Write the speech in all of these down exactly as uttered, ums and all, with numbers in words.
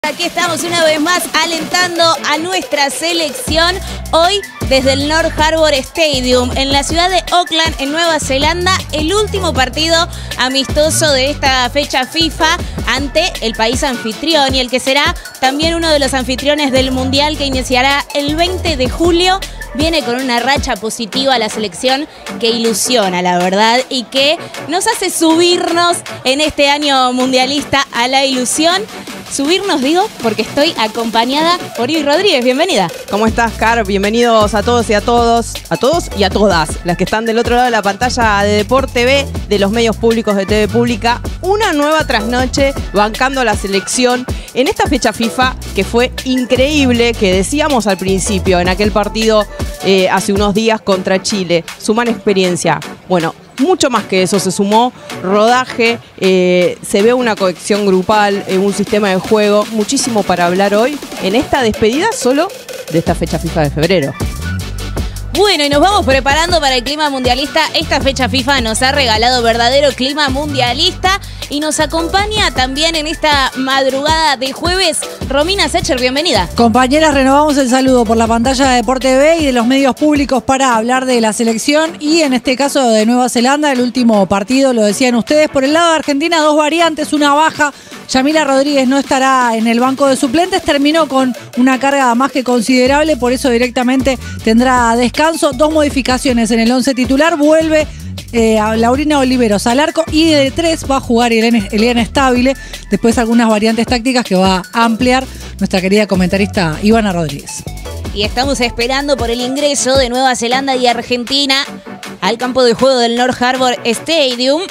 Aquí estamos una vez más alentando a nuestra selección, hoy desde el North Harbour Stadium en la ciudad de Auckland, en Nueva Zelanda, el último partido amistoso de esta fecha FIFA ante el país anfitrión y el que será también uno de los anfitriones del Mundial que iniciará el veinte de julio. Viene con una racha positiva la selección que ilusiona, la verdad, y que nos hace subirnos en este año mundialista a la ilusión. Subirnos, digo, porque estoy acompañada por Iris Rodríguez. Bienvenida. ¿Cómo estás, Car? Bienvenidos a todos y a todos, a todos y a todas, las que están del otro lado de la pantalla de Deport T V, de los medios públicos de T V Pública. Una nueva trasnoche bancando a la selección en esta fecha FIFA que fue increíble, que decíamos al principio, en aquel partido eh, hace unos días contra Chile. Suman experiencia. Bueno, mucho más que eso, se sumó rodaje, eh, se ve una cohesión grupal, eh, un sistema de juego, muchísimo para hablar hoy en esta despedida solo de esta fecha FIFA de febrero. Bueno, y nos vamos preparando para el clima mundialista. Esta fecha FIFA nos ha regalado verdadero clima mundialista y nos acompaña también en esta madrugada de jueves Romina Secher. Bienvenida. Compañeras, renovamos el saludo por la pantalla de Deport T V y de los medios públicos para hablar de la selección y en este caso de Nueva Zelanda, el último partido, lo decían ustedes. Por el lado de Argentina, dos variantes, una baja. Yamila Rodríguez no estará en el banco de suplentes, terminó con una carga más que considerable, por eso directamente tendrá descanso. Dos modificaciones en el once titular, vuelve eh, a Laurina Oliveros al arco y de tres va a jugar Eliana, Eliana Stabile. Después algunas variantes tácticas que va a ampliar nuestra querida comentarista Ivana Rodríguez. Y estamos esperando por el ingreso de Nueva Zelanda y Argentina al campo de juego del North Harbour Stadium,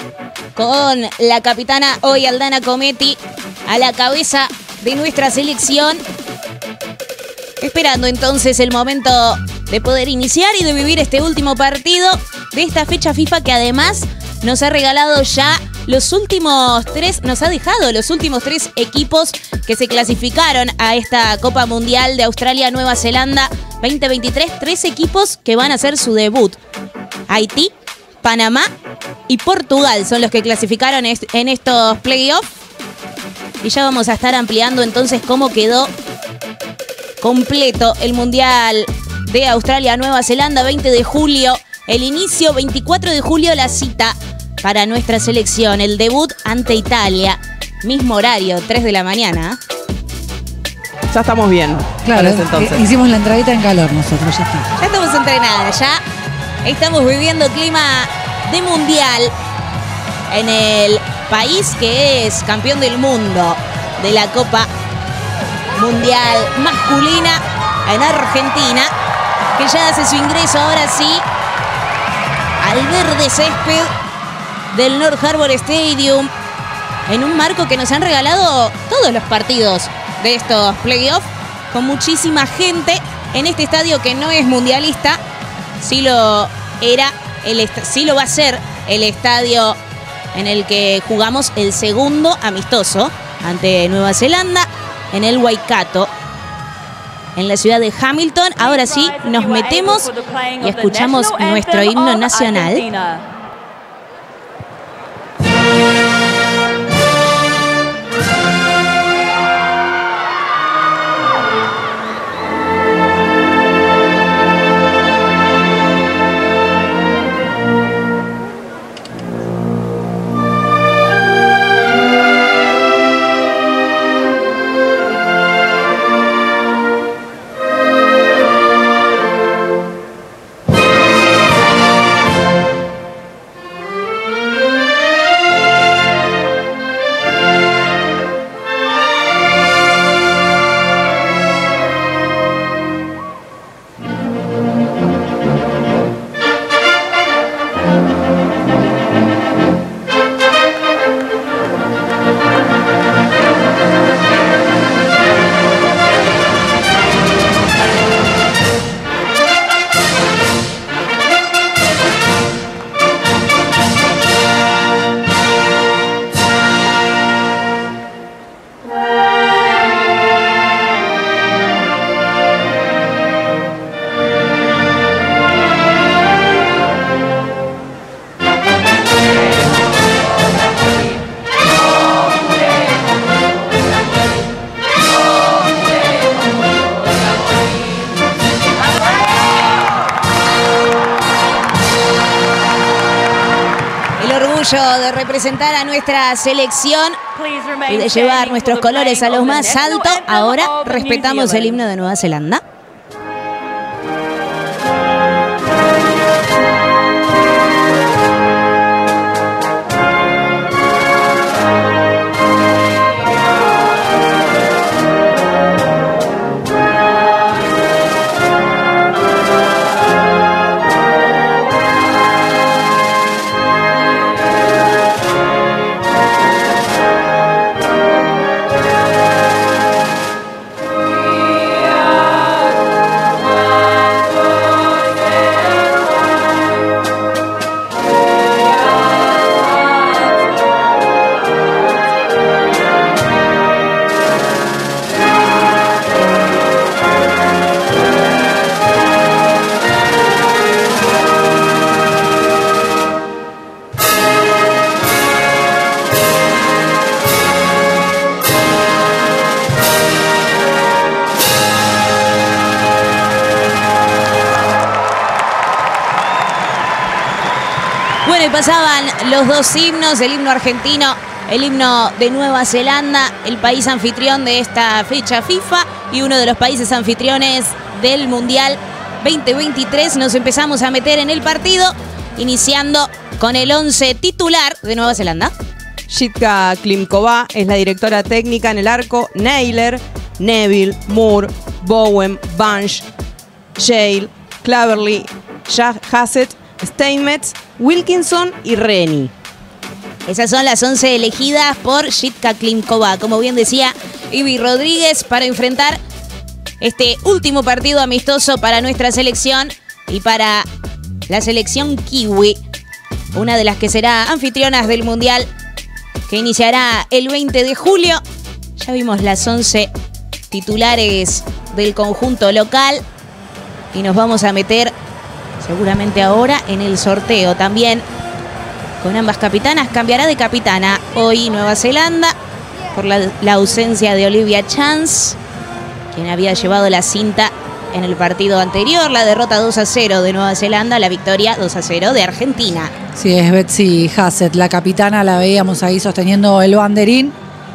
con la capitana hoy Aldana Cometti a la cabeza de nuestra selección. Esperando entonces el momento de poder iniciar y de vivir este último partido de esta fecha FIFA que además nos ha regalado ya los últimos tres, nos ha dejado los últimos tres equipos que se clasificaron a esta Copa Mundial de Australia-Nueva Zelanda veinte veintitrés. Tres equipos que van a hacer su debut. Haití, Panamá y Portugal son los que clasificaron en estos playoffs. Y ya vamos a estar ampliando entonces cómo quedó completo el Mundial de Australia-Nueva Zelanda, veinte de julio. El inicio, veinticuatro de julio, la cita para nuestra selección. El debut ante Italia. Mismo horario, tres de la mañana. Ya estamos bien. Claro, entonces. Hicimos la entradita en calor nosotros, ya está. Ya estamos entrenadas, ya estamos viviendo clima de mundial en el país que es campeón del mundo de la Copa Mundial masculina, en Argentina, que ya hace su ingreso ahora sí al verde césped del North Harbour Stadium, en un marco que nos han regalado todos los partidos de estos playoffs, con muchísima gente en este estadio que no es mundialista. Sí lo era, el sí lo va a ser el estadio en el que jugamos el segundo amistoso ante Nueva Zelanda, en el Waikato, en la ciudad de Hamilton. Ahora sí, nos metemos y escuchamos nuestro himno nacional. orgullo de representar a nuestra selección y de llevar nuestros colores a lo más alto. Ahora respetamos el himno de Nueva Zelanda. Bueno, y pasaban los dos himnos, el himno argentino, el himno de Nueva Zelanda, el país anfitrión de esta fecha FIFA y uno de los países anfitriones del Mundial veinte veintitrés. Nos empezamos a meter en el partido, iniciando con el once titular de Nueva Zelanda. Jitka Klimková es la directora técnica en el arco. Naylor, Neville, Moore, Bowen, Bunch, Shale, Cleverly, Hassett, Steinmetz, Wilkinson y Rennie. Esas son las once elegidas por Jitka Klimková, como bien decía Ivi Rodríguez, para enfrentar este último partido amistoso para nuestra selección y para la selección kiwi, una de las que será anfitrionas del Mundial que iniciará el veinte de julio. Ya vimos las once titulares del conjunto local y nos vamos a meter seguramente ahora en el sorteo también con ambas capitanas. Cambiará de capitana hoy Nueva Zelanda por la, la ausencia de Olivia Chance, quien había llevado la cinta en el partido anterior, la derrota dos a cero de Nueva Zelanda, la victoria dos a cero de Argentina. Sí, es Betsy Hassett, la capitana, la veíamos ahí sosteniendo el banderín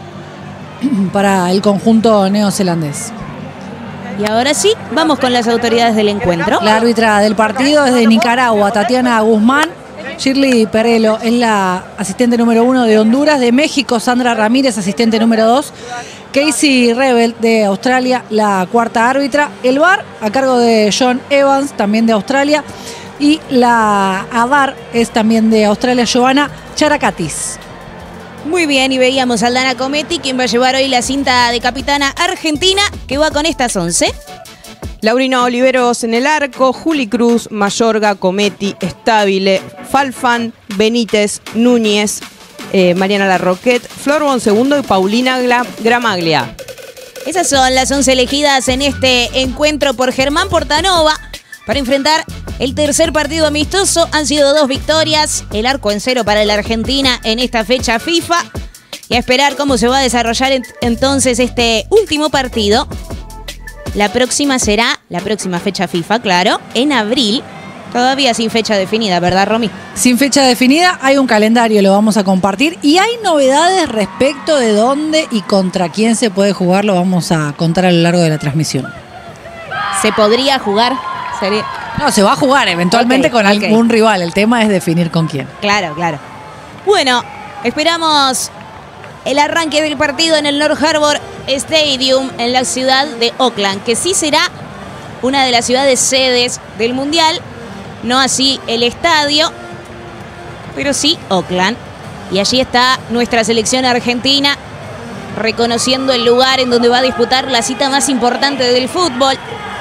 para el conjunto neozelandés. Y ahora sí, vamos con las autoridades del encuentro. La árbitra del partido es de Nicaragua, Tatiana Guzmán. Shirley Perelo es la asistente número uno de Honduras. De México, Sandra Ramírez, asistente número dos. Casey Rebel de Australia, la cuarta árbitra. El V A R a cargo de John Evans, también de Australia. Y la A V A R es también de Australia, Johanna Charakatis. Muy bien, y veíamos a Aldana Cometti, quien va a llevar hoy la cinta de capitana argentina, que va con estas once. Laurina Oliveros en el arco, Juli Cruz, Mayorga, Cometti, Stabile, Falfan, Benítez, Núñez, eh, Mariana Larroquette, Flor Bonsegundo y Paulina Gramaglia. Esas son las once elegidas en este encuentro por Germán Portanova para enfrentar el tercer partido amistoso. Han sido dos victorias, el arco en cero para la Argentina en esta fecha FIFA. Y a esperar cómo se va a desarrollar ent- entonces este último partido. La próxima será, la próxima fecha FIFA, claro, en abril. Todavía sin fecha definida, ¿verdad, Romy? Sin fecha definida, hay un calendario, lo vamos a compartir. Y hay novedades respecto de dónde y contra quién se puede jugar, lo vamos a contar a lo largo de la transmisión. ¿Se podría jugar? Sería... No, se va a jugar eventualmente Okay, con okay. algún rival. El tema es definir con quién. Claro, claro. Bueno, esperamos el arranque del partido en el North Harbour Stadium en la ciudad de Auckland, que sí será una de las ciudades sedes del Mundial, no así el estadio, pero sí Auckland. Y allí está nuestra selección argentina reconociendo el lugar en donde va a disputar la cita más importante del fútbol.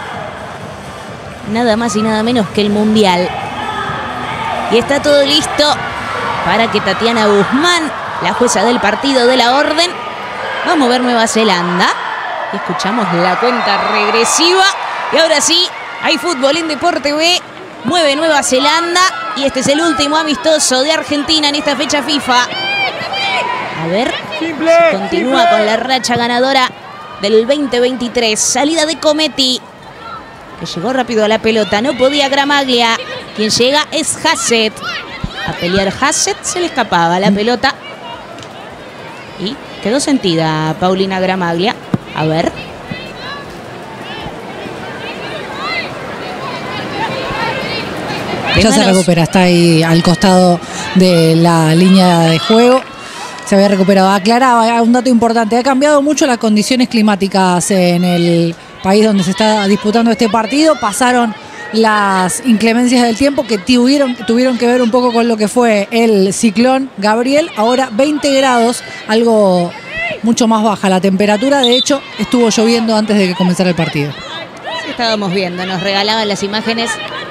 Nada más y nada menos que el Mundial. Y está todo listo para que Tatiana Guzmán, la jueza del partido de la orden, va a mover Nueva Zelanda. Y escuchamos la cuenta regresiva. Y ahora sí, hay fútbol en Deporte B. Mueve Nueva Zelanda. Y este es el último amistoso de Argentina en esta fecha FIFA. A ver, Simple, si continúa simple. con la racha ganadora del veinte veintitrés. Salida de Cometti, que llegó rápido a la pelota. No podía Gramaglia. Quien llega es Hassett. pelear Hassett, se le escapaba la pelota y quedó sentida Paulina Gramaglia. A ver. Ya se recupera, está ahí al costado de la línea de juego. Se había recuperado. Aclaraba un dato importante. Ha cambiado mucho las condiciones climáticas en el país donde se está disputando este partido. Pasaron las inclemencias del tiempo que tuvieron, tuvieron que ver un poco con lo que fue el ciclón Gabriel. Ahora veinte grados, algo mucho más baja la temperatura. De hecho, estuvo lloviendo antes de que comenzara el partido. Sí, estábamos viendo, nos regalaban las imágenes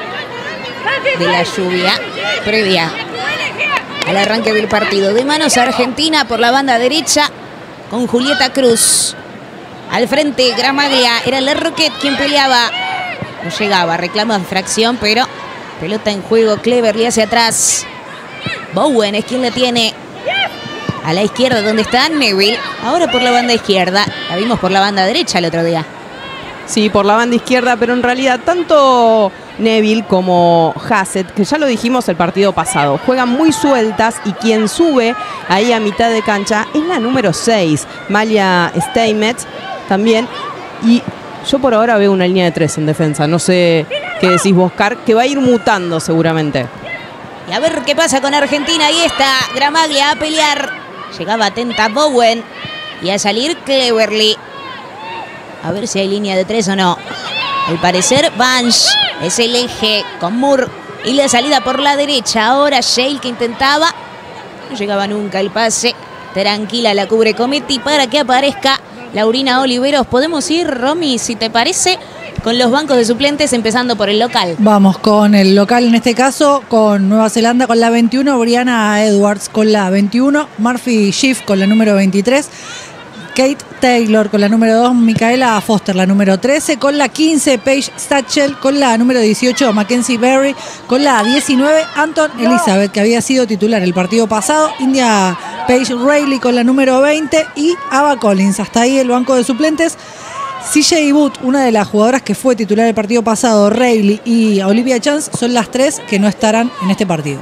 de la lluvia previa al arranque del partido. De manos Argentina por la banda derecha con Julieta Cruz. Al frente Gramaglia, era Larroquette quien peleaba. No llegaba, reclama infracción, pero pelota en juego. Cleverly hacia atrás. Bowen es quien la tiene a la izquierda, donde está Neville. Ahora por la banda izquierda. La vimos por la banda derecha el otro día. Sí, por la banda izquierda, pero en realidad tanto Neville como Hassett, que ya lo dijimos el partido pasado, juegan muy sueltas y quien sube ahí a mitad de cancha es la número seis, Malia Steinmetz, también. Y yo por ahora veo una línea de tres en defensa, no sé qué decís vos, Car, que va a ir mutando seguramente. Y a ver qué pasa con Argentina. Ahí está Gramaglia a pelear. Llegaba atenta Bowen y a salir Cleverly. A ver si hay línea de tres o no. Al parecer, Banch es el eje con Moore y la salida por la derecha. Ahora Shale que intentaba. No llegaba nunca el pase. Tranquila, la cubre Cometti para que aparezca Laurina Oliveros. Podemos ir, Romy, si te parece, con los bancos de suplentes, empezando por el local. Vamos con el local en este caso, con Nueva Zelanda con la veintiuno, Brianna Edwards con la veintiuno, Murphy Schiff con la número veintitrés, Kate Taylor con la número dos, Micaela Foster la número trece, con la quince Paige Stachel, con la número dieciocho Mackenzie Berry, con la diecinueve Anton Elizabeth, que había sido titular el partido pasado, India Paige Rayleigh con la número veinte y Ava Collins. Hasta ahí el banco de suplentes. C J Booth, una de las jugadoras que fue titular el partido pasado, Rayleigh y Olivia Chance, son las tres que no estarán en este partido.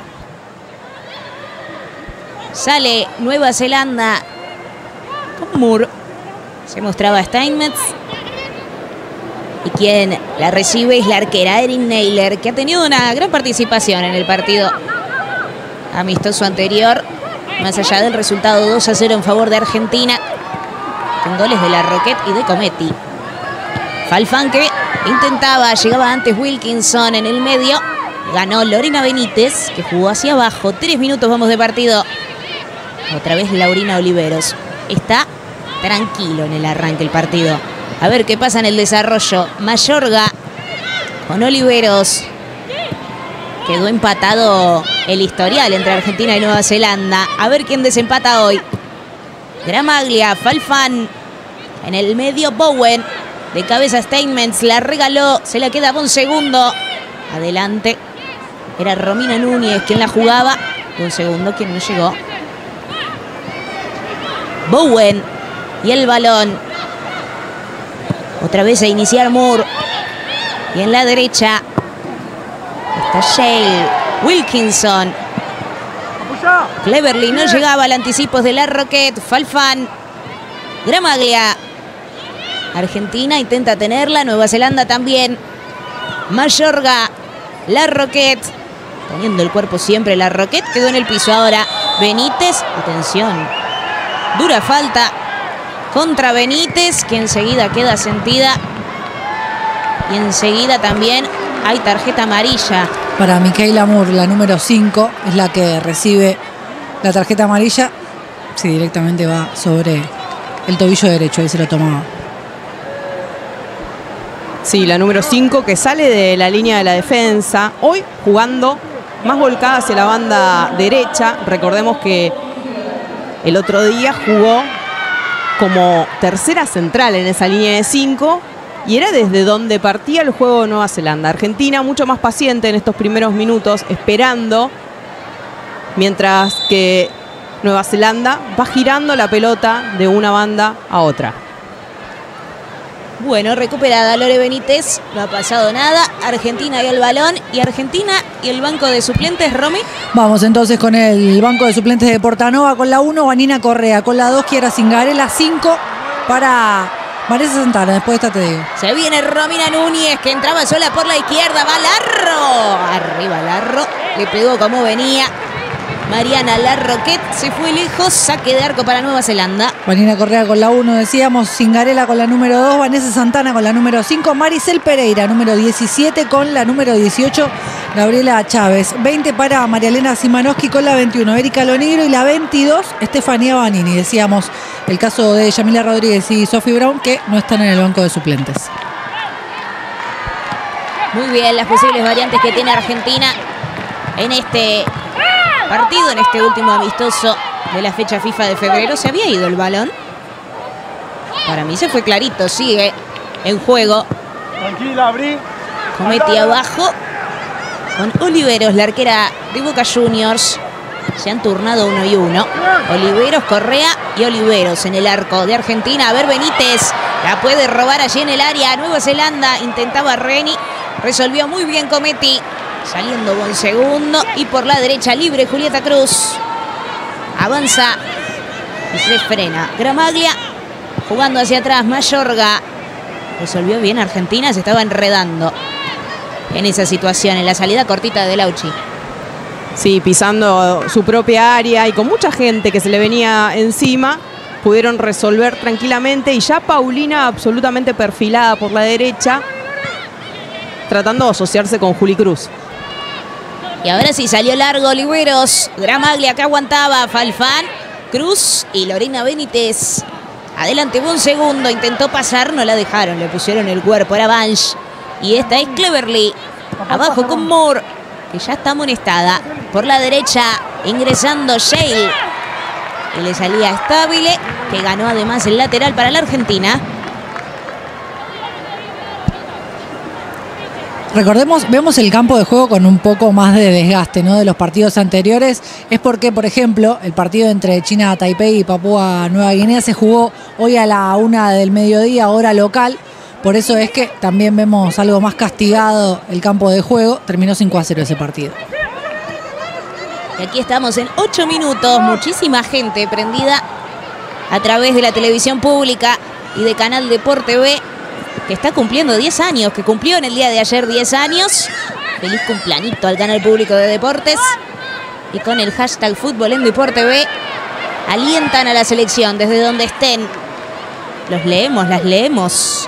Sale Nueva Zelanda con Moore. Se mostraba Steinmetz. Y quien la recibe es la arquera Erin Naylor, que ha tenido una gran participación en el partido amistoso anterior, más allá del resultado dos a cero en favor de Argentina, con goles de Larroquette y de Cometti. Falfán que intentaba, llegaba antes Wilkinson en el medio. Ganó Lorena Benítez, que jugó hacia abajo. Tres minutos vamos de partido. Otra vez Laurina Oliveros. Está tranquilo en el arranque el partido. A ver qué pasa en el desarrollo. Mayorga con Oliveros. Quedó empatado el historial entre Argentina y Nueva Zelanda. A ver quién desempata hoy. Gramaglia, Falfán. En el medio Bowen. De cabeza Steinmetz, la regaló. Se la queda un segundo. Adelante. Era Romina Núñez quien la jugaba. Un segundo quien no llegó. Bowen. Y el balón. Otra vez a iniciar Moore. Y en la derecha está Shale. Wilkinson. Cleverly no llegaba al anticipo de Larroquette. Falfán. Gramaglia. Argentina intenta tenerla. Nueva Zelanda también. Mayorga. Larroquette. Poniendo el cuerpo siempre Larroquette. Quedó en el piso ahora. Benítez. Atención. Dura falta contra Benítez, que enseguida queda sentida. Y enseguida también hay tarjeta amarilla. Para Micaela Moore, la número cinco, es la que recibe la tarjeta amarilla. Sí, directamente va sobre el tobillo derecho, ahí se lo tomaba. Sí, la número cinco que sale de la línea de la defensa. Hoy jugando más volcada hacia la banda derecha. Recordemos que el otro día jugó como tercera central en esa línea de cinco. Y era desde donde partía el juego de Nueva Zelanda. Argentina mucho más paciente en estos primeros minutos, esperando. Mientras que Nueva Zelanda va girando la pelota de una banda a otra. Bueno, recuperada Lore Benítez, no ha pasado nada. Argentina y el balón. Y Argentina y el banco de suplentes, Romy. Vamos entonces con el banco de suplentes de Portanova. Con la uno, Vanina Correa. Con la dos, Kiara Zingarella. cinco para Marisa Santana. Después de esta te digo. Se viene Romina Núñez, que entraba sola por la izquierda. Va Larro. Arriba Larro. Le pegó como venía. Mariana Larroquet se fue lejos. Saque de arco para Nueva Zelanda. Vanina Correa con la uno, decíamos. Zingarella con la número dos. Vanessa Santana con la número cinco. Maricel Pereira, número diecisiete, con la número dieciocho. Gabriela Chávez. veinte para María Elena Simanowski con la veintiuno. Erika Lonegro y la veintidós, Estefanía Vanini. Decíamos el caso de Yamila Rodríguez y Sophie Brown, que no están en el banco de suplentes. Muy bien, las posibles variantes que tiene Argentina en este partido, en este último amistoso de la fecha FIFA de febrero. ¿Se había ido el balón? Para mí se fue clarito. Sigue en juego. Tranquila, abrí. Cometti abajo con Oliveros, la arquera de Boca Juniors. Se han turnado uno y uno. Oliveros, Correa y Oliveros en el arco de Argentina. A ver, Benítez la puede robar allí en el área. Nueva Zelanda intentaba Reni. Resolvió muy bien Cometti. Saliendo buen segundo. Y por la derecha libre Julieta Cruz. Avanza y se frena. Gramaglia jugando hacia atrás. Mayorga. Resolvió bien Argentina. Se estaba enredando en esa situación, en la salida cortita de Lauchi. Sí, pisando su propia área y con mucha gente que se le venía encima, pudieron resolver tranquilamente. Y ya Paulina absolutamente perfilada por la derecha, tratando de asociarse con Juli Cruz. Y ahora sí salió largo Oliveros. Gramaglia que aguantaba. Falfán, Cruz y Lorena Benítez. Adelante un segundo. Intentó pasar, no la dejaron. Le pusieron el cuerpo. Era Banch. Y esta es Cleverly. Abajo con Moore, que ya está amonestada. Por la derecha ingresando Shale. Y le salía Stabile, que ganó además el lateral para la Argentina. Recordemos, vemos el campo de juego con un poco más de desgaste, ¿no?, de los partidos anteriores. Es porque, por ejemplo, el partido entre China, Taipei y Papúa Nueva Guinea se jugó hoy a la una del mediodía, hora local. Por eso es que también vemos algo más castigado el campo de juego. Terminó cinco a cero ese partido. Y aquí estamos en ocho minutos. Muchísima gente prendida a través de la televisión pública y de Canal Deporte B, que está cumpliendo diez años, que cumplió en el día de ayer diez años. Feliz cumplanito al canal público de deportes. Y con el hashtag Fútbol en Deporte B alientan a la selección desde donde estén. Los leemos, las leemos.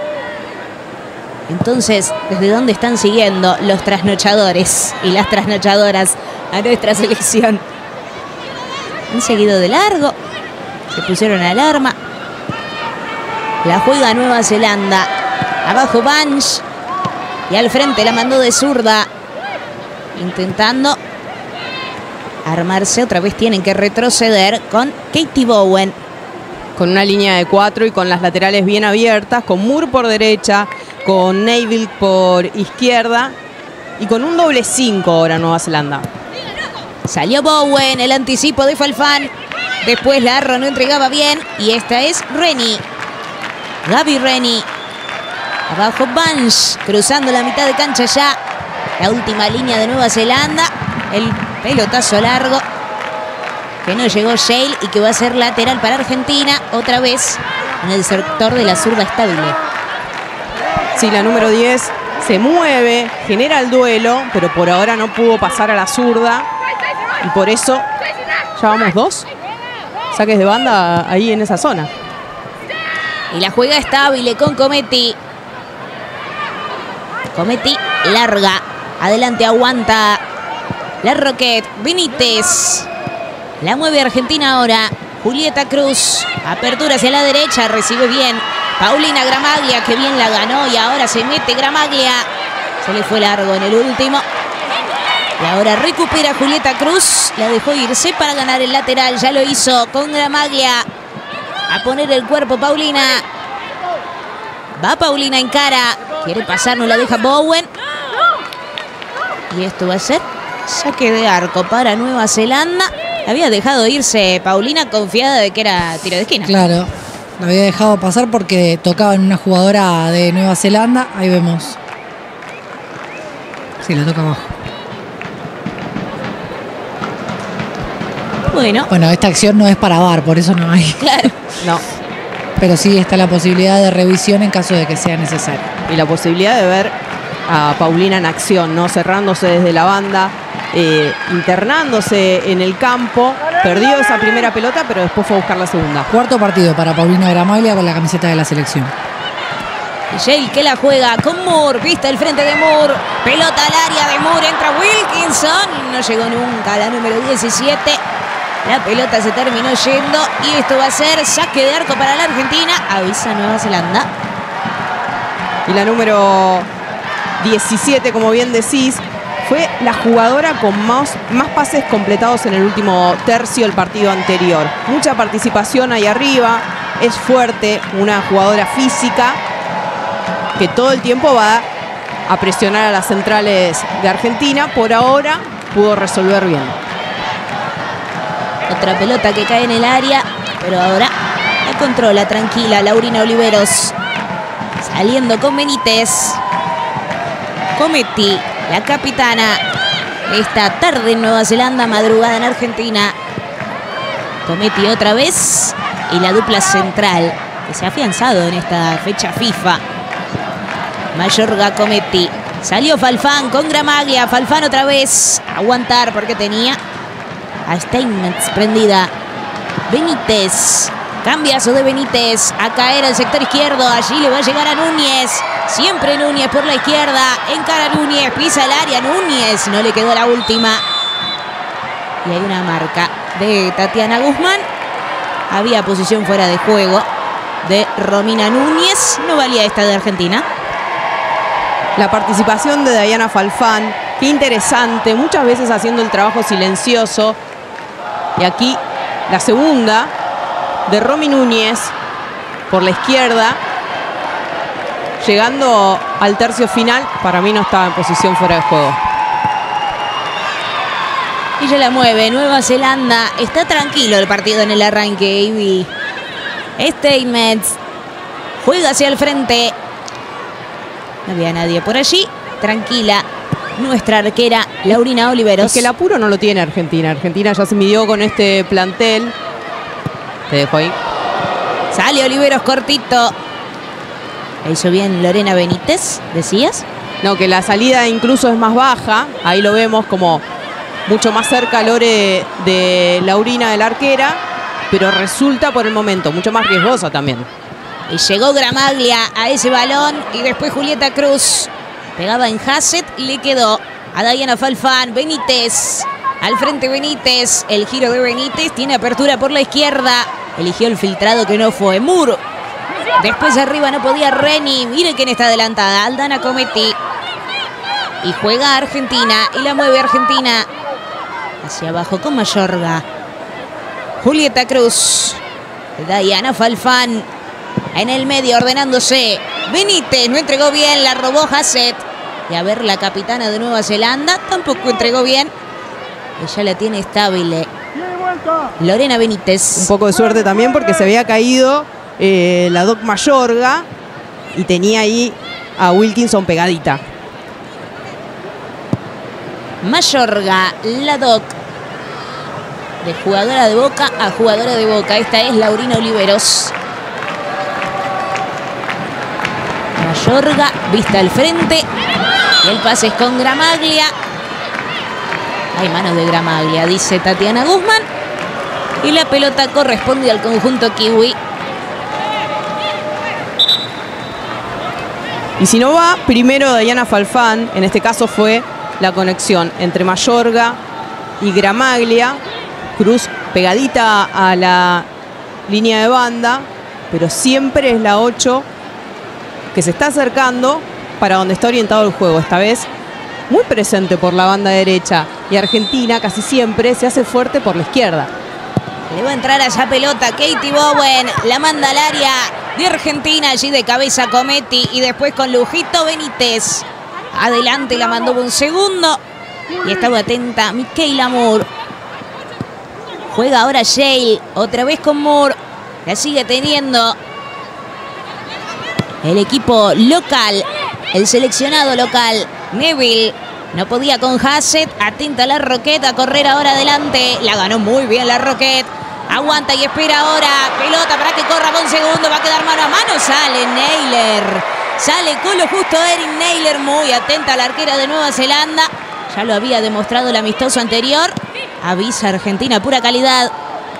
Entonces, ¿desde dónde están siguiendo los trasnochadores y las trasnochadoras a nuestra selección? Han seguido de largo, se pusieron alarma. La juega Nueva Zelanda. Abajo Banch. Y al frente la mandó de zurda. Intentando armarse. Otra vez tienen que retroceder con Katie Bowen. Con una línea de cuatro y con las laterales bien abiertas. Con Moore por derecha. Con Neville por izquierda. Y con un doble cinco ahora Nueva Zelanda. Salió Bowen. El anticipo de Falfán. Después Larro no entregaba bien. Y esta es Reni. Gaby Reni. Abajo Banch. Cruzando la mitad de cancha ya. La última línea de Nueva Zelanda. El pelotazo largo. Que no llegó Shale y que va a ser lateral para Argentina. Otra vez en el sector de la zurda estable. Sí, la número diez se mueve, genera el duelo, pero por ahora no pudo pasar a la zurda. Y por eso ya vamos dos saques de banda ahí en esa zona. Y la juega estable con Cometti. Cometti larga. Adelante aguanta Larroquet. Benítez. La mueve Argentina ahora. Julieta Cruz. Apertura hacia la derecha. Recibe bien Paulina Gramaglia, que bien la ganó. Y ahora se mete Gramaglia. Se le fue largo en el último. Y ahora recupera Julieta Cruz. La dejó irse para ganar el lateral. Ya lo hizo con Gramaglia. A poner el cuerpo Paulina. Va Paulina en cara. Quiere pasar, no la deja Bowen. Y esto va a ser saque de arco para Nueva Zelanda. Había dejado irse Paulina confiada de que era tiro de esquina. Claro. Lo había dejado pasar porque tocaba en una jugadora de Nueva Zelanda. Ahí vemos. Sí, lo toca abajo. Bueno. Bueno, esta acción no es para V A R, por eso no hay. Claro. No. Pero sí está la posibilidad de revisión en caso de que sea necesario. Y la posibilidad de ver a Paulina en acción, ¿no? Cerrándose desde la banda, eh, internándose en el campo. Perdió esa primera pelota, pero después fue a buscar la segunda. Cuarto partido para Paulina Gramaglia con la camiseta de la selección. Y Shale que la juega con Moore. Vista el frente de Moore. Pelota al área de Moore. Entra Wilkinson. No llegó nunca a la número diecisiete. La pelota se terminó yendo. Y esto va a ser saque de arco para la Argentina. Avisa Nueva Zelanda. Y la número diecisiete, como bien decís, fue la jugadora con más, más pases completados en el último tercio del partido anterior. Mucha participación ahí arriba. Es fuerte, una jugadora física que todo el tiempo va a presionar a las centrales de Argentina. Por ahora pudo resolver bien. Otra pelota que cae en el área, pero ahora la controla tranquila Laurina Oliveros. Saliendo con Benítez. Cometti, la capitana esta tarde en Nueva Zelanda, madrugada en Argentina. Cometti otra vez. Y la dupla central que se ha afianzado en esta fecha FIFA. Mayorga, Cometti. Salió Falfán con Gramaglia. Falfán otra vez. Aguantar porque tenía a Steinmetz prendida. Benítez. Cambiazo de Benítez. A caer al sector izquierdo. Allí le va a llegar a Núñez. Siempre Núñez por la izquierda. Encara Núñez. Pisa el área. Núñez. No le quedó la última. Y hay una marca de Tatiana Guzmán. Había posición fuera de juego de Romina Núñez. No valía esta de Argentina. La participación de Diana Falfán, qué interesante, muchas veces haciendo el trabajo silencioso. Y aquí la segunda de Romy Núñez por la izquierda, llegando al tercio final. Para mí no estaba en posición fuera de juego. Y ya la mueve Nueva Zelanda. Está tranquilo el partido en el arranque, Ivy. Steinmetz juega hacia el frente. No había nadie por allí. Tranquila nuestra arquera Laurina Oliveros. Es que el apuro no lo tiene Argentina. Argentina ya se midió con este plantel. Te dejo ahí. Sale Oliveros cortito. La hizo bien Lorena Benítez, ¿decías? No, que la salida incluso es más baja. Ahí lo vemos como mucho más cerca Lore de Laurina, de la arquera. Pero resulta por el momento mucho más riesgosa también. Y llegó Gramaglia a ese balón. Y después Julieta Cruz. Pegaba en Hassett. Le quedó a Diana Falfán. Benítez. Al frente Benítez. El giro de Benítez. Tiene apertura por la izquierda. Eligió el filtrado que no fue Moore. Después arriba no podía Reni. Mire quién está adelantada. Aldana Cometti. Y juega Argentina. Y la mueve Argentina hacia abajo con Mayorga. Julieta Cruz. Diana Falfán. En el medio ordenándose. Benítez no entregó bien. La robó Hassett. Y a ver la capitana de Nueva Zelanda. Tampoco entregó bien. Ella la tiene estable. Lorena Benítez. Un poco de suerte también porque se había caído eh, la Doc Mayorga. Y tenía ahí a Wilkinson pegadita. Mayorga, la Doc. De jugadora de Boca a jugadora de Boca. Esta es Laurina Oliveros. Mayorga, vista al frente. Y el pase es con Gramaglia. Hay manos de Gramaglia, dice Tatiana Guzmán. Y la pelota corresponde al conjunto kiwi. Y si no va, primero Diana Falfán. En este caso fue la conexión entre Mayorga y Gramaglia. Cruz pegadita a la línea de banda. Pero siempre es la ocho que se está acercando para donde está orientado el juego. Esta vez muy presente por la banda derecha. Y Argentina casi siempre se hace fuerte por la izquierda. Le va a entrar a esa pelota Katie Bowen. La manda al área de Argentina. Allí de cabeza Cometti. Y después con lujito Benítez. Adelante la mandó un segundo. Y estaba atenta Michaela Moore. Juega ahora Shale. Otra vez con Moore. La sigue teniendo el equipo local, el seleccionado local, Neville. No podía con Hassett, atenta la Roquette a correr ahora adelante. La ganó muy bien la Roquette. Aguanta y espera ahora. Pelota para que corra con segundo. Va a quedar mano a mano. Sale Naylor. Sale con lo justo Erin Naylor. Muy atenta a la arquera de Nueva Zelanda. Ya lo había demostrado el amistoso anterior. Avisa Argentina, pura calidad.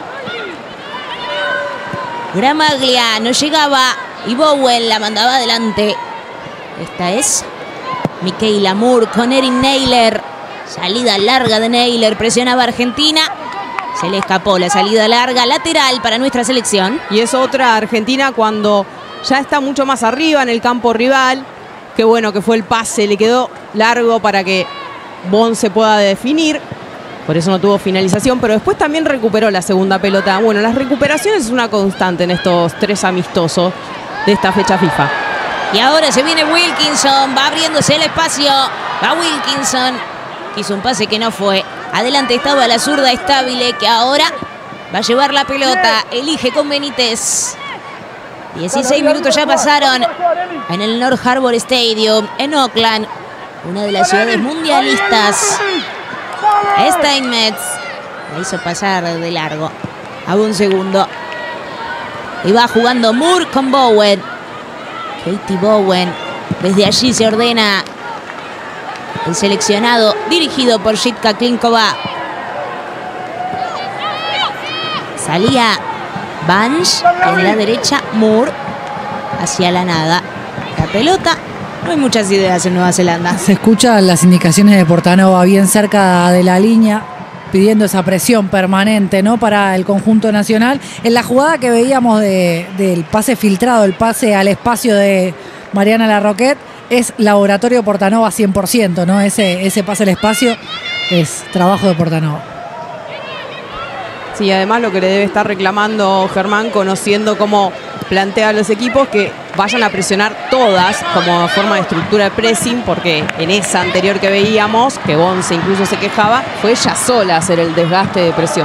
Gramaglia no llegaba y Bowen la mandaba adelante. Esta es Michaela Moore con Erin Naylor. Salida larga de Naylor. Presionaba Argentina. Se le escapó la salida larga. Lateral para nuestra selección. Y es otra Argentina cuando ya está mucho más arriba en el campo rival. Qué bueno que fue el pase. Le quedó largo para que Bon se pueda definir. Por eso no tuvo finalización, pero después también recuperó la segunda pelota. Bueno, las recuperaciones es una constante en estos tres amistosos de esta fecha FIFA. Y ahora se viene Wilkinson. Va abriéndose el espacio. Va Wilkinson. Quiso un pase que no fue. Adelante estaba la zurda Estable, que ahora va a llevar la pelota. Elige con Benítez. dieciséis minutos ya pasaron en el North Harbour Stadium, en Auckland, una de las ciudades mundialistas. Steinmetz la hizo pasar de largo. A un segundo. Y va jugando Moore con Bowen. Katie Bowen. Desde allí se ordena el seleccionado dirigido por Jitka Klinkova. Salía Banch en la derecha, Moore hacia la nada. La pelota, no hay muchas ideas en Nueva Zelanda. Se escuchan las indicaciones de Portanova bien cerca de la línea, pidiendo esa presión permanente, ¿no?, para el conjunto nacional. En la jugada que veíamos de, del pase filtrado, el pase al espacio de Mariana Larroquette, es laboratorio Portanova cien por ciento, ¿no? Ese, ese pase al espacio es trabajo de Portanova. Sí, además lo que le debe estar reclamando Germán, conociendo cómo plantea a los equipos, que vayan a presionar todas como forma de estructura de pressing, porque en esa anterior que veíamos, que Bonce incluso se quejaba, fue ella sola hacer el desgaste de presión.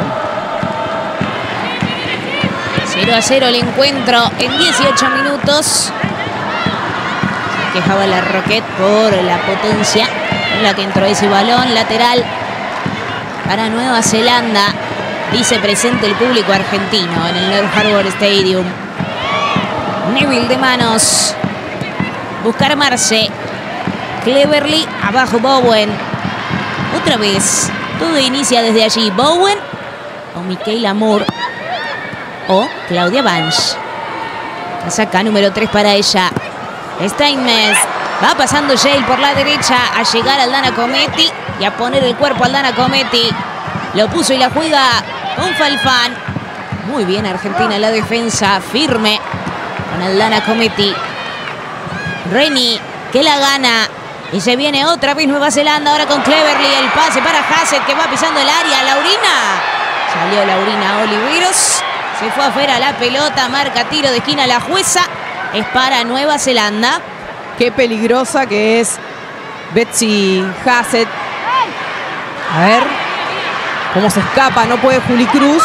cero a cero el encuentro en dieciocho minutos. Quejaba la Roquette por la potencia en la que entró ese balón lateral para Nueva Zelanda. Dice presente el público argentino en el North Harbour Stadium. Neville de manos. Buscar Marce. Cleverly. Abajo Bowen. Otra vez. Todo inicia desde allí. Bowen o Michaela Moore o Claudia Banch. La saca número tres para ella. Steinmetz. Va pasando Yale por la derecha a llegar a Aldana Cometti y a poner el cuerpo a Aldana Cometti. Lo puso y la juega con Falfán. Muy bien Argentina en la defensa. Firme con Aldana Cometti. Rennie que la gana. Y se viene otra vez Nueva Zelanda ahora con Cleverly. El pase para Hassett que va pisando el área. Laurina. Salió Laurina Oliveros. Se fue afuera la pelota. Marca tiro de esquina la jueza. Es para Nueva Zelanda. Qué peligrosa que es Betsy Hassett. A ver cómo se escapa. No puede Juli Cruz.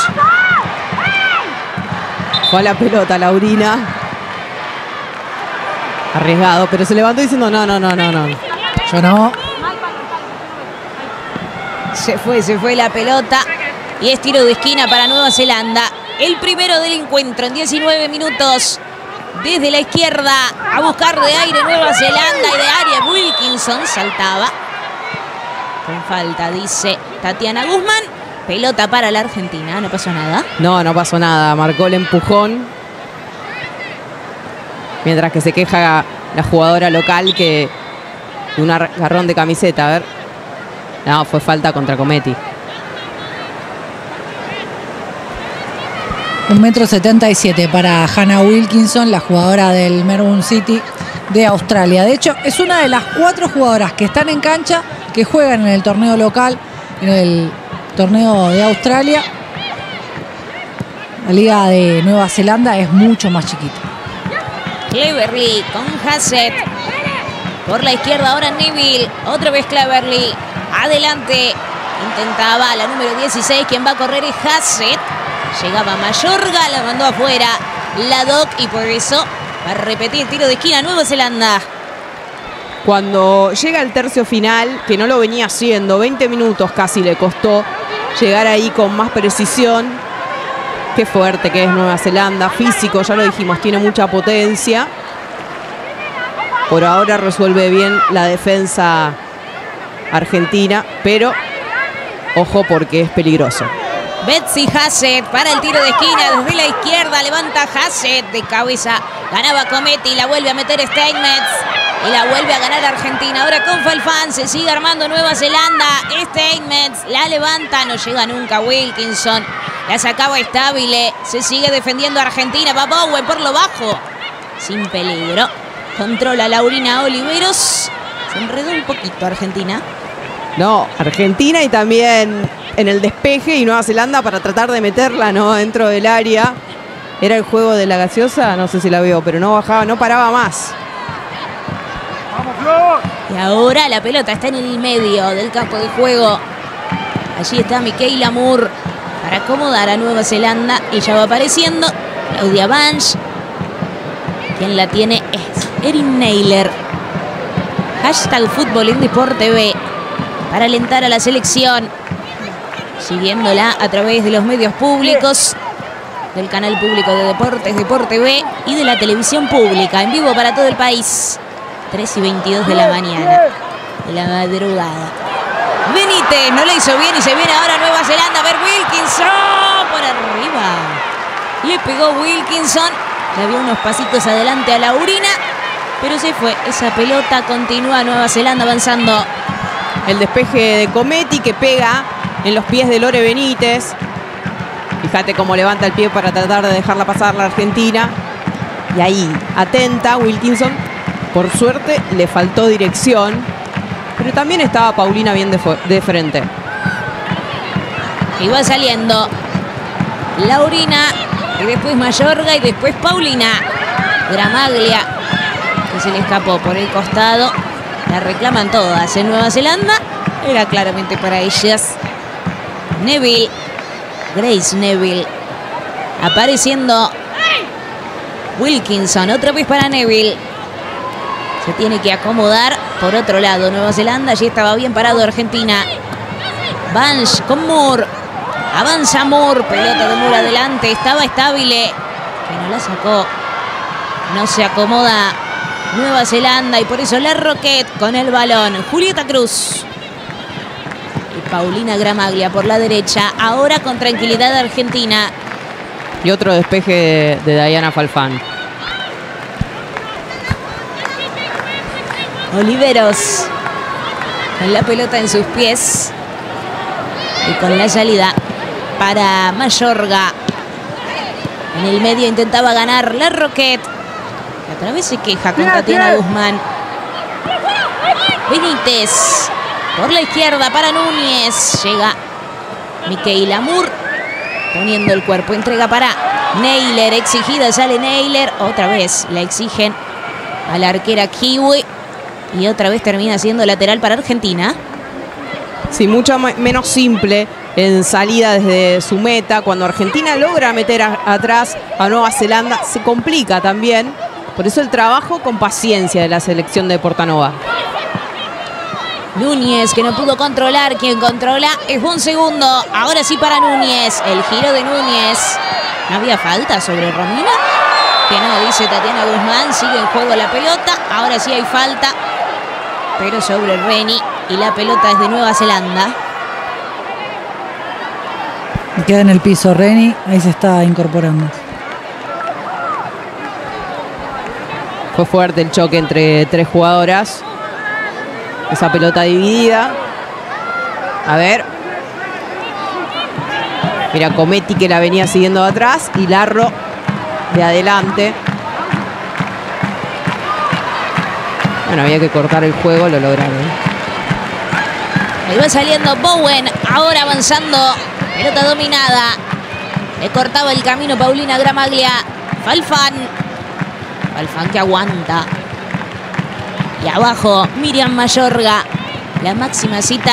Fue a la pelota Laurina. Arriesgado, pero se levantó diciendo no, no, no, no, no. Yo no. Se fue, se fue la pelota. Y es tiro de esquina para Nueva Zelanda. El primero del encuentro en diecinueve minutos. Desde la izquierda a buscar de aire Nueva Zelanda y de área Wilkinson saltaba. Con falta, dice Tatiana Guzmán. Pelota para la Argentina. No pasó nada. No, no pasó nada. Marcó el empujón. Mientras que se queja la jugadora local que un agarrón de camiseta. A ver. No, fue falta contra Cometti. Un metro setenta y siete para Hannah Wilkinson, la jugadora del Melbourne City de Australia. De hecho, es una de las cuatro jugadoras que están en cancha, que juegan en el torneo local, en el torneo de Australia. La liga de Nueva Zelanda es mucho más chiquita. Cleverly con Hassett. Por la izquierda ahora Neville. Otra vez Cleverly. Adelante. Intentaba la número dieciséis. Quien va a correr es Hassett. Llegaba Mayorga, la mandó afuera la Doc y por eso Va a repetir tiro de esquina Nueva Zelanda. Cuando llega el tercio final, que no lo venía haciendo, veinte minutos casi le costó llegar ahí con más precisión. Qué fuerte que es Nueva Zelanda, físico, ya lo dijimos, tiene mucha potencia. Por ahora resuelve bien la defensa argentina, pero ojo porque es peligroso. Betsy Hassett para el tiro de esquina desde la izquierda. Levanta Hassett de cabeza. Ganaba Cometti, la vuelve a meter Steinmetz. Y la vuelve a ganar Argentina. Ahora con Falfán se sigue armando Nueva Zelanda. Steinmetz la levanta. No llega nunca Wilkinson. La sacaba Stabile. Se sigue defendiendo Argentina. Va Bowen por lo bajo. Sin peligro. Controla Laurina Oliveros. Se enredó un poquito Argentina. No, Argentina y también en el despeje y Nueva Zelanda para tratar de meterla, ¿no? Dentro del área. Era el juego de la gaseosa, no sé si la veo, pero no bajaba, no paraba más. Y ahora la pelota está en el medio del campo de juego. Allí está Michaela Moore para acomodar a Nueva Zelanda. Y ya va apareciendo Claudia Banch. Quien la tiene es Erin Naylor. Hashtag Fútbol en Deporte B para alentar a la selección. Siguiéndola a través de los medios públicos, del canal público de deportes, Deporte B, y de la televisión pública, en vivo para todo el país. tres y veintidós de la mañana, de la madrugada. Benítez no le hizo bien y se viene ahora Nueva Zelanda. A ver, Wilkinson por arriba. Le pegó Wilkinson. Le había unos pasitos adelante a Laurina, pero se fue. Esa pelota continúa Nueva Zelanda avanzando. El despeje de Cometti que pega en los pies de Lore Benítez. Fíjate cómo levanta el pie para tratar de dejarla pasar la Argentina. Y ahí, atenta Wilkinson. Por suerte le faltó dirección, pero también estaba Paulina bien de, de frente. Y va saliendo Laurina, y después Mayorga, y después Paulina. Gramaglia, que se le escapó por el costado. La reclaman todas en Nueva Zelanda. Era claramente para ellas. Neville, Grace Neville. Apareciendo Wilkinson, otra vez para Neville. Se tiene que acomodar por otro lado Nueva Zelanda. Allí estaba bien parado Argentina. Banch con Moore. Avanza Moore. Pelota de Moore adelante. Estaba Stabile, que no la sacó. No se acomoda Nueva Zelanda y por eso la Roquette con el balón. Julieta Cruz. Y Paulina Gramaglia por la derecha. Ahora con tranquilidad Argentina. Y otro despeje de, de Diana Falfán. Oliveros con la pelota en sus pies y con la salida para Mayorga. En el medio intentaba ganar la Roquette. Otra vez se queja con Tatiana Guzmán. Benítez por la izquierda para Núñez. Llega Michaela Moore poniendo el cuerpo. Entrega para Naylor. Exigida sale Naylor. Otra vez la exigen a la arquera Kiwi. Y otra vez termina siendo lateral para Argentina. Sí, mucho menos simple en salida desde su meta. Cuando Argentina logra meter a, atrás a Nueva Zelanda, se complica también. Por eso el trabajo con paciencia de la selección de Portanova. Núñez, que no pudo controlar. Quien controla es un segundo. Ahora sí para Núñez. El giro de Núñez. ¿No había falta sobre Romina? Que no, dice Tatiana Guzmán. Sigue en juego la pelota. Ahora sí hay falta, pero sobre Reni. Y la pelota es de Nueva Zelanda. Queda en el piso Reni. Ahí se está incorporando. Fue fuerte el choque entre tres jugadoras. Esa pelota dividida. A ver. Mira, Cometti que la venía siguiendo de atrás. Y Larro de adelante. Bueno, había que cortar el juego, lo lograron. Ahí va saliendo Bowen, ahora avanzando. Pelota dominada. Le cortaba el camino Paulina Gramaglia. Falfán. Falfán que aguanta. Y abajo Miriam Mayorga. La máxima cita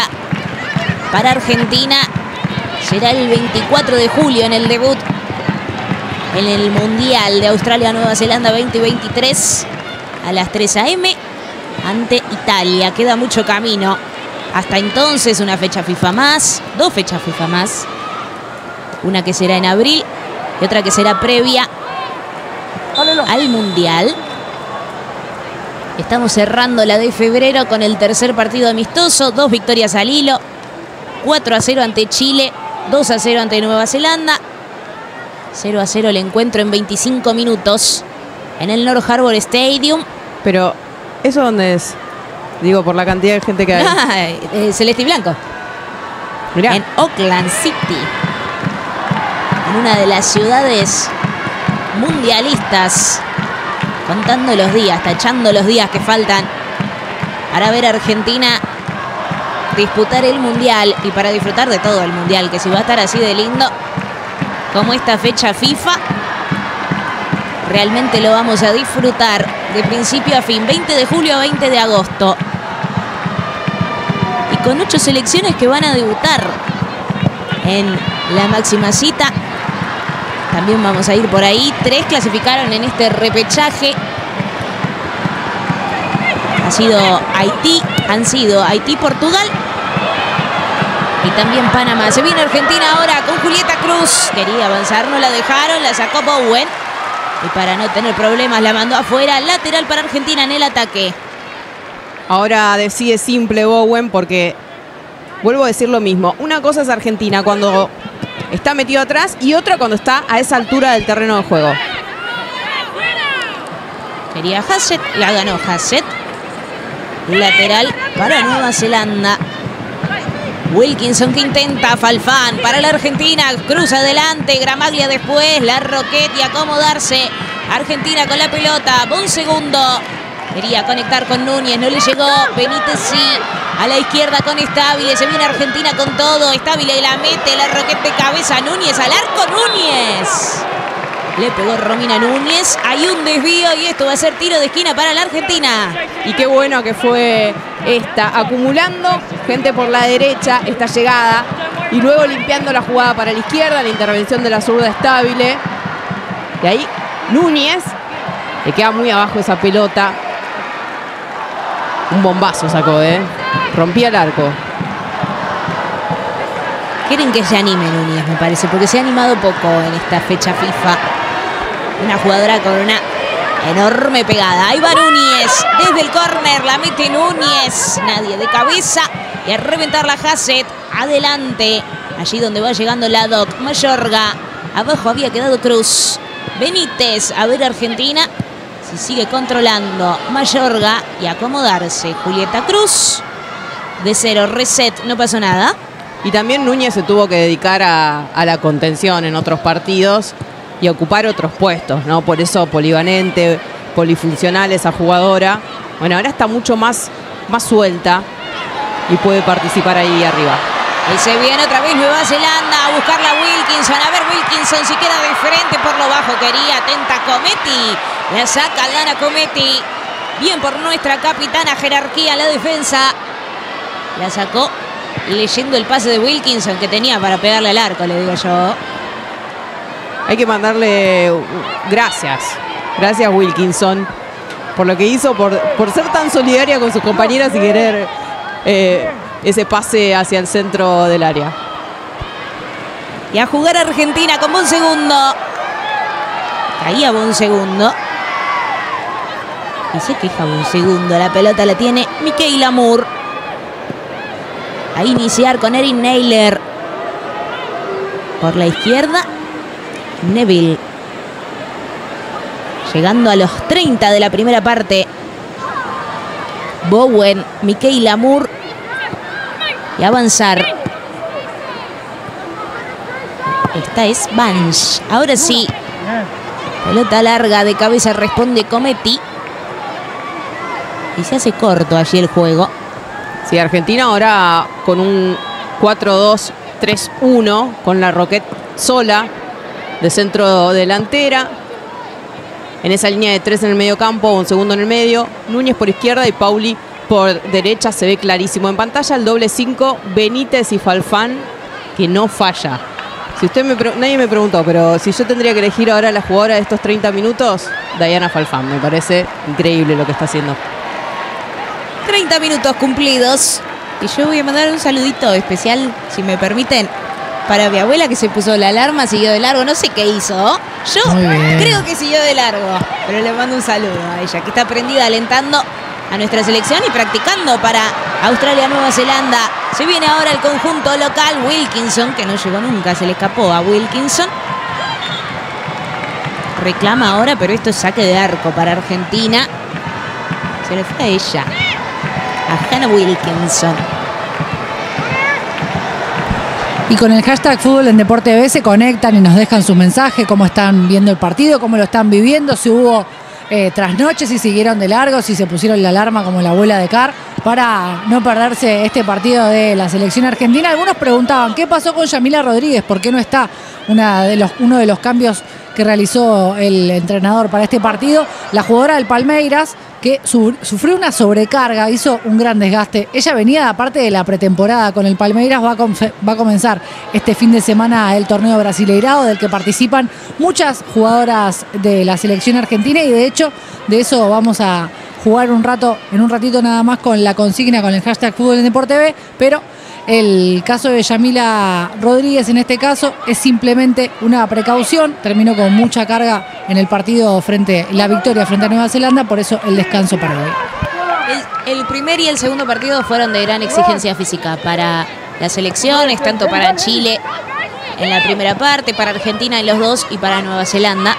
para Argentina será el veinticuatro de julio en el debut en el Mundial de Australia-Nueva Zelanda veinte veintitrés a las tres a eme ante Italia. Queda mucho camino. Hasta entonces una fecha FIFA más, dos fechas FIFA más. Una que será en abril y otra que será previa al Mundial. Estamos cerrando la de febrero con el tercer partido amistoso. Dos victorias al hilo. cuatro a cero ante Chile, dos a cero ante Nueva Zelanda. cero a cero el encuentro en veinticinco minutos en el North Harbour Stadium. Pero, ¿eso dónde es? Digo, por la cantidad de gente que hay. Ah, eh, Celeste y Blanco. Mirá. En Auckland City. En una de las ciudades mundialistas. Contando los días, tachando los días que faltan para ver a Argentina disputar el Mundial y para disfrutar de todo el Mundial, que si va a estar así de lindo como esta fecha FIFA, realmente lo vamos a disfrutar de principio a fin, veinte de julio a veinte de agosto. Y con ocho selecciones que van a debutar en la máxima cita. También vamos a ir por ahí. Tres clasificaron en este repechaje. Ha sido Haití, han sido Haití, Portugal y también Panamá. Se viene Argentina ahora con Julieta Cruz. Quería avanzar, no la dejaron, la sacó Bowen. Y para no tener problemas la mandó afuera. Lateral para Argentina en el ataque. Ahora decide simple Bowen porque, vuelvo a decir lo mismo. Una cosa es Argentina cuando está metido atrás y otra cuando está a esa altura del terreno de juego. Quería Hassett, la ganó Hassett. Lateral para Nueva Zelanda. Wilkinson que intenta, Falfán para la Argentina, cruza adelante, Gramaglia después, la Roquette y acomodarse. Argentina con la pelota, un segundo. Quería conectar con Núñez, no le llegó. Benítez sí, a la izquierda con Stabile, se viene Argentina con todo. Stabile la mete, la Roquette de cabeza, Núñez al arco, Núñez. Le pegó Romina Núñez, hay un desvío y esto va a ser tiro de esquina para la Argentina. Y qué bueno que fue esta, acumulando gente por la derecha, esta llegada, y luego limpiando la jugada para la izquierda, la intervención de la zurda Stabile. Y ahí Núñez, le queda muy abajo esa pelota. Un bombazo sacó, ¿eh? Rompía el arco. Quieren que se anime Núñez, me parece, porque se ha animado poco en esta fecha FIFA. Una jugadora con una enorme pegada. Ahí va Núñez, desde el córner, la mete Núñez. Nadie de cabeza. Y a reventar la Hassett. Adelante, allí donde va llegando la Doc. Mayorga, abajo había quedado Cruz. Benítez, a ver Argentina si sigue controlando. Mayorga y acomodarse. Julieta Cruz, de cero, reset, no pasó nada. Y también Núñez se tuvo que dedicar a, a la contención en otros partidos y a ocupar otros puestos, ¿no? Por eso polivalente, polifuncional esa jugadora. Bueno, ahora está mucho más, más suelta y puede participar ahí arriba. Y se viene otra vez Nueva Zelanda a buscarla Wilkinson. A ver Wilkinson si queda de frente por lo bajo. Quería, atenta Cometti. La saca, gana Cometti. Bien por nuestra capitana, jerarquía en la defensa. La sacó leyendo el pase de Wilkinson que tenía para pegarle al arco, le digo yo. Hay que mandarle gracias. Gracias Wilkinson por lo que hizo, por, por ser tan solidaria con sus compañeras y querer eh, ese pase hacia el centro del área. Y a jugar Argentina con un segundo. Caía un segundo. Y se queja un segundo. La pelota la tiene Michaela Moore. A iniciar con Erin Naylor. Por la izquierda, Neville. Llegando a los treinta de la primera parte. Bowen, Michaela Moore. Y avanzar. Esta es Banch. Ahora sí. Pelota larga de cabeza, responde Cometti. Y se hace corto allí el juego. Sí, Argentina ahora con un cuatro dos tres uno, con la Roquette sola de centro delantera. En esa línea de tres en el medio campo, un segundo en el medio. Núñez por izquierda y Pauli por derecha, se ve clarísimo en pantalla. El doble cinco, Benítez y Falfán, que no falla. Si usted me pre- nadie me preguntó, pero si yo tendría que elegir ahora la jugadora de estos treinta minutos, Diana Falfán. Me parece increíble lo que está haciendo. treinta minutos cumplidos. Y yo voy a mandar un saludito especial, si me permiten, para mi abuela que se puso la alarma, siguió de largo. No sé qué hizo. Yo creo que siguió de largo. Pero le mando un saludo a ella, que está prendida alentando a nuestra selección y practicando para Australia-Nueva Zelanda. Se viene ahora el conjunto local. Wilkinson, que no llegó nunca, se le escapó a Wilkinson. Reclama ahora, pero esto es saque de arco para Argentina. Se le fue a ella, a Hannah Wilkinson. Y con el hashtag Fútbol en Deporte B se conectan y nos dejan su mensaje, cómo están viendo el partido, cómo lo están viviendo, si hubo eh, trasnoches, si siguieron de largo, si se pusieron la alarma como la abuela de Car, para no perderse este partido de la selección argentina. Algunos preguntaban, ¿qué pasó con Yamila Rodríguez? ¿Por qué no está una de los, uno de los cambios que realizó el entrenador para este partido? La jugadora del Palmeiras, que su, sufrió una sobrecarga, hizo un gran desgaste. Ella venía, aparte de la pretemporada con el Palmeiras, va a, va a comenzar este fin de semana el torneo Brasileirao, del que participan muchas jugadoras de la selección argentina, y de hecho de eso vamos a jugar un rato, en un ratito nada más, con la consigna, con el hashtag Fútbol en Deporte B, pero el caso de Yamila Rodríguez en este caso es simplemente una precaución. Terminó con mucha carga en el partido frente, la victoria frente a Nueva Zelanda, por eso el descanso para hoy. El, el primer y el segundo partido fueron de gran exigencia física para las selecciones, tanto para Chile en la primera parte, para Argentina en los dos y para Nueva Zelanda.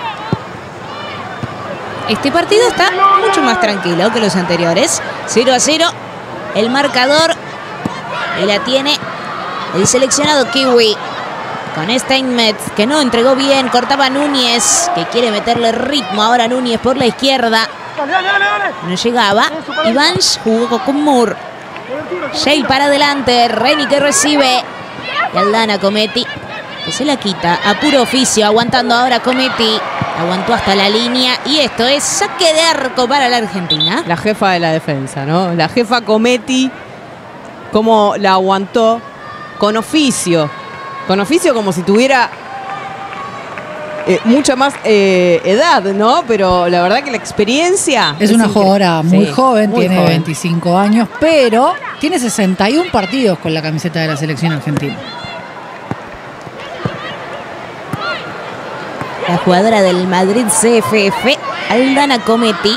Este partido está mucho más tranquilo que los anteriores. cero a cero el marcador. Y la tiene el seleccionado kiwi con Steinmetz, que no entregó bien. Cortaba Núñez, que quiere meterle ritmo ahora Núñez por la izquierda. No llegaba. Ivanch jugó con Moore. Shale para adelante. Reni que recibe. Y Aldana Cometti, que se la quita a puro oficio. Aguantando ahora Cometti. Aguantó hasta la línea. Y esto es saque de arco para la Argentina. La jefa de la defensa, ¿no? La jefa Cometti. Cómo la aguantó con oficio. Con oficio como si tuviera eh, mucha más eh, edad, ¿no? Pero la verdad que la experiencia... Es, es una jugadora muy sí, joven, muy tiene joven. veinticinco años, pero tiene sesenta y uno partidos con la camiseta de la selección argentina. La jugadora del Madrid C F F, Aldana Cometti,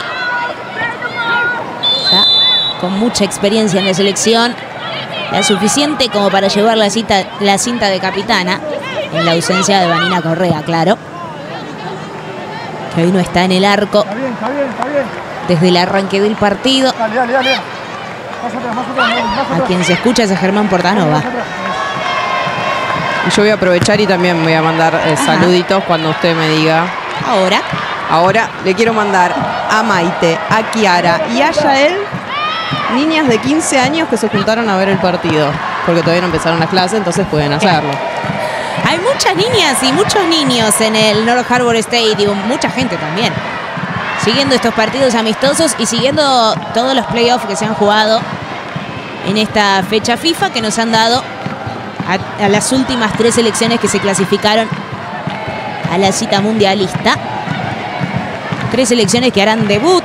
ya con mucha experiencia en la selección. La suficiente como para llevar la, cita, la cinta de capitana, en la ausencia de Vanina Correa, claro. Que hoy no está en el arco. Está bien, está bien, está bien. Desde el arranque del partido. Dale, dale, dale. Más atrás, más atrás, más atrás. A quien se escucha es a Germán Portanova. Y yo voy a aprovechar y también voy a mandar eh, saluditos cuando usted me diga. Ahora. Ahora le quiero mandar a Maite, a Kiara y a Yael, niñas de quince años que se juntaron a ver el partido, porque todavía no empezaron las clases, entonces pueden hacerlo. Hay muchas niñas y muchos niños en el North Harbor Stadium, mucha gente también, siguiendo estos partidos amistosos y siguiendo todos los playoffs que se han jugado en esta fecha FIFA, que nos han dado a, a las últimas tres selecciones que se clasificaron a la cita mundialista. Tres selecciones que harán debut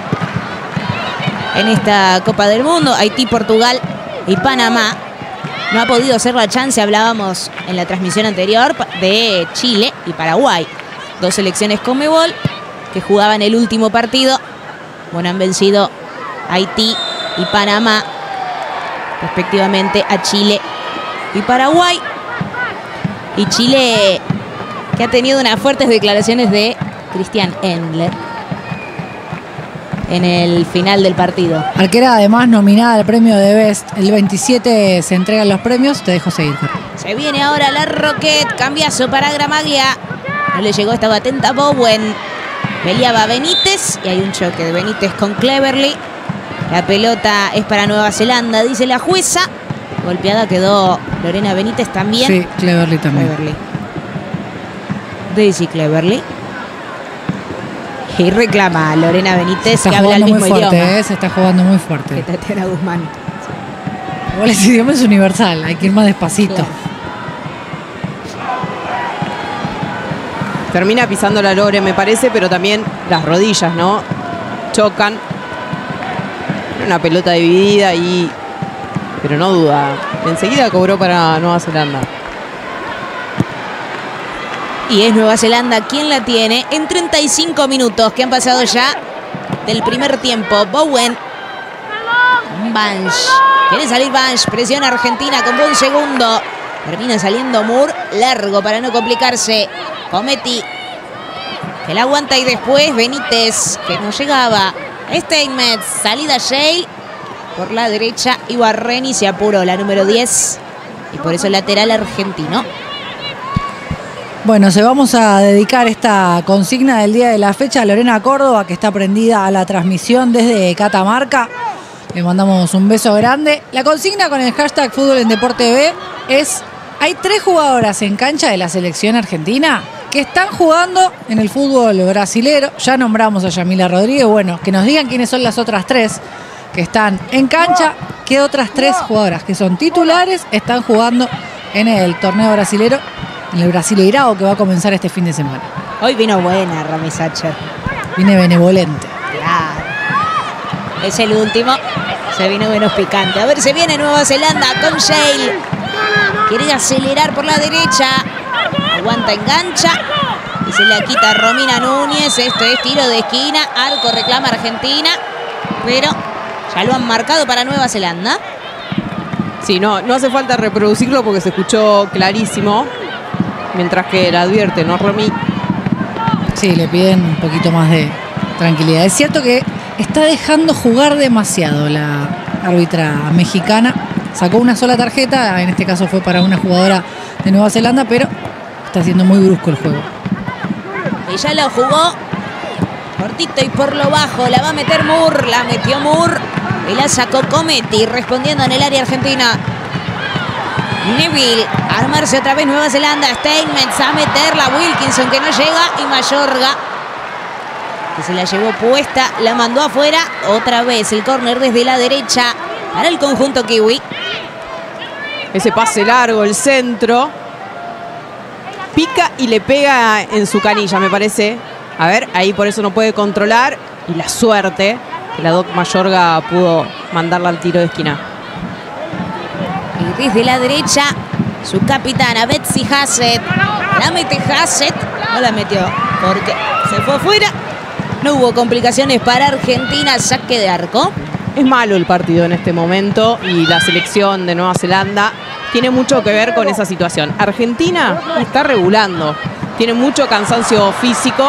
en esta Copa del Mundo. Haití, Portugal y Panamá. No ha podido ser la chance, hablábamos en la transmisión anterior, de Chile y Paraguay. Dos selecciones Conmebol que jugaban el último partido. Bueno, han vencido Haití y Panamá, respectivamente, a Chile y Paraguay. Y Chile, que ha tenido unas fuertes declaraciones de Christian Endler en el final del partido. Arquera además nominada al premio de Best. El veintisiete se entregan los premios. Te dejo seguir. Se viene ahora la Roquette. Cambiazo para Gramaglia. No le llegó, estaba atenta Bowen. Peleaba Benítez y hay un choque de Benítez con Cleverly. La pelota es para Nueva Zelanda, dice la jueza. Golpeada quedó Lorena Benítez también. Sí, Cleverly también. Cleverly. Daisy Cleverly. Y reclama a Lorena Benítez, que habla el mismo muy fuerte, idioma. Eh, se está jugando muy fuerte. Que Tatiana Guzmán. Igual ese idioma es universal, hay que ir más despacito. Claro. Termina pisando la Lore, me parece, pero también las rodillas, ¿no? Chocan. Una pelota dividida y... pero no duda. Enseguida cobró para Nueva Zelanda. Y es Nueva Zelanda quien la tiene en treinta y cinco minutos que han pasado ya del primer tiempo. Bowen. Banch. Quiere salir Banch. Presiona Argentina con buen segundo. Termina saliendo Moore. Largo para no complicarse. Cometti. Que la aguanta y después Benítez. Que no llegaba. Steinmetz. Salida Shale. Por la derecha. Y Barreni se apuró. La número diez. Y por eso lateral argentino. Bueno, se vamos a dedicar esta consigna del día de la fecha a Lorena Córdoba, que está prendida a la transmisión desde Catamarca. Le mandamos un beso grande. La consigna con el hashtag Fútbol en Deporte B es: hay tres jugadoras en cancha de la selección argentina que están jugando en el fútbol brasilero. Ya nombramos a Yamila Rodríguez. Bueno, que nos digan quiénes son las otras tres que están en cancha. ¿Qué otras tres jugadoras que son titulares están jugando en el torneo brasilero? En el Brasileirao que va a comenzar este fin de semana. Hoy vino buena Romy Sacher. Viene benevolente. Claro. Es el último. Se vino menos picante. A ver, se viene Nueva Zelanda con Shale. Quiere acelerar por la derecha. Aguanta, engancha. Y se la quita Romina Núñez. Esto es tiro de esquina. Arco reclama Argentina. Pero ya lo han marcado para Nueva Zelanda. Sí, no, no hace falta reproducirlo porque se escuchó clarísimo. Mientras que la advierte, ¿no, Romy? Sí, le piden un poquito más de tranquilidad. Es cierto que está dejando jugar demasiado la árbitra mexicana. Sacó una sola tarjeta, en este caso fue para una jugadora de Nueva Zelanda, pero está siendo muy brusco el juego. Y ya lo jugó cortito y por lo bajo. La va a meter Moore, la metió Moore y la sacó Cometti, respondiendo en el área argentina. Neville, armarse otra vez Nueva Zelanda. Steinmetz a meterla. Wilkinson que no llega. Y Mayorga, que se la llevó puesta, la mandó afuera. Otra vez el córner desde la derecha para el conjunto kiwi. Ese pase largo, el centro. Pica y le pega en su canilla, me parece. A ver, ahí por eso no puede controlar. Y la suerte que la Doc Mayorga pudo mandarla al tiro de esquina. Y desde la derecha, su capitana Betsy Hassett. La mete Hassett. No la metió porque se fue afuera. No hubo complicaciones para Argentina. Saque de arco. Es malo el partido en este momento y la selección de Nueva Zelanda tiene mucho que ver con esa situación. Argentina está regulando. Tiene mucho cansancio físico.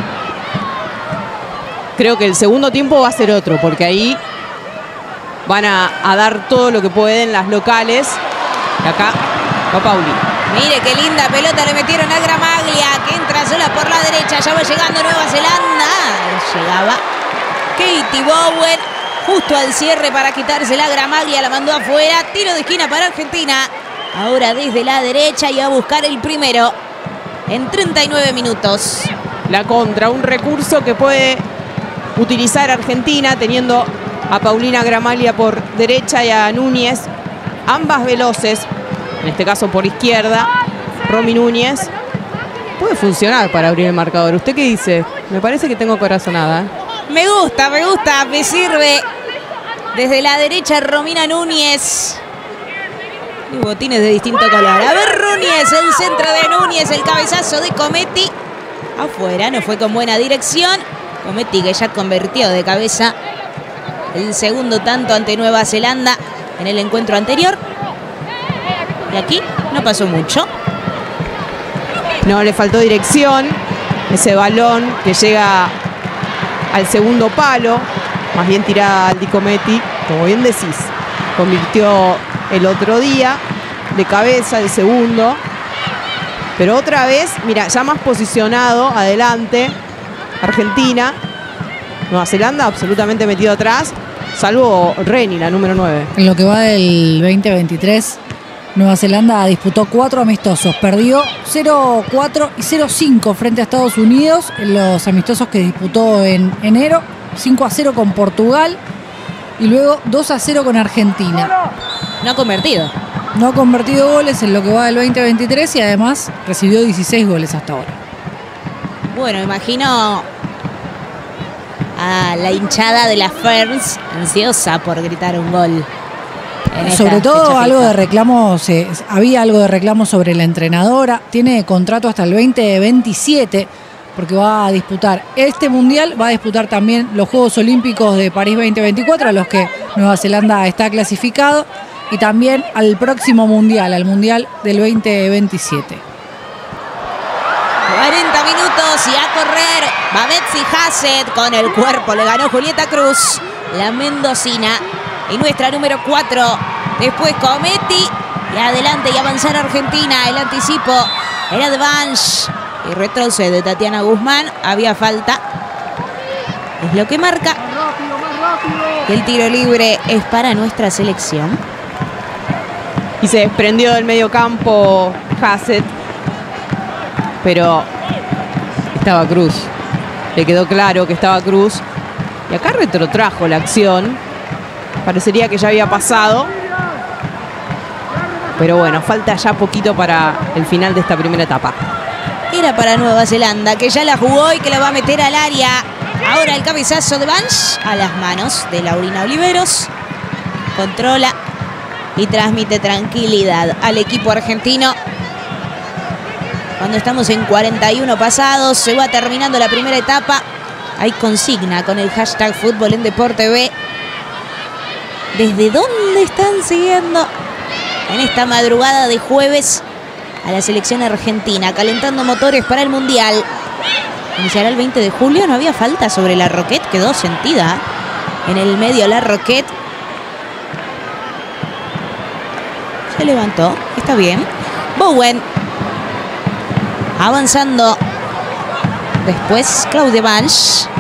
Creo que el segundo tiempo va a ser otro porque ahí van a, a dar todo lo que pueden las locales. Y acá va Pauli. Mire qué linda pelota le metieron a Gramaglia, que entra sola por la derecha. Ya va llegando Nueva Zelanda. Llegaba Katie Bowen justo al cierre para quitarse la Gramaglia. La mandó afuera. Tiro de esquina para Argentina. Ahora desde la derecha y a buscar el primero en treinta y nueve minutos. La contra, un recurso que puede utilizar Argentina teniendo a Paulina Gramaglia por derecha y a Núñez, ambas veloces, en este caso por izquierda. Romy Núñez puede funcionar para abrir el marcador. ¿Usted qué dice? Me parece que tengo corazonada. Me gusta, me gusta, me sirve. Desde la derecha Romina Núñez. Y botines de distinto color. A ver, Núñez, el centro de Núñez, el cabezazo de Cometti. Afuera, no fue con buena dirección. Cometti que ya convirtió de cabeza el segundo tanto ante Nueva Zelanda en el encuentro anterior. Y aquí no pasó mucho. No, le faltó dirección. Ese balón que llega al segundo palo, más bien tirada al Di Cometti, como bien decís, convirtió el otro día de cabeza el segundo. Pero otra vez, mira, ya más posicionado adelante Argentina. Nueva Zelanda absolutamente metido atrás, salvo Reni, la número nueve. En lo que va del veinte veintitrés, Nueva Zelanda disputó cuatro amistosos. Perdió cero cuatro y cero cinco frente a Estados Unidos en los amistosos que disputó en enero. cinco a cero con Portugal y luego dos a cero con Argentina. No ha convertido. No ha convertido goles en lo que va del veinte veintitrés y además recibió dieciséis goles hasta ahora. Bueno, imagino a la hinchada de las Ferns ansiosa por gritar un gol. Sobre todo algo de reclamos, eh, había algo de reclamos sobre la entrenadora. Tiene contrato hasta el veinte veintisiete porque va a disputar este mundial, va a disputar también los Juegos Olímpicos de París veinte veinticuatro, a los que Nueva Zelanda está clasificado, y también al próximo mundial, al mundial del veinte veintisiete. cuarenta minutos y a correr. Va Betsy Hassett con el cuerpo. Le ganó Julieta Cruz, la mendocina. Y nuestra número cuatro. Después Cometti. Y adelante y avanzar Argentina. El anticipo era de Banch. Y retrocede Tatiana Guzmán. Había falta. Es lo que marca. El tiro libre es para nuestra selección. Y se desprendió del medio campo Hassett. Pero estaba Cruz. Le quedó claro que estaba Cruz. Y acá retrotrajo la acción. Parecería que ya había pasado. Pero bueno, falta ya poquito para el final de esta primera etapa. Era para Nueva Zelanda, que ya la jugó y que la va a meter al área. Ahora el cabezazo de Banch a las manos de Laurina Oliveros. Controla y transmite tranquilidad al equipo argentino. Cuando estamos en cuarenta y uno pasados, se va terminando la primera etapa. Hay consigna con el hashtag Fútbol en Deporte B. ¿Desde dónde están siguiendo en esta madrugada de jueves a la selección argentina? Calentando motores para el Mundial. Iniciará el veinte de julio. No había falta sobre la Roquette. Quedó sentida en el medio la Roquette. Se levantó. Está bien. Bowen. Avanzando. Después Claudia Banch.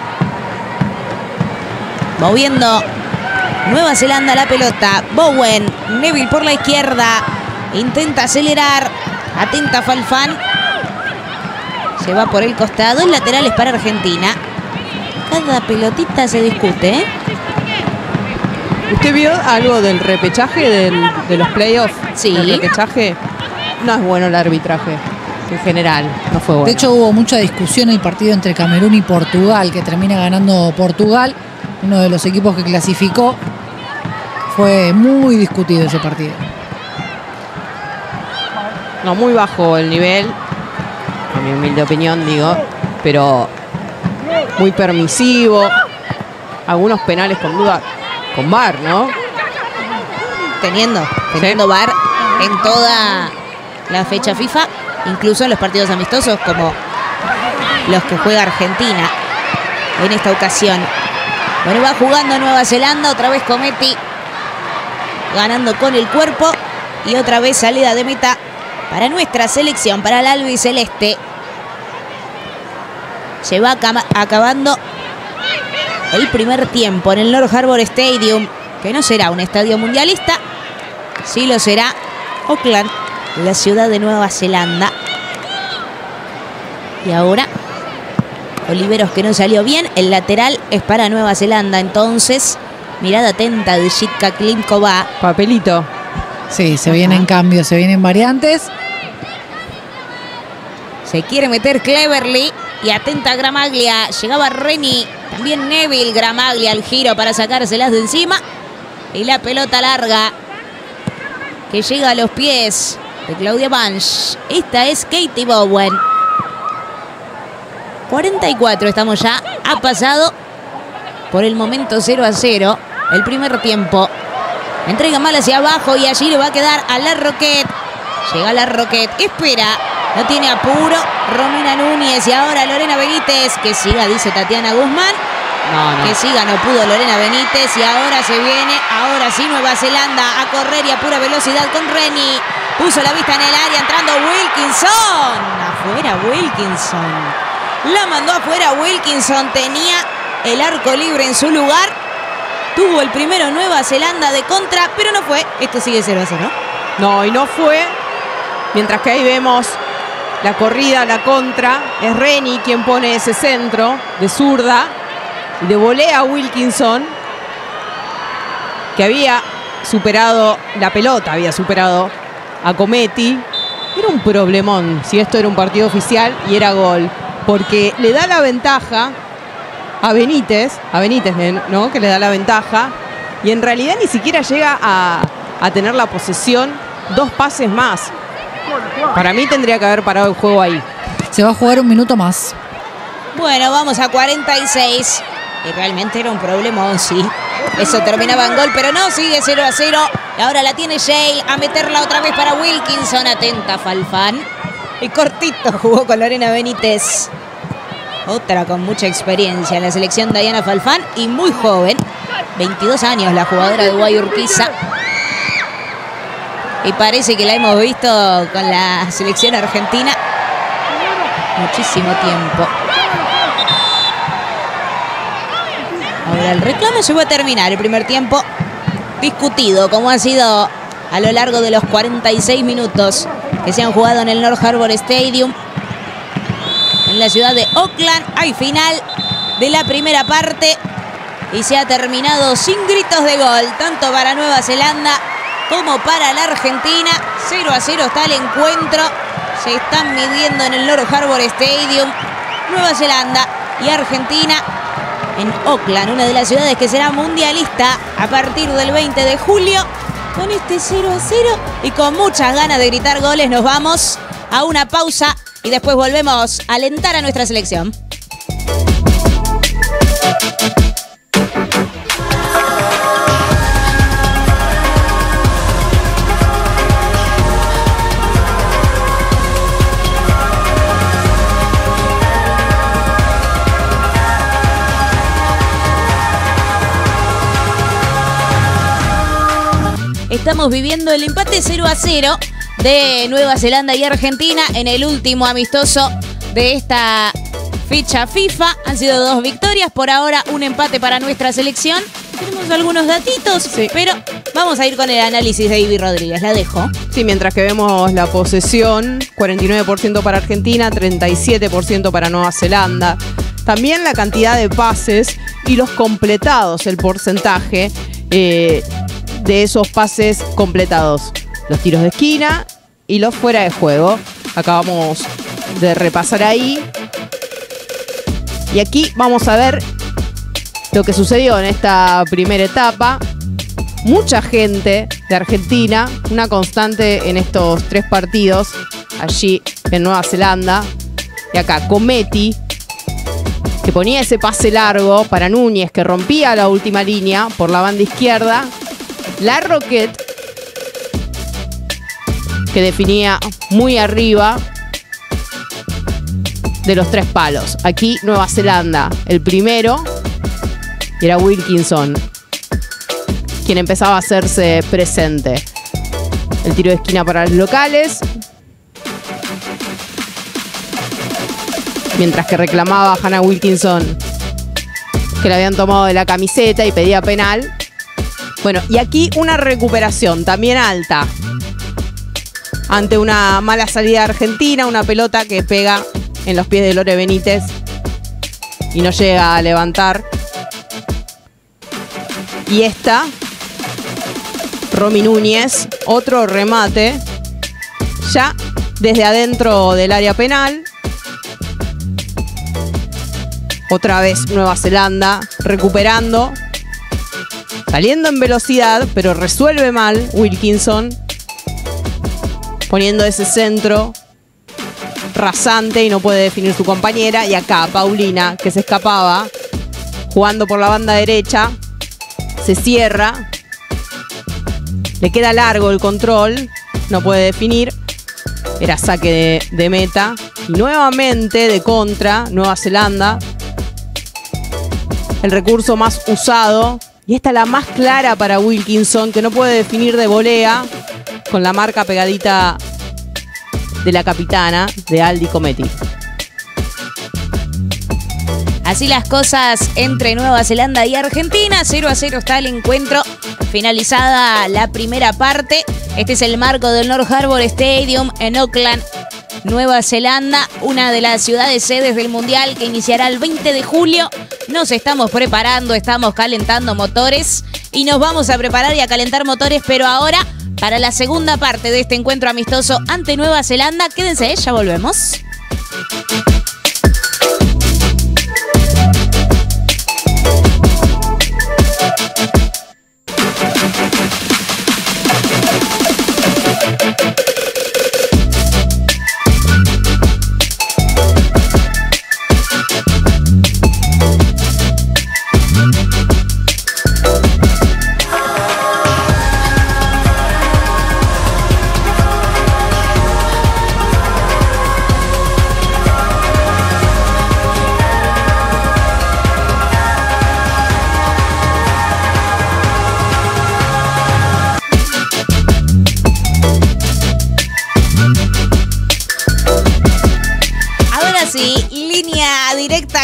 Moviendo Nueva Zelanda la pelota. Bowen. Neville por la izquierda. Intenta acelerar. Atenta Falfán. Se va por el costado. El lateral es para Argentina. Cada pelotita se discute, ¿eh? ¿Usted vio algo del repechaje del, de los playoffs? Sí. El repechaje no es bueno el arbitraje. En general, no fue bueno. De hecho, hubo mucha discusión en el partido entre Camerún y Portugal, que termina ganando Portugal, uno de los equipos que clasificó. Fue muy discutido ese partido. No, muy bajo el nivel, a mi humilde opinión, digo, pero muy permisivo. Algunos penales con duda, con V A R, ¿no? Teniendo, teniendo Sí. V A R en toda la fecha FIFA, incluso en los partidos amistosos como los que juega Argentina en esta ocasión. Bueno, va jugando Nueva Zelanda, otra vez Cometti ganando con el cuerpo y otra vez salida de meta para nuestra selección, para el albiceleste. Se va acabando el primer tiempo en el North Harbour Stadium, que no será un estadio mundialista, sí lo será Auckland, la ciudad de Nueva Zelanda. Y ahora Oliveros, que no salió bien. El lateral es para Nueva Zelanda. Entonces, mirada atenta de Jitka Klimkova. Papelito. Sí, se vienen cambios, se vienen variantes. Se quiere meter Cleverly. Y atenta Gramaglia. Llegaba Reni. También Neville. Gramaglia al giro para sacárselas de encima. Y la pelota larga que llega a los pies de Claudia Banch. Esta es Katie Bowen. cuarenta y cuatro estamos ya. Ha pasado por el momento cero a cero el primer tiempo. Entrega mal hacia abajo y allí le va a quedar a la Roquette. Llega la Roquette. Espera. No tiene apuro. Romina Núñez y ahora Lorena Benítez. Que siga, dice Tatiana Guzmán. No, no. Que siga, no pudo Lorena Benítez. Y ahora se viene. Ahora sí Nueva Zelanda a correr y a pura velocidad con Reni. Puso la vista en el área entrando Wilkinson. Afuera Wilkinson. La mandó afuera Wilkinson. Tenía el arco libre en su lugar. Tuvo el primero Nueva Zelanda de contra, pero no fue. Esto sigue cero a cero. No, y no fue. Mientras que ahí vemos la corrida, la contra. Es Reni quien pone ese centro de zurda. De volea a Wilkinson, que había superado la pelota, había superado a Cometti. Era un problemón si esto era un partido oficial y era gol. porque le da la ventaja a Benítez, a Benítez, ¿no? Que le da la ventaja, y en realidad ni siquiera llega a, a tener la posesión, dos pases más. Para mí tendría que haber parado el juego ahí. Se va a jugar un minuto más. Bueno, vamos a cuarenta y seis. Y realmente era un problemón, sí. Eso terminaba en gol, pero no, sigue cero a cero. Y ahora la tiene Shale, a meterla otra vez para Wilkinson. Atenta, Falfán. Y cortito jugó con Lorena Benítez. Otra con mucha experiencia en la selección, Diana Falfán, y muy joven. veintidós años la jugadora de Guayurquiza. Y parece que la hemos visto con la selección argentina muchísimo tiempo. Ahora el reclamo se va a terminar. El primer tiempo discutido, como ha sido a lo largo de los cuarenta y seis minutos que se han jugado en el North Harbor Stadium, en la ciudad de Auckland. Hay final de la primera parte y se ha terminado sin gritos de gol, tanto para Nueva Zelanda como para la Argentina. cero a cero está el encuentro. Se están midiendo en el North Harbor Stadium Nueva Zelanda y Argentina en Auckland, una de las ciudades que será mundialista a partir del veinte de julio. Con este cero a cero y con muchas ganas de gritar goles, nos vamos a una pausa y después volvemos a alentar a nuestra selección. Estamos viviendo el empate cero a cero de Nueva Zelanda y Argentina en el último amistoso de esta fecha FIFA. Han sido dos victorias, por ahora un empate para nuestra selección. Tenemos algunos datitos, sí, pero vamos a ir con el análisis de Ivy Rodríguez. La dejo. Sí, mientras que vemos la posesión, cuarenta y nueve por ciento para Argentina, treinta y siete por ciento para Nueva Zelanda. También la cantidad de pases y los completados, el porcentaje eh, de esos pases completados. Los tiros de esquina y los fuera de juego. Acabamos de repasar ahí. Y aquí vamos a ver lo que sucedió en esta primera etapa. Mucha gente de Argentina, una constante en estos tres partidos, allí en Nueva Zelanda. Y acá Cometti, que ponía ese pase largo para Núñez, que rompía la última línea por la banda izquierda. La Roquette, que definía muy arriba de los tres palos. Aquí Nueva Zelanda, el primero era Wilkinson, quien empezaba a hacerse presente. El tiro de esquina para los locales, mientras que reclamaba Hannah Wilkinson que le habían tomado de la camiseta y pedía penal. Bueno, y aquí una recuperación también alta ante una mala salida argentina, una pelota que pega en los pies de Lore Benítez y no llega a levantar. Y esta, Romy Núñez, otro remate ya desde adentro del área penal. Otra vez Nueva Zelanda recuperando, saliendo en velocidad, pero resuelve mal Wilkinson, poniendo ese centro rasante y no puede definir su compañera. Y acá Paulina, que se escapaba, jugando por la banda derecha, se cierra, le queda largo el control, no puede definir. Era saque de, de meta. Y nuevamente de contra, Nueva Zelanda, el recurso más usado. Y esta la más clara para Wilkinson, que no puede definir de volea, con la marca pegadita de la capitana, de Aldi Cometti. Así las cosas entre Nueva Zelanda y Argentina. cero a cero está el encuentro. Finalizada la primera parte. Este es el marco del North Harbor Stadium en Auckland, Nueva Zelanda, una de las ciudades sedes del Mundial que iniciará el veinte de julio. Nos estamos preparando, estamos calentando motores y nos vamos a preparar y a calentar motores, pero ahora para la segunda parte de este encuentro amistoso ante Nueva Zelanda. Quédense, ya volvemos.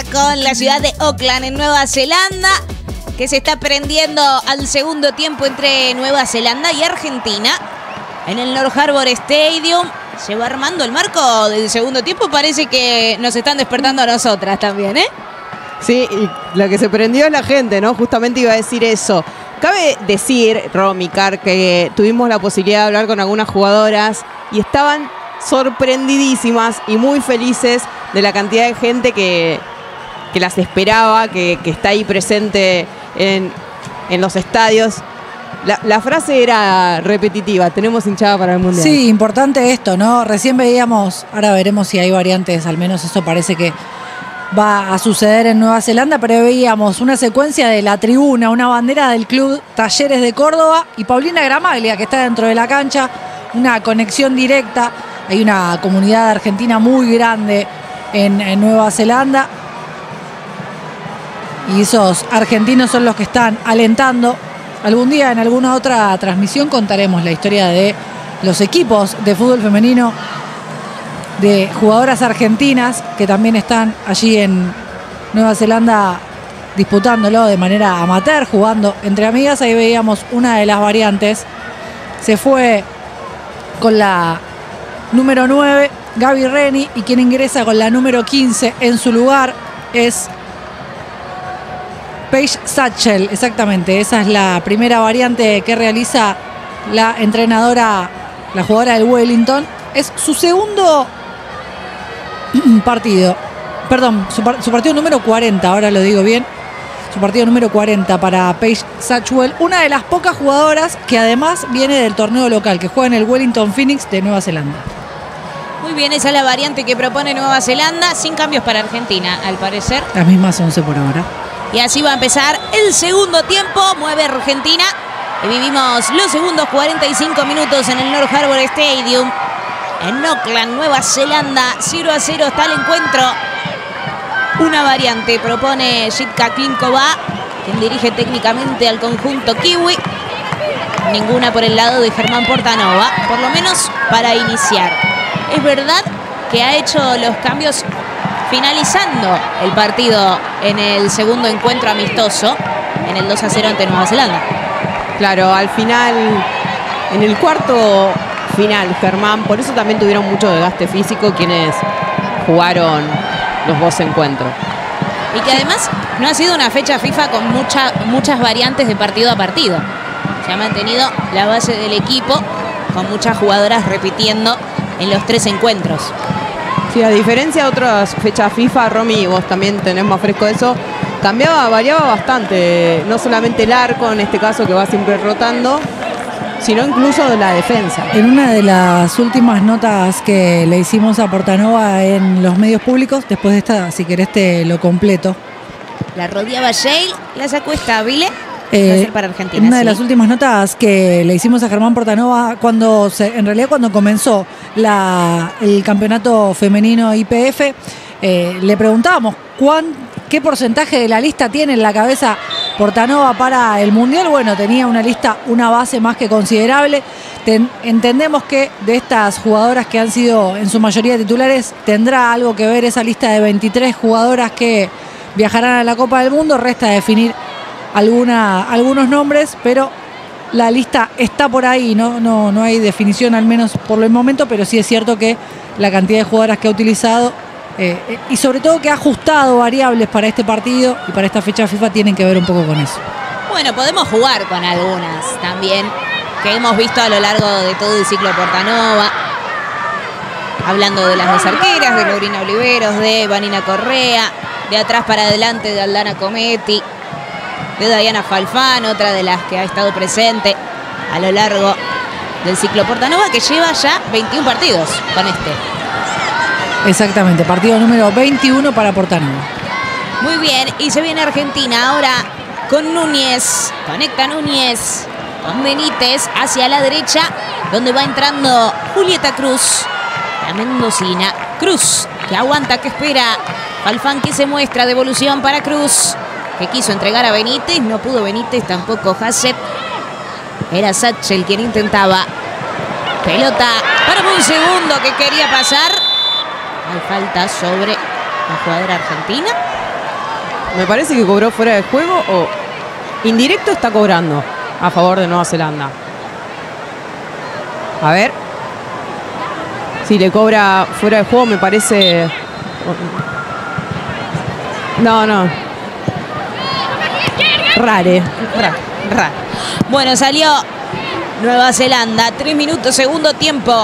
con la ciudad de Auckland en Nueva Zelanda, que se está prendiendo al segundo tiempo entre Nueva Zelanda y Argentina. En el North Harbour Stadium se va armando el marco del segundo tiempo. Parece que nos están despertando a nosotras también, ¿eh? Sí, y lo que se prendió es la gente, ¿no? Justamente iba a decir eso. Cabe decir, Romy, Car, que tuvimos la posibilidad de hablar con algunas jugadoras y estaban sorprendidísimas y muy felices de la cantidad de gente que, que las esperaba, que, que está ahí presente en, en los estadios. La, la frase era repetitiva, tenemos hinchada para el Mundial. Sí, importante esto, ¿no? Recién veíamos, ahora veremos si hay variantes, al menos eso parece que va a suceder en Nueva Zelanda, pero veíamos una secuencia de la tribuna, una bandera del Club Talleres de Córdoba y Paulina Gramaglia, que está dentro de la cancha, una conexión directa. Hay una comunidad argentina muy grande en, en Nueva Zelanda y esos argentinos son los que están alentando. Algún día en alguna otra transmisión contaremos la historia de los equipos de fútbol femenino de jugadoras argentinas que también están allí en Nueva Zelanda disputándolo de manera amateur, jugando entre amigas. Ahí veíamos una de las variantes. Se fue con la número nueve, Gaby Reni, y quien ingresa con la número quince en su lugar es Paige Satchel. Exactamente, esa es la primera variante que realiza la entrenadora, la jugadora del Wellington. Es su segundo partido, perdón, su, par su partido número cuarenta, ahora lo digo bien, su partido número cuarenta para Paige Satchel, una de las pocas jugadoras que además viene del torneo local, que juega en el Wellington Phoenix de Nueva Zelanda. Muy bien, esa es la variante que propone Nueva Zelanda, sin cambios para Argentina, al parecer. Las mismas once por ahora. Y así va a empezar el segundo tiempo, mueve Argentina y vivimos los segundos cuarenta y cinco minutos en el North Harbour Stadium. En Auckland, Nueva Zelanda, cero a cero está el encuentro. Una variante propone Jitka Klinkova, quien dirige técnicamente al conjunto kiwi. Ninguna por el lado de Germán Portanova, por lo menos para iniciar. Es verdad que ha hecho los cambios finalizando el partido en el segundo encuentro amistoso, en el dos a cero ante Nueva Zelanda. Claro, al final, en el cuarto final, Germán, por eso también tuvieron mucho desgaste físico quienes jugaron los dos encuentros. Y que además no ha sido una fecha FIFA con mucha, muchas variantes de partido a partido. Se ha mantenido la base del equipo con muchas jugadoras repitiendo en los tres encuentros. Sí, a diferencia de otras fechas FIFA, Romy, vos también tenés más fresco eso, cambiaba, variaba bastante, no solamente el arco en este caso que va siempre rotando, sino incluso la defensa. En una de las últimas notas que le hicimos a Portanova en los medios públicos, después de esta, si querés te lo completo. La rodeaba Shale, la sacó estable. Eh, para Argentina, en una sí. de las últimas notas que le hicimos a Germán Portanova, cuando se, en realidad cuando comenzó la, el campeonato femenino I P F, eh, le preguntábamos cuán, qué porcentaje de la lista tiene en la cabeza Portanova para el Mundial. Bueno, tenía una lista, una base más que considerable. Ten, entendemos que de estas jugadoras que han sido en su mayoría titulares, tendrá algo que ver esa lista de veintitrés jugadoras que viajarán a la Copa del Mundo. Resta definir alguna, algunos nombres, pero la lista está por ahí, ¿no? No, no hay definición, al menos por el momento, pero sí es cierto que la cantidad de jugadoras que ha utilizado eh, y sobre todo que ha ajustado variables para este partido y para esta fecha FIFA tienen que ver un poco con eso. Bueno, podemos jugar con algunas también que hemos visto a lo largo de todo el ciclo Portanova, hablando de las dos arqueras, de Lorena Oliveros, de Vanina Correa, de atrás para adelante de Aldana Cometti, de Diana Falfán, otra de las que ha estado presente a lo largo del ciclo Portanova, que lleva ya veintiún partidos con este. Exactamente, partido número veintiuno para Portanova. Muy bien, y se viene Argentina ahora con Núñez, conecta Núñez con Benítez hacia la derecha, donde va entrando Julieta Cruz, la mendocina. Cruz, que aguanta, que espera. Falfán, que se muestra, devolución para Cruz, que quiso entregar a Benítez, no pudo Benítez, tampoco Hassett. Era Satchel quien intentaba. Pelota para un segundo que quería pasar. Hay falta sobre la jugadora argentina. Me parece que cobró fuera de juego o indirecto está cobrando a favor de Nueva Zelanda. A ver. Si le cobra fuera de juego me parece... No, no. Rare. Ra, ra. Bueno, salió Nueva Zelanda. Tres minutos, segundo tiempo.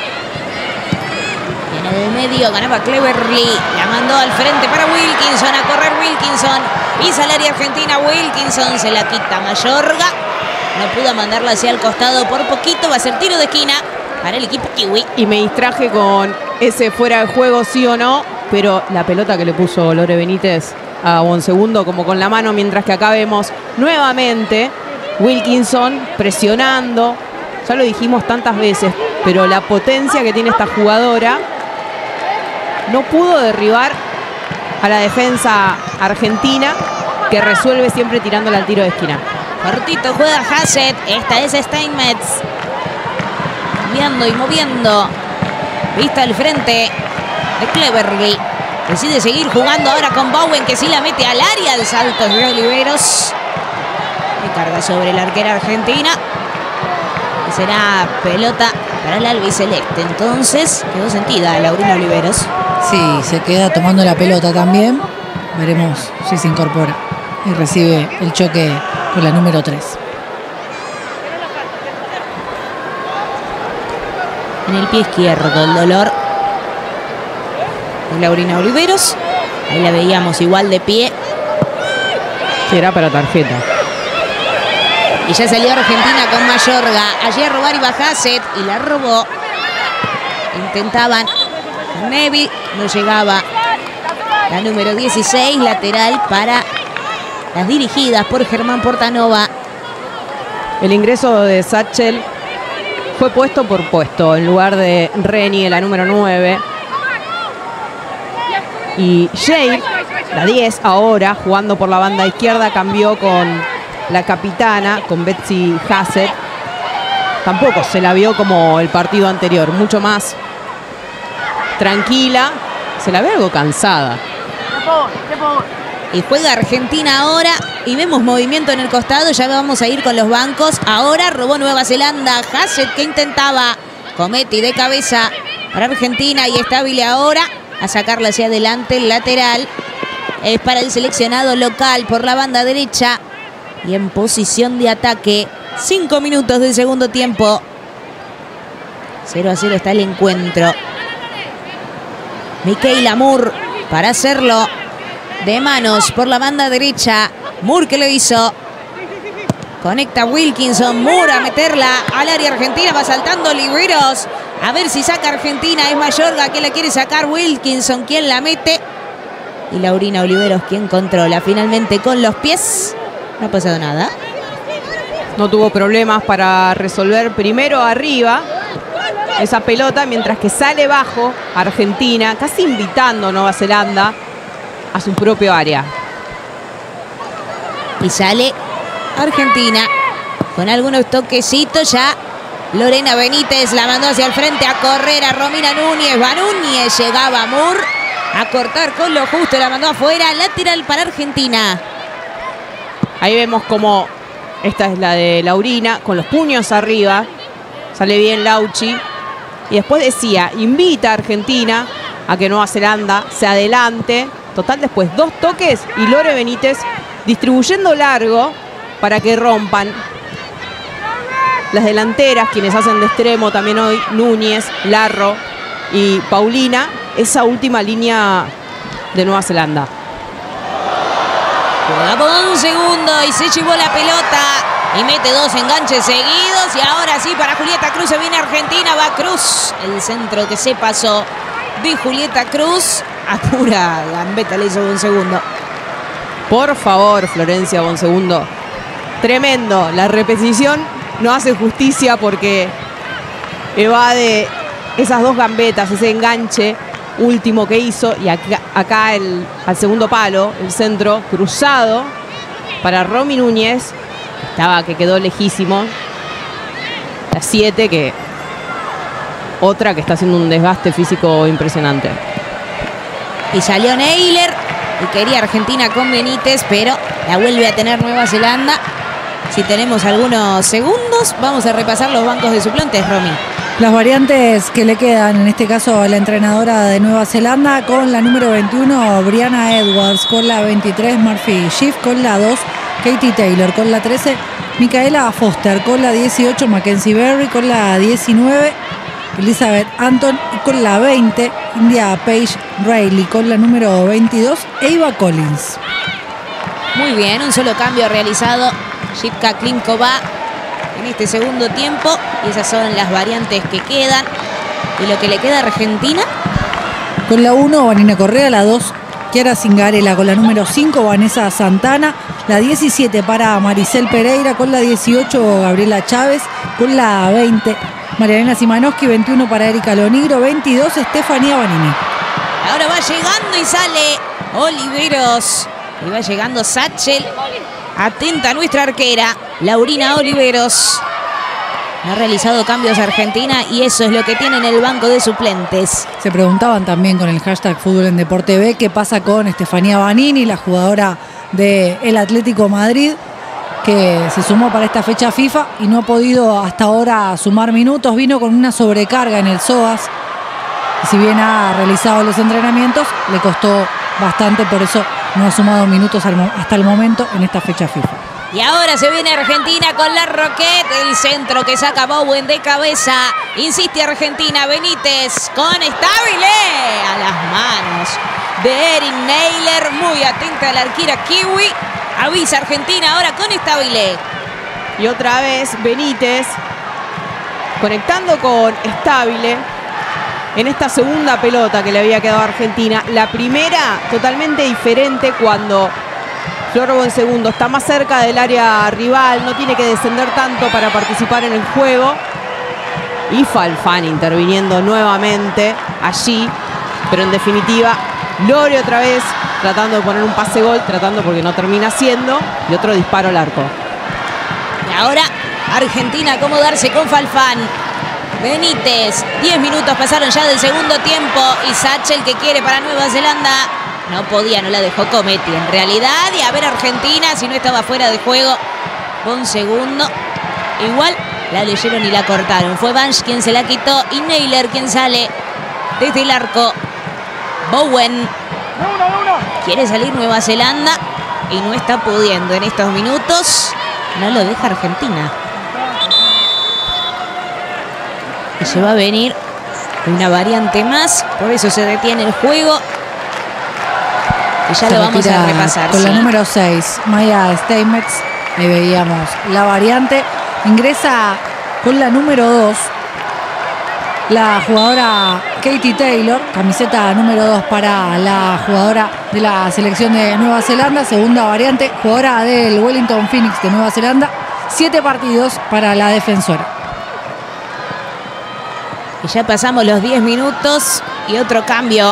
En el medio ganaba Cleverly. La mandó al frente para Wilkinson. A correr Wilkinson. Pisa el área argentina. Wilkinson se la quita Mayorga. No pudo mandarla hacia el costado por poquito. Va a ser tiro de esquina para el equipo kiwi. Y me distraje con ese fuera de juego, sí o no. Pero la pelota que le puso Lore Benítez a Bonsegundo como con la mano, mientras que acá vemos nuevamente Wilkinson presionando. Ya lo dijimos tantas veces, pero la potencia que tiene esta jugadora no pudo derribar a la defensa argentina, que resuelve siempre tirándola al tiro de esquina. Cortito juega Hassett. Esta es Steinmetz. Moviendo y moviendo. Vista al frente de Cleverly. Decide seguir jugando ahora con Bowen, que sí la mete al área. El salto de Oliveros. Y carga sobre la arquera argentina. Y será pelota para el albiceleste. Entonces quedó sentida Laurina Oliveros. Sí, se queda tomando la pelota también. Veremos si se incorpora y recibe el choque con la número tres. En el pie izquierdo el dolor de Laurina Oliveros. Ahí la veíamos igual de pie. Será para tarjeta. Y ya salió Argentina con Mayorga. Allí a robar iba Hassett y la robó. Intentaban Neville, no llegaba. La número dieciséis, lateral para las dirigidas por Germán Portanova. El ingreso de Satchel fue puesto por puesto en lugar de Reni, la número nueve. Y Jade, la diez, ahora jugando por la banda izquierda, cambió con la capitana, con Betsy Hassett. Tampoco se la vio como el partido anterior, mucho más tranquila. Se la ve algo cansada. Y juega Argentina ahora. Y vemos movimiento en el costado. Ya vamos a ir con los bancos. Ahora robó Nueva Zelanda. Hassett, que intentaba. Cometti de cabeza para Argentina. Y está Vile ahora a sacarla hacia adelante. El lateral es para el seleccionado local por la banda derecha. Y en posición de ataque. Cinco minutos del segundo tiempo. cero a cero está el encuentro. Michaela Moore para hacerlo de manos por la banda derecha. Moore, que lo hizo. Conecta Wilkinson. Moore a meterla al área argentina. Va saltando Oliveros. A ver si saca Argentina. Es Mayorga quien la quiere sacar. Wilkinson quien la mete. Y Laurina Oliveros quien controla. Finalmente con los pies. No ha pasado nada. No tuvo problemas para resolver primero arriba esa pelota, mientras que sale bajo Argentina, casi invitando a Nueva Zelanda a su propio área. Y sale Argentina con algunos toquecitos ya. Lorena Benítez la mandó hacia el frente a correr a Romina Núñez. Va Núñez, llegaba Moore a cortar con lo justo, la mandó afuera. Lateral para Argentina. Ahí vemos como esta es la de Laurina, con los puños arriba. Sale bien Lauchi. Y después decía, invita a Argentina a que Nueva Zelanda se adelante. Total, después dos toques y Lore Benítez distribuyendo largo para que rompan las delanteras, quienes hacen de extremo también hoy, Núñez, Larro y Paulina, esa última línea de Nueva Zelanda. Juega por un segundo y se llevó la pelota. Y mete dos enganches seguidos. Y ahora sí para Julieta Cruz. Se viene Argentina. Va Cruz. El centro que se pasó de Julieta Cruz. A pura gambeta le hizo un segundo. Por favor, Florencia Bonsegundo. Tremendo. La repetición no hace justicia porque evade esas dos gambetas, ese enganche último que hizo. Y acá, acá el, al segundo palo, el centro cruzado para Romy Núñez. Estaba que quedó lejísimo. La siete, que otra que está haciendo un desgaste físico impresionante. Y salió Naylor y quería Argentina con Benítez, pero la vuelve a tener Nueva Zelanda. Si tenemos algunos segundos, vamos a repasar los bancos de suplentes, Romy. Las variantes que le quedan, en este caso a la entrenadora de Nueva Zelanda, con la número veintiuno, Brianna Edwards, con la veintitrés, Murphy Schiff, con la dos, Katie Taylor, con la trece, Micaela Foster, con la dieciocho, Mackenzie Berry, con la diecinueve, Elizabeth Anton, y con la veinte, India Paige Reilly, con la número veintidós, Eva Collins. Muy bien, un solo cambio realizado. Shipka Klinkova en este segundo tiempo. Y esas son las variantes que quedan. Y lo que le queda a Argentina. Con la uno, Vanina Correa, la dos, Chiara Zingarella, con la número cinco, Vanessa Santana, la diecisiete para Maricel Pereira, con la dieciocho, Gabriela Chávez, con la veinte, Mariana Simanowski, veintiuno para Erika Lonigro, veintidós, Estefanía Banini. Ahora va llegando y sale Oliveros. Y va llegando Satchel. Atenta nuestra arquera, Laurina Oliveros. Ha realizado cambios Argentina y eso es lo que tiene en el banco de suplentes. Se preguntaban también con el hashtag Fútbol en Deporte B qué pasa con Estefanía Banini, la jugadora del Atlético Madrid, que se sumó para esta fecha FIFA y no ha podido hasta ahora sumar minutos. Vino con una sobrecarga en el psoas. Y si bien ha realizado los entrenamientos, le costó bastante, por eso no ha sumado minutos hasta el momento en esta fecha FIFA. Y ahora se viene Argentina con la Roquette, el centro que saca Bowen de cabeza. Insiste Argentina, Benítez con Stabile a las manos de Erin Naylor. Muy atenta a la arquera kiwi. Avisa Argentina ahora con Stabile. Y otra vez Benítez conectando con Stabile en esta segunda pelota que le había quedado a Argentina. La primera totalmente diferente cuando Flor en segundo está más cerca del área rival, no tiene que descender tanto para participar en el juego. Y Falfán interviniendo nuevamente allí, pero en definitiva Lore otra vez tratando de poner un pase gol, tratando porque no termina siendo, y otro disparo al arco. Y ahora Argentina acomodarse con Falfán. Benítez, diez minutos pasaron ya del segundo tiempo y Satchel que quiere para Nueva Zelanda. No podía, no la dejó Cometti en realidad. Y a ver Argentina si no estaba fuera de juego. Un segundo. Igual la leyeron y la cortaron. Fue Banch quien se la quitó y Naylor quien sale desde el arco. Bowen quiere salir Nueva Zelanda y no está pudiendo en estos minutos. No lo deja Argentina. Y se va a venir una variante más. Por eso se detiene el juego. Y ya se lo vamos a repasar. Con ¿sí? la número seis, Maya Steinmetz. Ahí veíamos la variante. Ingresa con la número dos, la jugadora Katie Taylor. Camiseta número dos para la jugadora de la selección de Nueva Zelanda. Segunda variante, jugadora del Wellington Phoenix de Nueva Zelanda. Siete partidos para la defensora. Y ya pasamos los diez minutos y otro cambio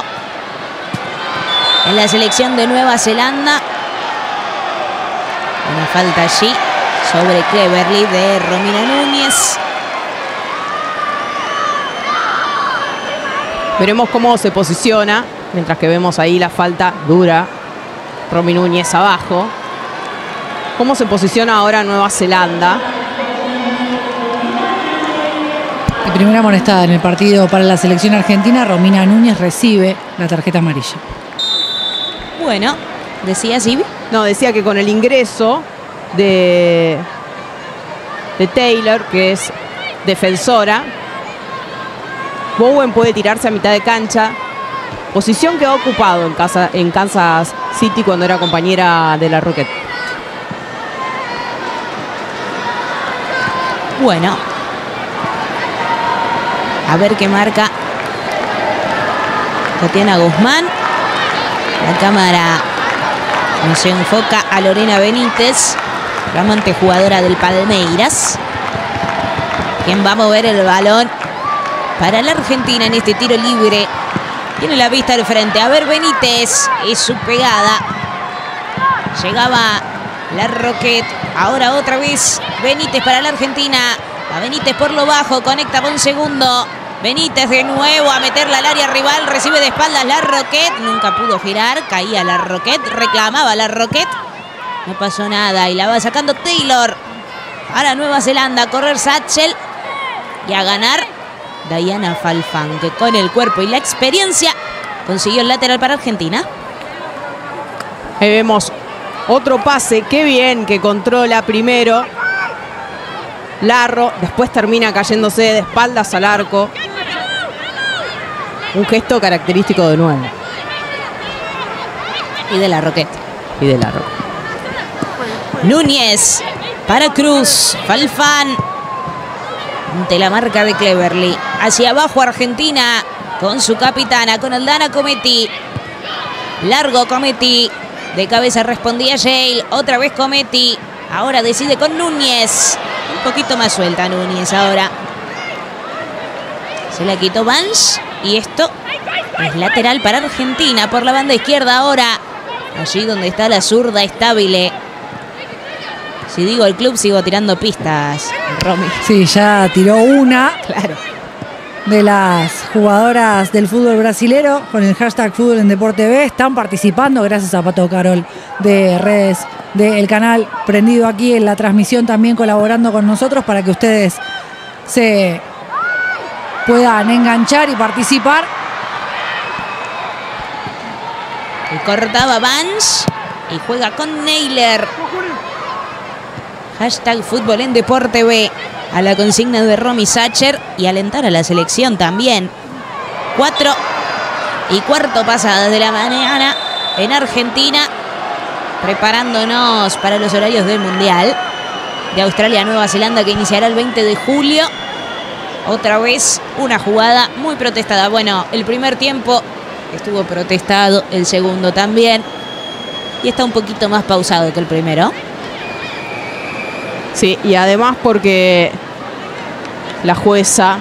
en la selección de Nueva Zelanda. Una falta allí sobre Cleverly de Romina Núñez. Veremos cómo se posiciona, mientras que vemos ahí la falta dura. Romy Núñez abajo. Cómo se posiciona ahora Nueva Zelanda. Y primera amonestada en el partido para la selección argentina. Romina Núñez recibe la tarjeta amarilla. Bueno, decía Sibi. No, decía que con el ingreso de, de Taylor, que es defensora, Bowen puede tirarse a mitad de cancha. Posición que ha ocupado en, casa, en Kansas City cuando era compañera de la Roquette. Bueno. A ver qué marca Tatiana Guzmán. La cámara nos enfoca a Lorena Benítez, flamante jugadora del Palmeiras, quien va a mover el balón para la Argentina en este tiro libre. Tiene la vista al frente. A ver Benítez, es su pegada. Llegaba la Roquette. Ahora otra vez Benítez para la Argentina. A Benítez por lo bajo, conecta con segundo. Benítez de nuevo a meterla al área rival. Recibe de espaldas la Roquette. Nunca pudo girar. Caía la Roquette. Reclamaba la Roquette. No pasó nada. Y la va sacando Taylor. Para Nueva Zelanda. A correr Satchel. Y a ganar Diana Falfán, que con el cuerpo y la experiencia consiguió el lateral para Argentina. Ahí vemos otro pase. Qué bien que controla primero Larro. Después termina cayéndose de espaldas al arco. Un gesto característico de nuevo. Y de la Roquette. Y de Larro. Núñez para Cruz. Falfán ante la marca de Cleverly. Hacia abajo Argentina con su capitana, con Aldana Cometti. Largo Cometti. De cabeza respondía Yale. Otra vez Cometti. Ahora decide con Núñez. Un poquito más suelta Núñez ahora. Se la quitó Vance. Y esto es lateral para Argentina por la banda izquierda ahora. Allí donde está la zurda estable. Si digo el club, sigo tirando pistas, Romy. Sí, ya tiró una. Claro. De las jugadoras del fútbol brasilero con el hashtag Fútbol en Deporte B. Están participando gracias a Pato Carol de redes del canal prendido aquí en la transmisión, también colaborando con nosotros para que ustedes se puedan enganchar y participar. Y cortaba Vance y juega con Naylor. Hashtag Fútbol en Deporte B. A la consigna de Romy Sacher y alentar a la selección también. Cuatro y cuarto pasadas de la mañana en Argentina, preparándonos para los horarios del Mundial de Australia a Nueva Zelanda, que iniciará el veinte de julio. Otra vez una jugada muy protestada. Bueno, el primer tiempo estuvo protestado, el segundo también, y está un poquito más pausado que el primero. Sí, y además porque la jueza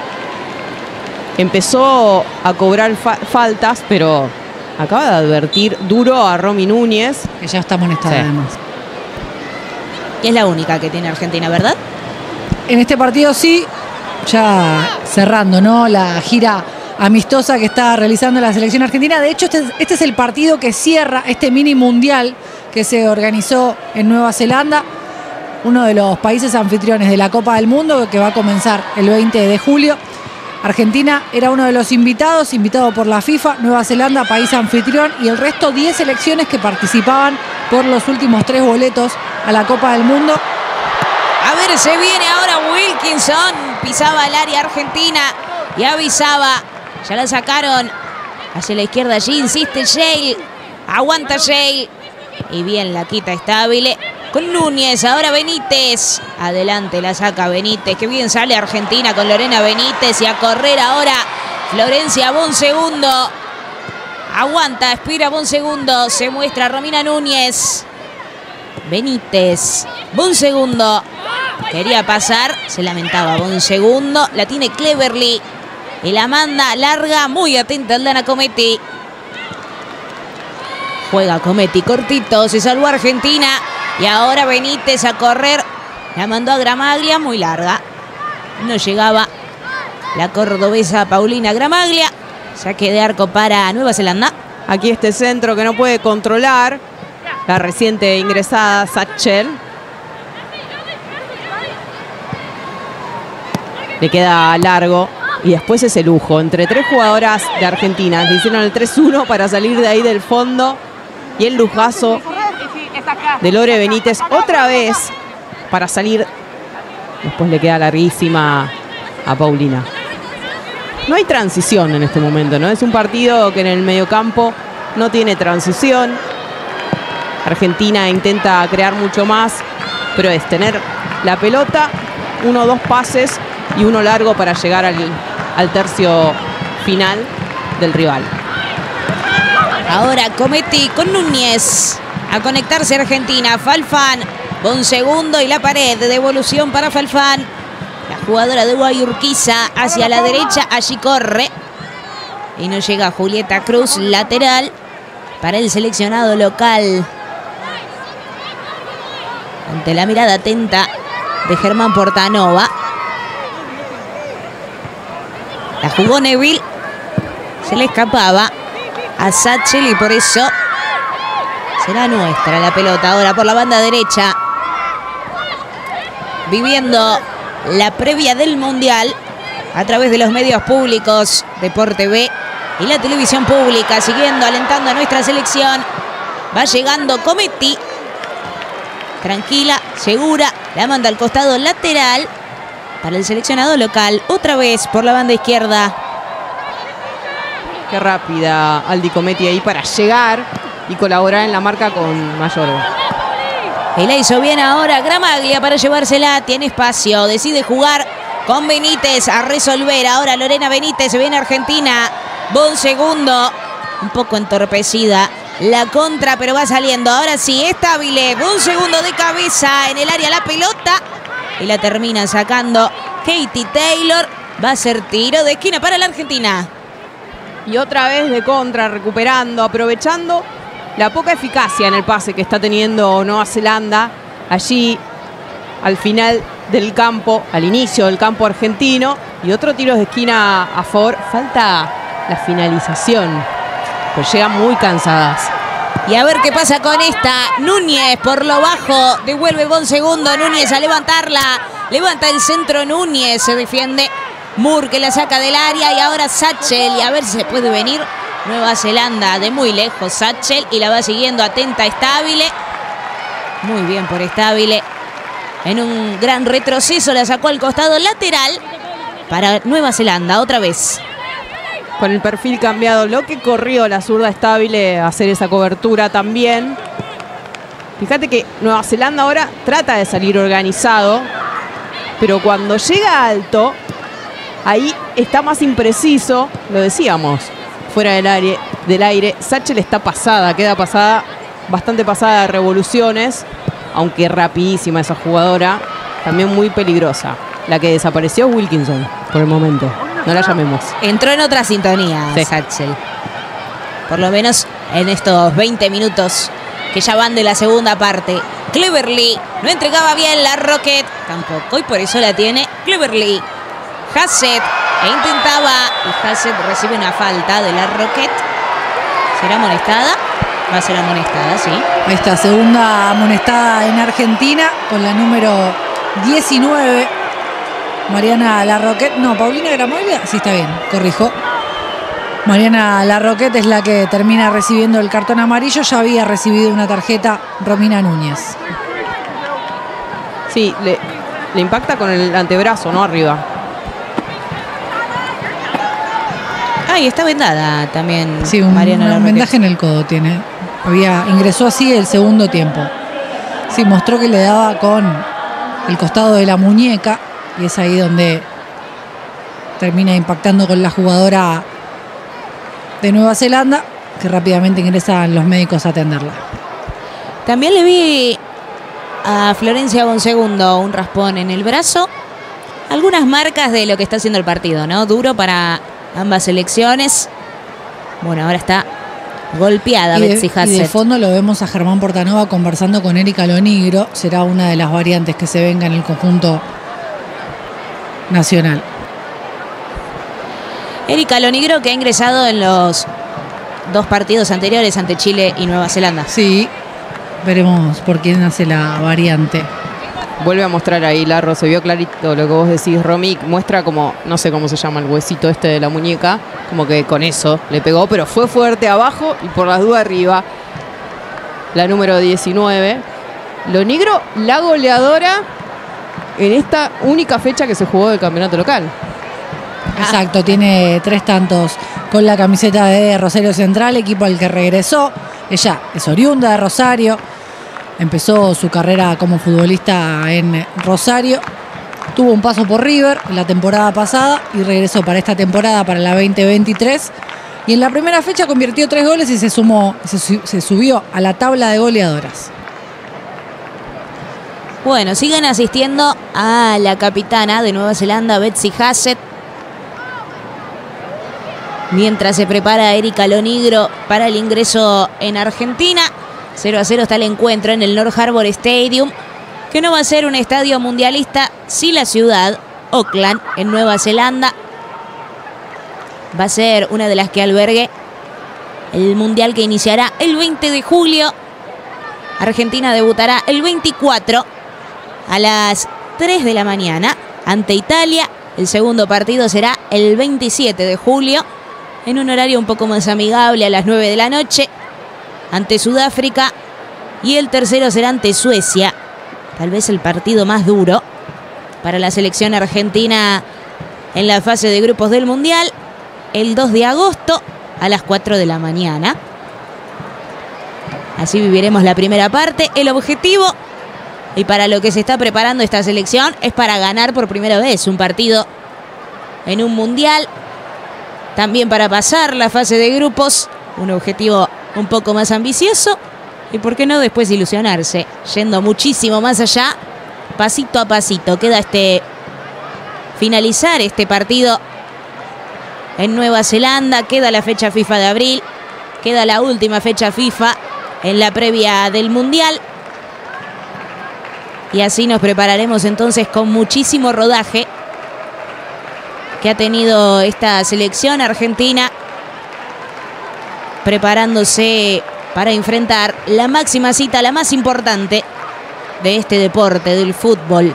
empezó a cobrar fa faltas, pero acaba de advertir duro a Romy Núñez. Que ya está amonestada Sí. además. Y es la única que tiene Argentina, ¿verdad? En este partido sí, ya cerrando, ¿no? La gira amistosa que está realizando la selección argentina. De hecho, este, este es el partido que cierra este mini mundial que se organizó en Nueva Zelanda, uno de los países anfitriones de la Copa del Mundo, que va a comenzar el veinte de julio. Argentina era uno de los invitados, invitado por la FIFA. Nueva Zelanda, país anfitrión, y el resto diez selecciones que participaban por los últimos tres boletos a la Copa del Mundo. A ver, se viene ahora Wilkinson. Pisaba el área argentina y avisaba. Ya la sacaron hacia la izquierda. Allí insiste Yale. Aguanta Yale. Y bien la quita estable con Núñez. Ahora Benítez. Adelante la saca Benítez. Qué bien sale Argentina con Lorena Benítez. Y a correr ahora Florencia Bonsegundo. Aguanta, expira Bonsegundo. Se muestra Romina Núñez. Benítez. Bonsegundo. Quería pasar. Se lamentaba Bonsegundo. La tiene Cleverly. Y la manda larga. Muy atenta Aldana Cometti. Juega Cometti cortito. Se salvó Argentina. Y ahora Benítez a correr. La mandó a Gramaglia. Muy larga. No llegaba la cordobesa Paulina Gramaglia. Saque de arco para Nueva Zelanda. Aquí este centro que no puede controlar la reciente ingresada Satchel. Le queda largo. Y después ese lujo. Entre tres jugadoras de Argentina. Le hicieron el tres uno para salir de ahí del fondo. Y el lujazo de Lore Benítez otra vez para salir. Después le queda larguísima a Paulina. No hay transición en este momento, ¿no? Es un partido que en el mediocampo no tiene transición. Argentina intenta crear mucho más, pero es tener la pelota, uno o dos pases y uno largo para llegar al, al tercio final del rival. Ahora Cometti con Núñez. A conectarse Argentina. Falfán. Bonsegundo y la pared. Devolución para Falfán. La jugadora de Guayurquiza hacia la derecha. Allí corre. Y no llega Julieta Cruz. Lateral para el seleccionado local. Ante la mirada atenta de Germán Portanova. La jugó Neville. Se le escapaba a Satchel y por eso será nuestra la pelota ahora por la banda derecha. Viviendo la previa del Mundial a través de los medios públicos, Deporte B y la televisión pública, siguiendo, alentando a nuestra selección. Va llegando Cometti. Tranquila, segura, la manda al costado lateral para el seleccionado local. Otra vez por la banda izquierda. Qué rápida Aldi Cometti ahí para llegar y colaborar en la marca con Mayor. Y la hizo bien ahora Gramaglia para llevársela. Tiene espacio, decide jugar con Benítez a resolver. Ahora Lorena Benítez, se viene Argentina. Bon segundo, un poco entorpecida la contra, pero va saliendo. Ahora sí, estable. Un segundo de cabeza en el área la pelota. Y la termina sacando Katie Taylor. Va a ser tiro de esquina para la Argentina. Y otra vez de contra, recuperando, aprovechando la poca eficacia en el pase que está teniendo Nueva Zelanda. Allí, al final del campo, al inicio del campo argentino. Y otro tiro de esquina a favor. Falta la finalización. Pues llegan muy cansadas. Y a ver qué pasa con esta. Núñez por lo bajo. Devuelve Bon segundo. Núñez a levantarla. Levanta el centro Núñez. Se defiende Moore que la saca del área. Y ahora Satchel. Y a ver si se puede venir Nueva Zelanda de muy lejos. Satchel. Y la va siguiendo atenta Estable. Muy bien por Estable. En un gran retroceso la sacó al costado lateral para Nueva Zelanda. Otra vez. Con el perfil cambiado, lo que corrió la zurda Estable a hacer esa cobertura también. Fíjate que Nueva Zelanda ahora trata de salir organizado, pero cuando llega alto, ahí está más impreciso, lo decíamos, fuera del aire. Del aire. Satchel está pasada, queda pasada, bastante pasada de revoluciones, aunque rapidísima esa jugadora, también muy peligrosa. La que desapareció es Wilkinson, por el momento. No la llamemos. Entró en otra sintonía, sí. Satchel. Por lo menos en estos veinte minutos que ya van de la segunda parte. Cleverly no entregaba bien la Rocket. Tampoco, y por eso la tiene Cleverly. Hassett e intentaba. Y Hassett recibe una falta de la Rocket. ¿Será amonestada? Va a ser amonestada, sí. Ahí está, segunda amonestada en Argentina con la número diecinueve. Mariana Larroquette, no, Paulina Gramaglia, sí está bien, corrijo. Mariana Larroquette es la que termina recibiendo el cartón amarillo. Ya había recibido una tarjeta Romina Núñez. Sí, le, le impacta con el antebrazo, ¿no? Arriba. Ay, está vendada también. Sí, un, Mariana un vendaje en el codo tiene. Había, ingresó así el segundo tiempo. Sí, mostró que le daba con el costado de la muñeca. Y es ahí donde termina impactando con la jugadora de Nueva Zelanda, que rápidamente ingresan los médicos a atenderla. También le vi a Florencia Bonsegundo un raspón en el brazo. Algunas marcas de lo que está haciendo el partido, ¿no? Duro para ambas selecciones. Bueno, ahora está golpeada Betsy Hassett. Y de fondo lo vemos a Germán Portanova conversando con Erika Lonigro. Será una de las variantes que se venga en el conjunto nacional. Erika Lonigro, que ha ingresado en los dos partidos anteriores ante Chile y Nueva Zelanda. Sí, veremos por quién hace la variante. Vuelve a mostrar ahí, Larro, se vio clarito lo que vos decís, Romy. Muestra como, no sé cómo se llama el huesito este de la muñeca, como que con eso le pegó, pero fue fuerte abajo y por las dudas arriba. La número diecinueve. Lonigro, la goleadora en esta única fecha que se jugó del campeonato local. Exacto, tiene tres tantos con la camiseta de Rosario Central, equipo al que regresó. Ella es oriunda de Rosario, empezó su carrera como futbolista en Rosario, tuvo un paso por River la temporada pasada y regresó para esta temporada, para la veinte veintitrés. Y en la primera fecha convirtió tres goles y se sumó, se, se subió a la tabla de goleadoras. Bueno, siguen asistiendo a la capitana de Nueva Zelanda, Betsy Hassett. Mientras se prepara Erika Lonigro para el ingreso en Argentina. cero a cero está el encuentro en el North Harbour Stadium, que no va a ser un estadio mundialista, sí la ciudad, Auckland, en Nueva Zelanda. va a ser una de las que albergue el Mundial que iniciará el veinte de julio. Argentina debutará el veinticuatro a las tres de la mañana ante Italia. El segundo partido será el veintisiete de julio en un horario un poco más amigable a las nueve de la noche ante Sudáfrica. Y el tercero será ante Suecia, tal vez el partido más duro para la selección argentina en la fase de grupos del Mundial, el dos de agosto a las cuatro de la mañana. Así viviremos la primera parte. El objetivo, y para lo que se está preparando esta selección, es para ganar por primera vez un partido en un Mundial. También para pasar la fase de grupos, un objetivo un poco más ambicioso. Y por qué no después ilusionarse, yendo muchísimo más allá, pasito a pasito. Queda este finalizar este partido en Nueva Zelanda, queda la fecha FIFA de abril, queda la última fecha FIFA en la previa del Mundial. Y así nos prepararemos entonces con muchísimo rodaje que ha tenido esta selección argentina, preparándose para enfrentar la máxima cita, la más importante de este deporte, del fútbol.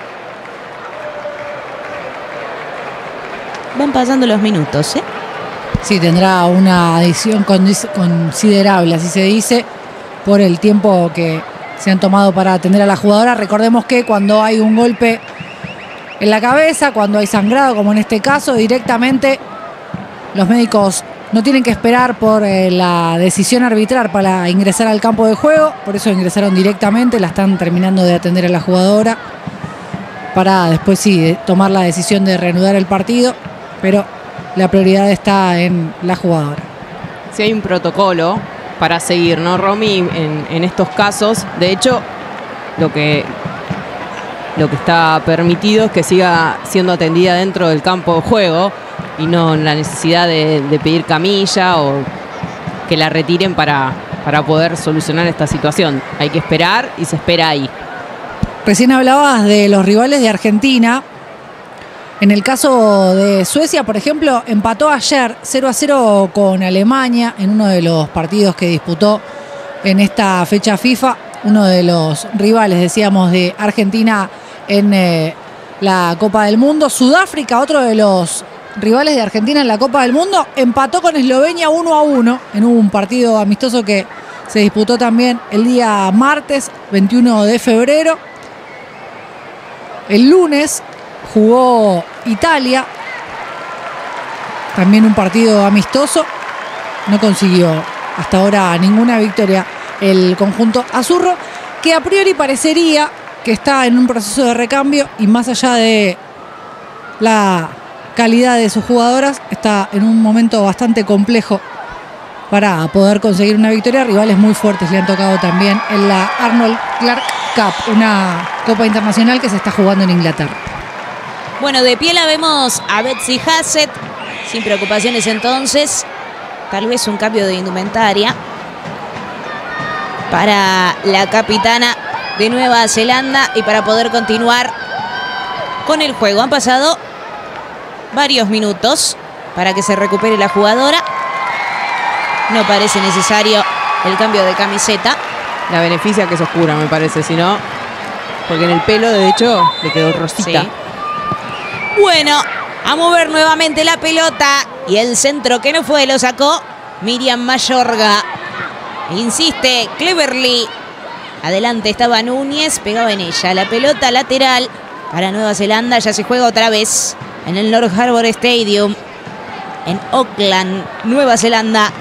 Van pasando los minutos, ¿eh? Sí, tendrá una adición considerable, así se dice, por el tiempo que se han tomado para atender a la jugadora. Recordemos que cuando hay un golpe en la cabeza, cuando hay sangrado, como en este caso, directamente los médicos no tienen que esperar por eh, la decisión arbitral para ingresar al campo de juego. Por eso ingresaron directamente, la están terminando de atender a la jugadora para después sí tomar la decisión de reanudar el partido. Pero la prioridad está en la jugadora. Si hay un protocolo para seguir, ¿no, Romy? En, en estos casos, de hecho, lo que, lo que está permitido es que siga siendo atendida dentro del campo de juego y no la necesidad de, de pedir camilla o que la retiren para, para poder solucionar esta situación. Hay que esperar y se espera ahí. Recién hablabas de los rivales de Argentina. En el caso de Suecia, por ejemplo, empató ayer cero a cero con Alemania en uno de los partidos que disputó en esta fecha FIFA. Uno de los rivales, decíamos, de Argentina en eh, la Copa del Mundo. Sudáfrica, otro de los rivales de Argentina en la Copa del Mundo, empató con Eslovenia uno a uno en un partido amistoso que se disputó también el día martes veintiuno de febrero. El lunes jugó Italia, también un partido amistoso. No consiguió hasta ahora ninguna victoria el conjunto azurro, que a priori parecería que está en un proceso de recambio y más allá de la calidad de sus jugadoras, está en un momento bastante complejo para poder conseguir una victoria. Rivales muy fuertes le han tocado también en la Arnold Clark Cup, una copa internacional que se está jugando en Inglaterra. Bueno, de pie la vemos a Betsy Hassett, sin preocupaciones entonces. Tal vez un cambio de indumentaria para la capitana de Nueva Zelanda y para poder continuar con el juego. Han pasado varios minutos para que se recupere la jugadora. No parece necesario el cambio de camiseta. La beneficia que es oscura, me parece, si no, porque en el pelo, de hecho, le quedó rosita. Sí. Bueno, a mover nuevamente la pelota y el centro que no fue lo sacó Miriam Mayorga. Insiste Cleverly. Adelante estaba Núñez, pegaba en ella. La pelota lateral para Nueva Zelanda. Ya se juega otra vez en el North Harbour Stadium en Auckland, Nueva Zelanda.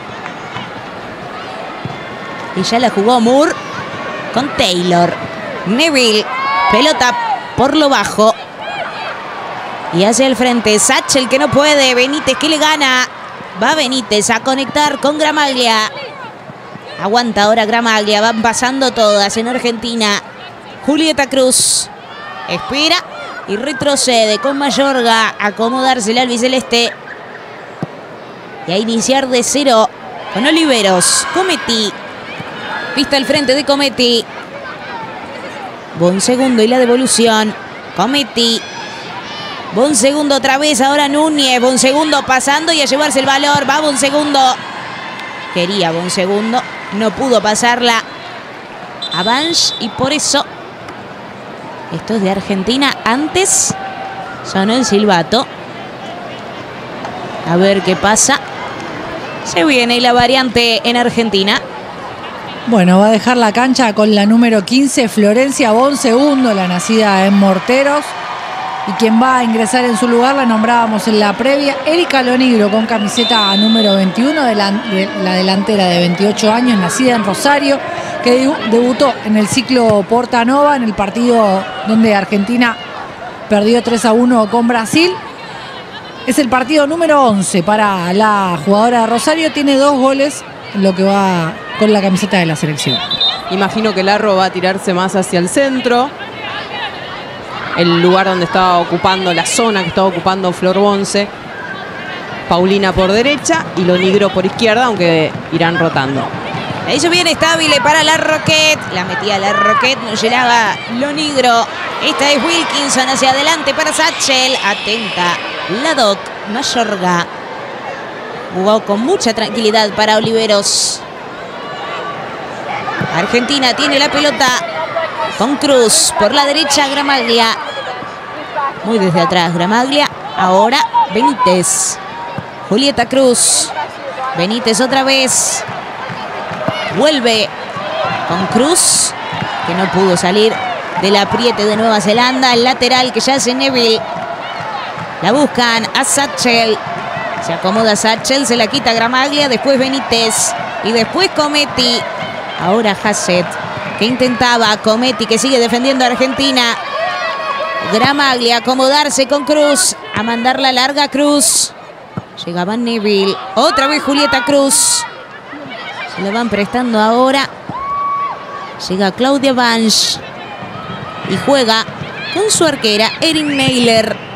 Y ya la jugó Moore con Taylor. Neville, pelota por lo bajo. Y hacia el frente, Satchel que no puede, Benítez que le gana. Va Benítez a conectar con Gramaglia. Aguanta ahora Gramaglia, van pasando todas en Argentina. Julieta Cruz espera y retrocede con Mayorga a acomodarse el albiceleste. Y a iniciar de cero con Oliveros. Cometti. Pista al frente de Cometti. Buen segundo y la devolución. Cometti. Bonsegundo otra vez, ahora Núñez. Bonsegundo pasando y a llevarse el valor. Va Bonsegundo. Quería Bonsegundo. No pudo pasarla a Banch y por eso esto es de Argentina. Antes sonó el silbato. A ver qué pasa. Se viene la variante en Argentina. Bueno, va a dejar la cancha con la número quince, Florencia Bonsegundo, la nacida en Morteros. Y quien va a ingresar en su lugar, la nombrábamos en la previa, Erika Lonigro, con camiseta número veintiuno, de la, de la delantera de veintiocho años, nacida en Rosario, que debutó en el ciclo Portanova, en el partido donde Argentina perdió tres a uno con Brasil. Es el partido número once para la jugadora de Rosario. Tiene dos goles en lo que va con la camiseta de la selección. Imagino que Larro va a tirarse más hacia el centro. El lugar donde estaba ocupando, la zona que estaba ocupando Flor Bonce. Paulina por derecha y Lonigro por izquierda, aunque irán rotando. La hizo bien estable para la Roquette. La metía la Roquette, no llegaba Lonigro. Esta es Wilkinson hacia adelante para Satchel. Atenta la Doc Mayorga. Jugó con mucha tranquilidad para Oliveros. Argentina tiene la pelota con Cruz. Por la derecha Gramaglia. Muy desde atrás Gramaglia. Ahora Benítez. Julieta Cruz. Benítez otra vez. Vuelve con Cruz, que no pudo salir del apriete de Nueva Zelanda. El lateral que ya hace Neville. La buscan a Satchel. Se acomoda Satchel, se la quita Gramaglia. Después Benítez. Y después Cometti. Ahora Hassett, que intentaba. Cometti, que sigue defendiendo a Argentina. Gramaglia a acomodarse con Cruz. A mandarla larga Cruz. Llegaba Neville. Otra vez Julieta Cruz. Se la van prestando ahora. Llega Claudia Banch. Y juega con su arquera Erin Naylor.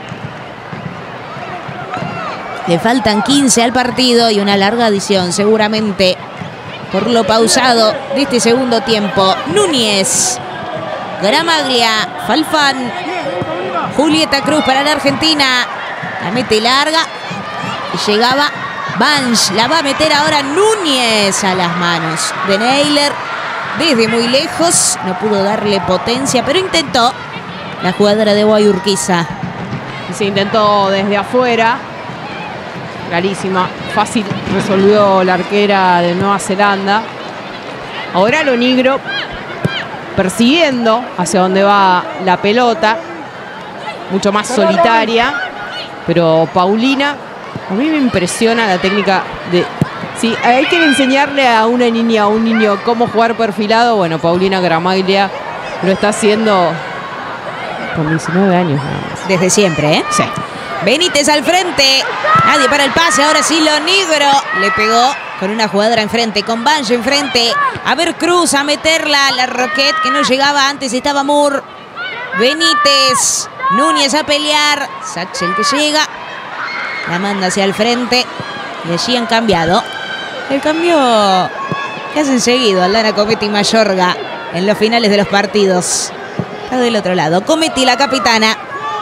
Le faltan quince al partido y una larga adición seguramente por lo pausado de este segundo tiempo. Núñez. Gramaglia. Falfán. Julieta Cruz para la Argentina. La mete larga. Y llegaba Banch. La va a meter ahora Núñez a las manos de Naylor. Desde muy lejos. No pudo darle potencia, pero intentó la jugadora de Boy Urquiza. Se intentó desde afuera. Clarísima. Fácil resolvió la arquera de Nueva Zelanda. Ahora Lonigro persiguiendo hacia donde va la pelota. Mucho más solitaria. Pero Paulina, a mí me impresiona la técnica de... Si hay que enseñarle a una niña, a un niño cómo jugar perfilado, bueno, Paulina Gramaglia lo está haciendo con diecinueve años nada más. Desde siempre, ¿eh? Sí. Benítez al frente. Nadie para el pase. Ahora sí Lonigro le pegó con una jugadora enfrente. Con Banch enfrente. A ver Cruz a meterla. La Roquette que no llegaba antes. Estaba Moore. Benítez. Núñez a pelear. Satchel que llega. La manda hacia el frente. Y allí han cambiado. El cambio que hacen seguido Aldana Cometti y Mayorga en los finales de los partidos. Está del otro lado. Cometti, la capitana.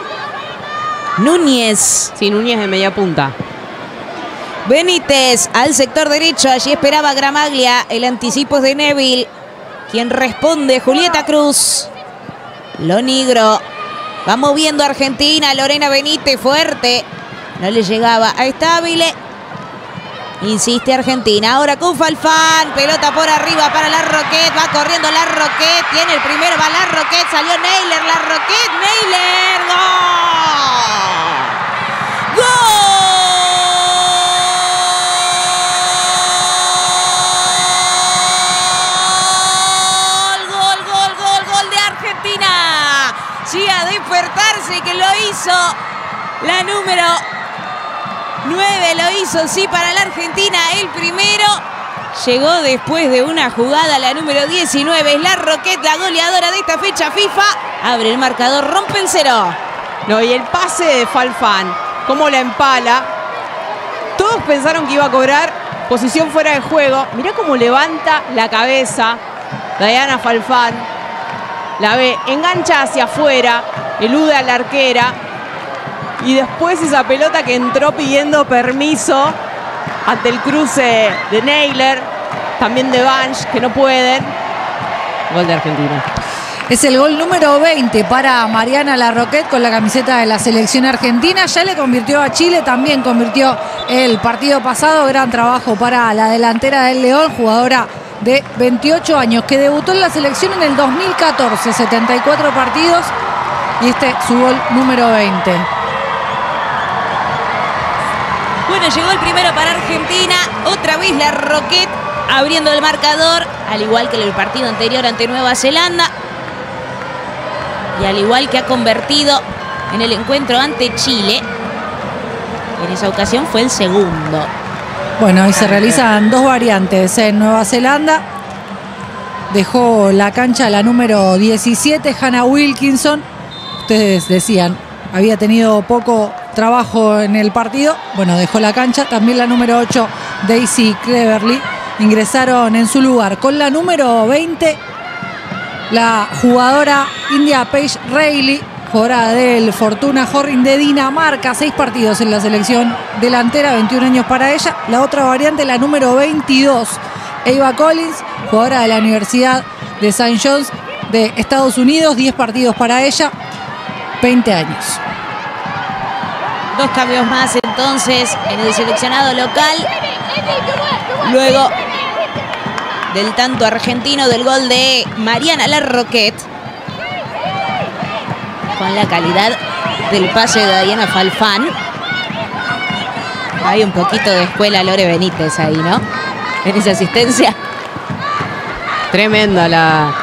Núñez. Sí, Núñez de media punta. Benítez al sector derecho. Allí esperaba Gramaglia. El anticipo es de Neville. Quien responde, Julieta Cruz. Lonigro. Va moviendo Argentina. Lorena Benítez fuerte. No le llegaba a Estabile. Insiste Argentina. Ahora con Falfán. Pelota por arriba para la Roquette. Va corriendo la Roquette. Tiene el primero. Va la Roquette. Salió Naylor. La Roquette. Naylor. ¡Gol! ¡Gol! ¡Gol, gol, gol, gol de Argentina! Sí, a despertarse, que lo hizo la número nueve, lo hizo, sí, para la Argentina. El primero llegó después de una jugada, la número diecinueve. Es la Roquette, la goleadora de esta fecha FIFA. Abre el marcador, rompe el cero. No, y el pase de Falfán, cómo la empala. Todos pensaron que iba a cobrar posición fuera de juego. Mirá cómo levanta la cabeza Diana Falfán. La ve, engancha hacia afuera, elude a la arquera. Y después esa pelota que entró pidiendo permiso ante el cruce de Naylor, también de Banch, que no pueden. Gol de Argentina. Es el gol número veinte para Mariana Larroquette con la camiseta de la selección argentina. Ya le convirtió a Chile, también convirtió el partido pasado. Gran trabajo para la delantera del León, jugadora de veintiocho años, que debutó en la selección en el dos mil catorce, setenta y cuatro partidos, y este su gol número veinte. Bueno, llegó el primero para Argentina. Otra vez Larroquette abriendo el marcador, al igual que el partido anterior ante Nueva Zelanda. Y al igual que ha convertido en el encuentro ante Chile, en esa ocasión fue el segundo. Bueno, ahí se realizan dos variantes en Nueva Zelanda. Dejó la cancha la número diecisiete, Hannah Wilkinson. Ustedes decían, había tenido poco trabajo en el partido. Bueno, dejó la cancha. También la número ocho, Daisy Cleverly, ingresaron en su lugar. Con la número veinte, la jugadora India Paige Reilly, jugadora del Fortuna Horring de Dinamarca, seis partidos en la selección delantera, veintiún años para ella. La otra variante, la número veintidós, Eva Collins, jugadora de la Universidad de Saint John's de Estados Unidos, diez partidos para ella, veinte años. Dos cambios más entonces en el seleccionado local. Luego del tanto argentino, del gol de Mariana Larroquette, con la calidad del pase de Diana Falfán. Hay un poquito de escuela Lore Benítez ahí, ¿no? En esa asistencia. Tremenda la,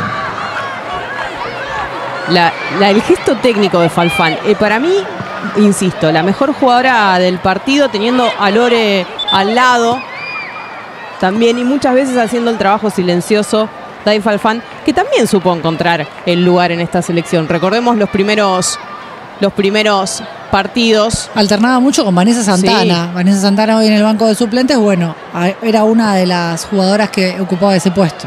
la, la el gesto técnico de Falfán. Eh, para mí, insisto, la mejor jugadora del partido, teniendo a Lore al lado también, y muchas veces haciendo el trabajo silencioso, Dai Falfán, que también supo encontrar el lugar en esta selección. Recordemos los primeros, los primeros partidos. Alternaba mucho con Vanessa Santana. Sí. Vanessa Santana hoy en el banco de suplentes, bueno, era una de las jugadoras que ocupaba ese puesto.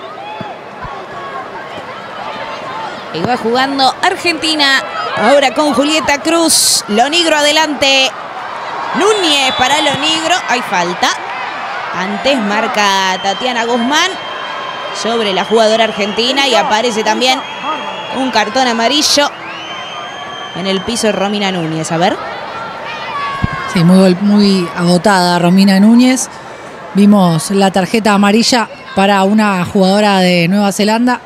Y va jugando Argentina, ahora con Julieta Cruz. Lonigro adelante. Núñez para Lonigro. Hay falta. Antes marca Tatiana Guzmán sobre la jugadora argentina y aparece también un cartón amarillo en el piso de Romina Núñez. A ver. Sí, muy, muy agotada Romina Núñez. Vimos la tarjeta amarilla para una jugadora de Nueva Zelanda.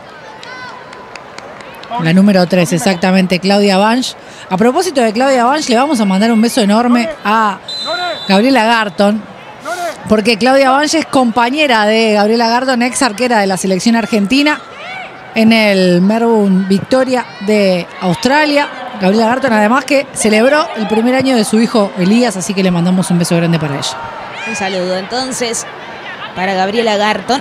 La número tres, exactamente, Claudia Banch. A propósito de Claudia Banch, le vamos a mandar un beso enorme a Gabriela Garton, porque Claudia Banch es compañera de Gabriela Garton, ex arquera de la selección argentina en el Melbourne Victoria de Australia. Gabriela Garton, además, que celebró el primer año de su hijo Elías, así que le mandamos un beso grande para ella. Un saludo entonces para Gabriela Garton.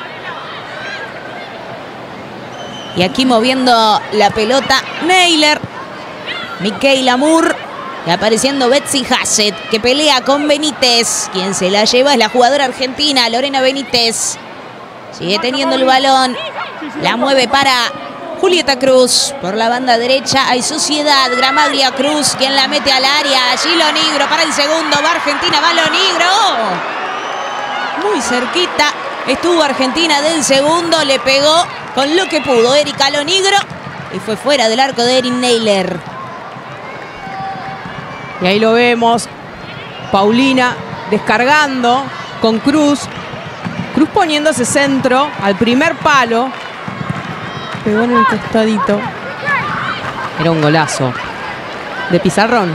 Y aquí moviendo la pelota Naylor, Michaela Moore, y apareciendo Betsy Hassett, que pelea con Benítez. Quien se la lleva es la jugadora argentina, Lorena Benítez. Sigue teniendo el balón, la mueve para Julieta Cruz. Por la banda derecha hay Sociedad, Gramaglia Cruz, quien la mete al área. Allí Lonigro para el segundo, va Argentina, va Lonigro. Muy cerquita estuvo Argentina del segundo, le pegó con lo que pudo Erika Lonigro y fue fuera del arco de Erin Naylor. Y ahí lo vemos, Paulina descargando con Cruz. Cruz poniéndose centro al primer palo. Pegó en el costadito. Era un golazo de Pizarrón.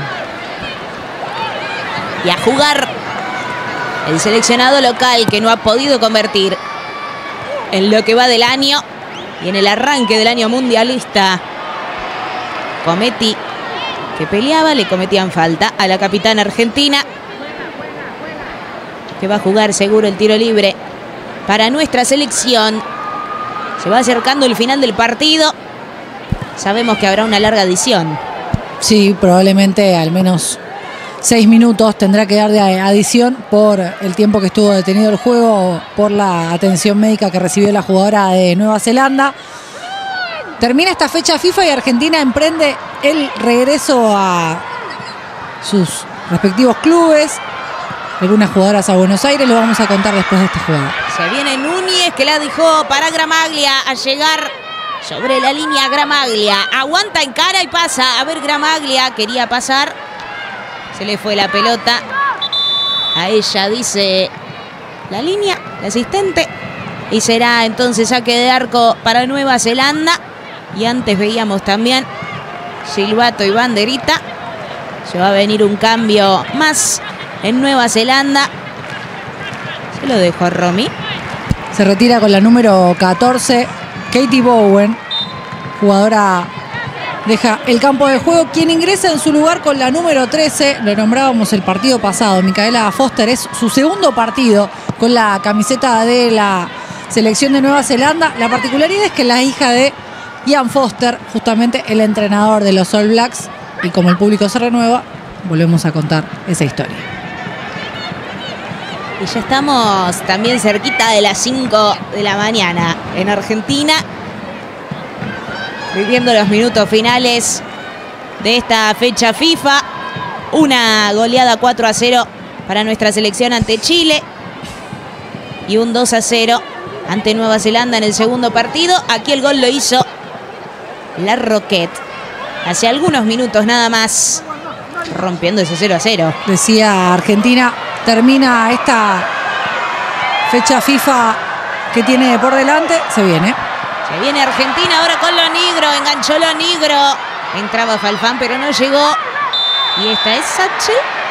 Y a jugar el seleccionado local, que no ha podido convertir en lo que va del año y en el arranque del año mundialista. Cometti, que peleaba, le cometían falta a la capitana argentina, que va a jugar seguro el tiro libre para nuestra selección. Se va acercando el final del partido. Sabemos que habrá una larga adición. Sí, probablemente al menos seis minutos tendrá que dar de adición por el tiempo que estuvo detenido el juego, por la atención médica que recibió la jugadora de Nueva Zelanda. Termina esta fecha FIFA y Argentina emprende el regreso a sus respectivos clubes. Algunas jugadoras a Buenos Aires, lo vamos a contar después de esta jugada. Se viene Núñez, que la dejó para Gramaglia a llegar sobre la línea. Gramaglia aguanta, encara y pasa. A ver, Gramaglia quería pasar. Se le fue la pelota. A ella, dice la línea, la asistente. Y será entonces saque de arco para Nueva Zelanda. Y antes veíamos también silbato y banderita. Se va a venir un cambio más en Nueva Zelanda. Se lo dejo a Romy. Se retira con la número catorce, Katie Bowen. Jugadora deja el campo de juego. Quien ingresa en su lugar con la número trece, lo nombrábamos el partido pasado, Micaela Foster. Es su segundo partido con la camiseta de la selección de Nueva Zelanda. La particularidad es que es la hija de Ian Foster, justamente el entrenador de los All Blacks. Y como el público se renueva, volvemos a contar esa historia. Y ya estamos también cerquita de las cinco de la mañana en Argentina, viviendo los minutos finales de esta fecha FIFA. Una goleada cuatro a cero para nuestra selección ante Chile y un dos a cero ante Nueva Zelanda en el segundo partido. Aquí el gol lo hizo la Roquette hace algunos minutos nada más, rompiendo ese cero a cero. Decía Argentina, termina esta fecha FIFA que tiene por delante. Se viene. Se viene Argentina ahora con lo negro. Enganchó lo negro. Entraba Falfán, pero no llegó. Y esta es Satchel.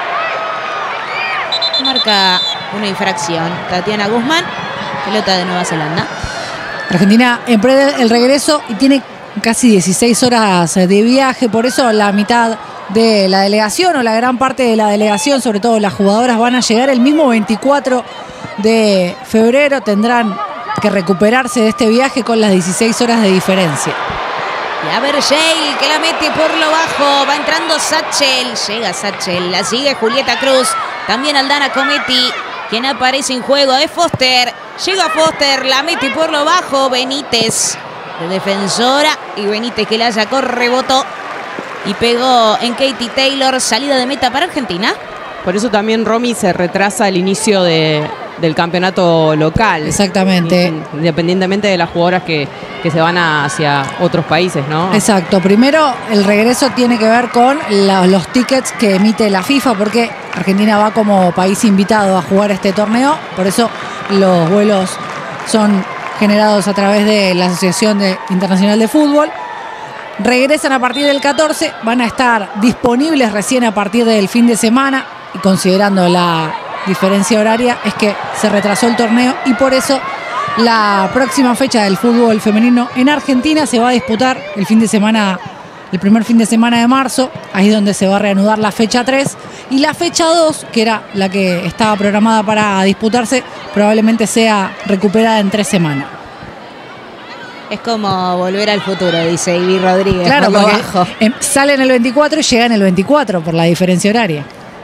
Marca una infracción Tatiana Guzmán. Pelota de Nueva Zelanda. Argentina emprende el regreso y tiene casi dieciséis horas de viaje. Por eso la mitad de la delegación o la gran parte de la delegación, sobre todo las jugadoras, van a llegar el mismo veinticuatro de febrero. Tendrán que recuperarse de este viaje con las dieciséis horas de diferencia. Y a ver Yale, que la mete por lo bajo. Va entrando Satchel. Llega Satchel. La sigue Julieta Cruz. También Aldana Cometti, quien aparece en juego. Es Foster. Llega Foster. La mete por lo bajo. Benítez, de defensora. Y Benítez, que la sacó, rebotó y pegó en Katie Taylor. Salida de meta para Argentina. Por eso también, Romy, se retrasa el inicio de, del campeonato local. Exactamente. Independientemente de las jugadoras que, que se van a, hacia otros países, ¿no? Exacto. Primero, el regreso tiene que ver con la, los tickets que emite la FIFA, porque Argentina va como país invitado a jugar este torneo. Por eso los vuelos son generados a través de la Asociación de, Internacional de Fútbol. Regresan a partir del catorce, van a estar disponibles recién a partir del fin de semana. Y considerando la diferencia horaria, es que se retrasó el torneo y por eso la próxima fecha del fútbol femenino en Argentina se va a disputar el fin de semana, el primer fin de semana de marzo. Ahí es donde se va a reanudar la fecha tres. Y la fecha dos, que era la que estaba programada para disputarse, probablemente sea recuperada en tres semanas. Es como volver al futuro, dice Ivy Rodríguez. Claro, por lo porque bajo. eh, salen el veinticuatro y llegan el veinticuatro por la diferencia horaria.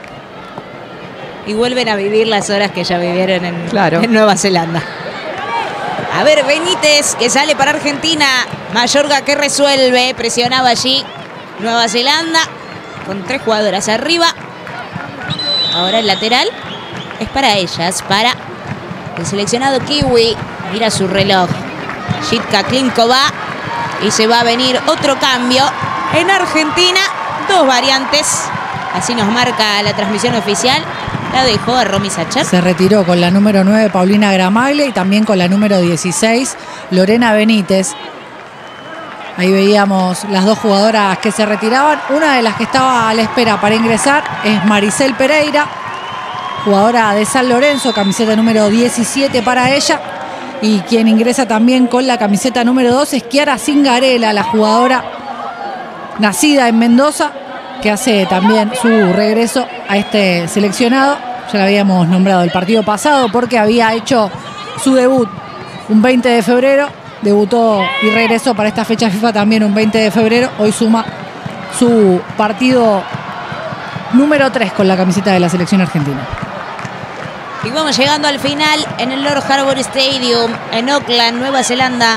Y vuelven a vivir las horas que ya vivieron en, Claro. en Nueva Zelanda. A ver, Benítez, que sale para Argentina. Mayorga, que resuelve. Presionaba allí Nueva Zelanda con tres jugadoras arriba. Ahora el lateral es para ellas, para el seleccionado kiwi. Mira su reloj. Jitka Klimkova. Y se va a venir otro cambio en Argentina. Dos variantes. Así nos marca la transmisión oficial. La dejó a Romy Satchel. Se retiró con la número nueve Paulina Gramaglia y también con la número dieciséis Lorena Benítez. Ahí veíamos las dos jugadoras que se retiraban. Una de las que estaba a la espera para ingresar es Maricel Pereira, jugadora de San Lorenzo, camiseta número diecisiete para ella. Y quien ingresa también con la camiseta número dos es Chiara Zingarella, la jugadora nacida en Mendoza, que hace también su regreso a este seleccionado. Ya la habíamos nombrado el partido pasado porque había hecho su debut un veinte de febrero. Debutó y regresó para esta fecha FIFA también un veinte de febrero. Hoy suma su partido número tres con la camiseta de la selección argentina. Y vamos llegando al final en el Lord Harbour Stadium en Auckland, Nueva Zelanda.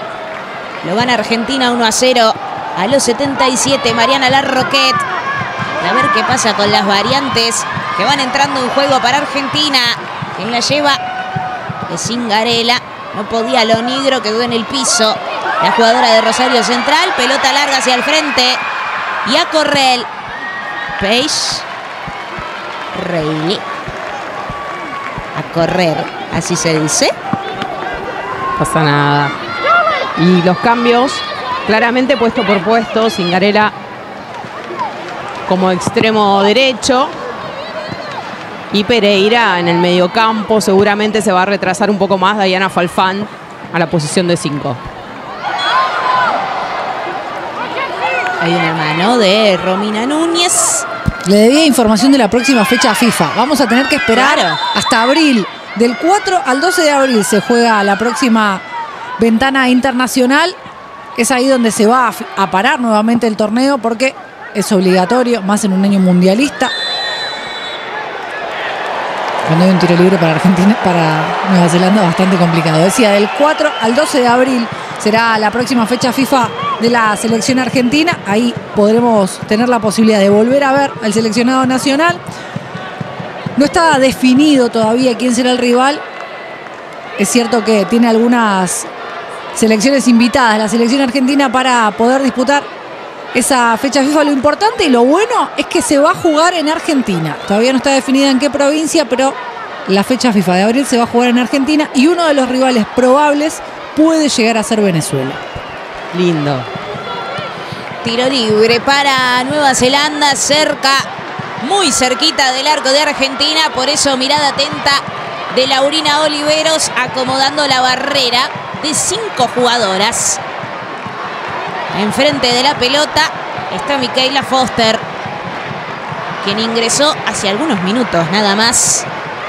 Lo gana Argentina uno a cero a los setenta y siete. Mariana Larroquette A ver qué pasa con las variantes que van entrando en juego para Argentina. Quien la lleva es Zingarella. No podía lo negro, quedó en el piso. La jugadora de Rosario Central. Pelota larga hacia el frente. Y a correr. Paige Reilly. A correr, así se dice. Pasa nada. Y los cambios, claramente puesto por puesto. Zingarella como extremo derecho. Y Pereira en el mediocampo. Seguramente se va a retrasar un poco más Diana Falfán a la posición de cinco. Hay una mano de Romina Núñez. Le debía información de la próxima fecha FIFA. Vamos a tener que esperar Claro. hasta abril. Del cuatro al doce de abril se juega la próxima ventana internacional. Es ahí donde se va a, a parar nuevamente el torneo porque es obligatorio, más en un año mundialista. Cuando hay un tiro libre para Argentina, para Nueva Zelanda, bastante complicado. Decía, del cuatro al doce de abril será la próxima fecha FIFA de la selección argentina. Ahí podremos tener la posibilidad de volver a ver al seleccionado nacional. No está definido todavía quién será el rival. Es cierto que tiene algunas selecciones invitadas la selección argentina para poder disputar esa fecha FIFA. Lo importante y lo bueno es que se va a jugar en Argentina. Todavía no está definida en qué provincia, pero la fecha FIFA de abril se va a jugar en Argentina y uno de los rivales probables puede llegar a ser Venezuela. Lindo. Tiro libre para Nueva Zelanda, cerca, muy cerquita del arco de Argentina. Por eso mirada atenta de Laurina Oliveros, acomodando la barrera de cinco jugadoras. Enfrente de la pelota está Micaela Foster, quien ingresó hace algunos minutos nada más.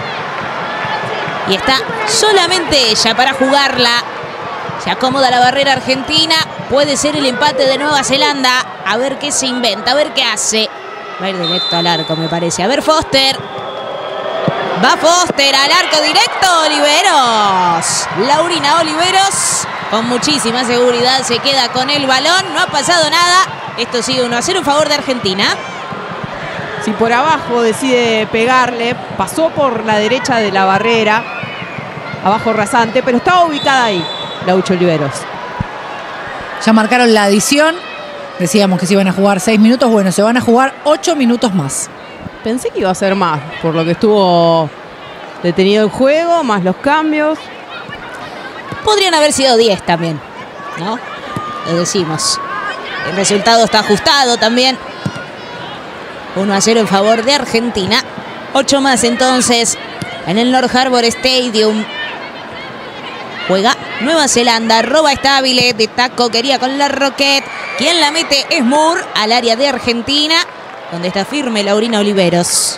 Y está solamente ella para jugarla. Se acomoda la barrera argentina. Puede ser el empate de Nueva Zelanda. A ver qué se inventa, a ver qué hace. Va a ir directo al arco, me parece. A ver, Foster. Va Foster al arco directo. Oliveros. Laurina Oliveros. Con muchísima seguridad se queda con el balón. No ha pasado nada. Esto sigue uno a cero en favor de Argentina. Si por abajo decide pegarle, pasó por la derecha de la barrera. Abajo rasante, pero estaba ubicada ahí. Laucha Oliveros. Ya marcaron la adición. Decíamos que se iban a jugar seis minutos. Bueno, se van a jugar ocho minutos más. Pensé que iba a ser más, por lo que estuvo detenido el juego, más los cambios. Podrían haber sido diez también, ¿no? Lo decimos. El resultado está ajustado también. uno a cero en favor de Argentina. ocho más entonces en el North Harbor Stadium. Juega Nueva Zelanda, roba estable de taco, quería con la Roquette. Quien la mete es Moore al área de Argentina, donde está firme Laurina Oliveros.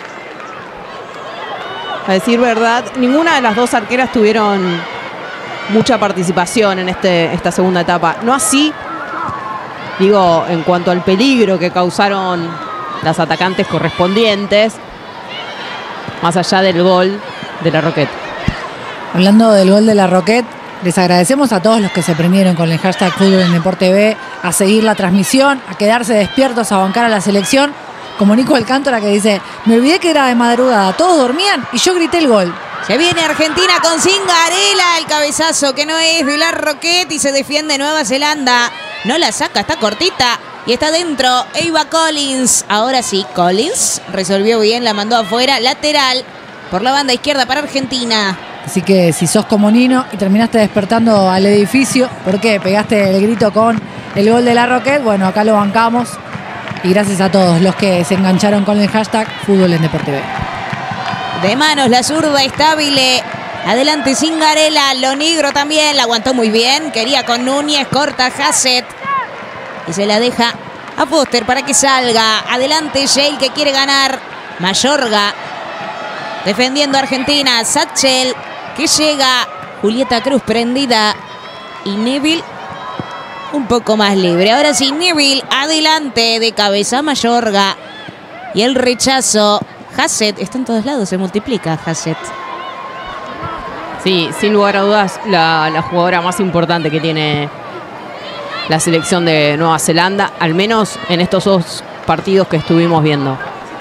A decir verdad, ninguna de las dos arqueras tuvieron mucha participación en este, esta segunda etapa. No así, digo, en cuanto al peligro que causaron las atacantes correspondientes, más allá del gol de la Roquette. Hablando del gol de la Roquette, les agradecemos a todos los que se prendieron con el hashtag Fútbol en Deporte B a seguir la transmisión, a quedarse despiertos, a bancar a la selección. Como Nico Alcántara que dice, me olvidé que era de madrugada, todos dormían y yo grité el gol. Se viene Argentina con Zingarella, el cabezazo que no es de la Roquette y se defiende Nueva Zelanda. No la saca, está cortita y está dentro Eva Collins. Ahora sí, Collins resolvió bien, la mandó afuera, lateral por la banda izquierda para Argentina. Así que si sos como Nino y terminaste despertando al edificio, ¿por qué? Pegaste el grito con el gol de la Roquette. Bueno, acá lo bancamos. Y gracias a todos los que se engancharon con el hashtag Fútbol en Deporte B. De manos la zurda estable. Adelante Zingarella, lo negro también, la aguantó muy bien. Quería con Núñez, corta Hassett. Y se la deja a Foster para que salga. Adelante Yale que quiere ganar. Mayorga. Defendiendo a Argentina. Satchel que llega. Julieta Cruz prendida. Y Neville un poco más libre. Ahora sí, Neville adelante de cabeza Mayorga. Y el rechazo. Hassett está en todos lados, se multiplica Hassett. Sí, sin lugar a dudas, la, la jugadora más importante que tiene la selección de Nueva Zelanda, al menos en estos dos partidos que estuvimos viendo.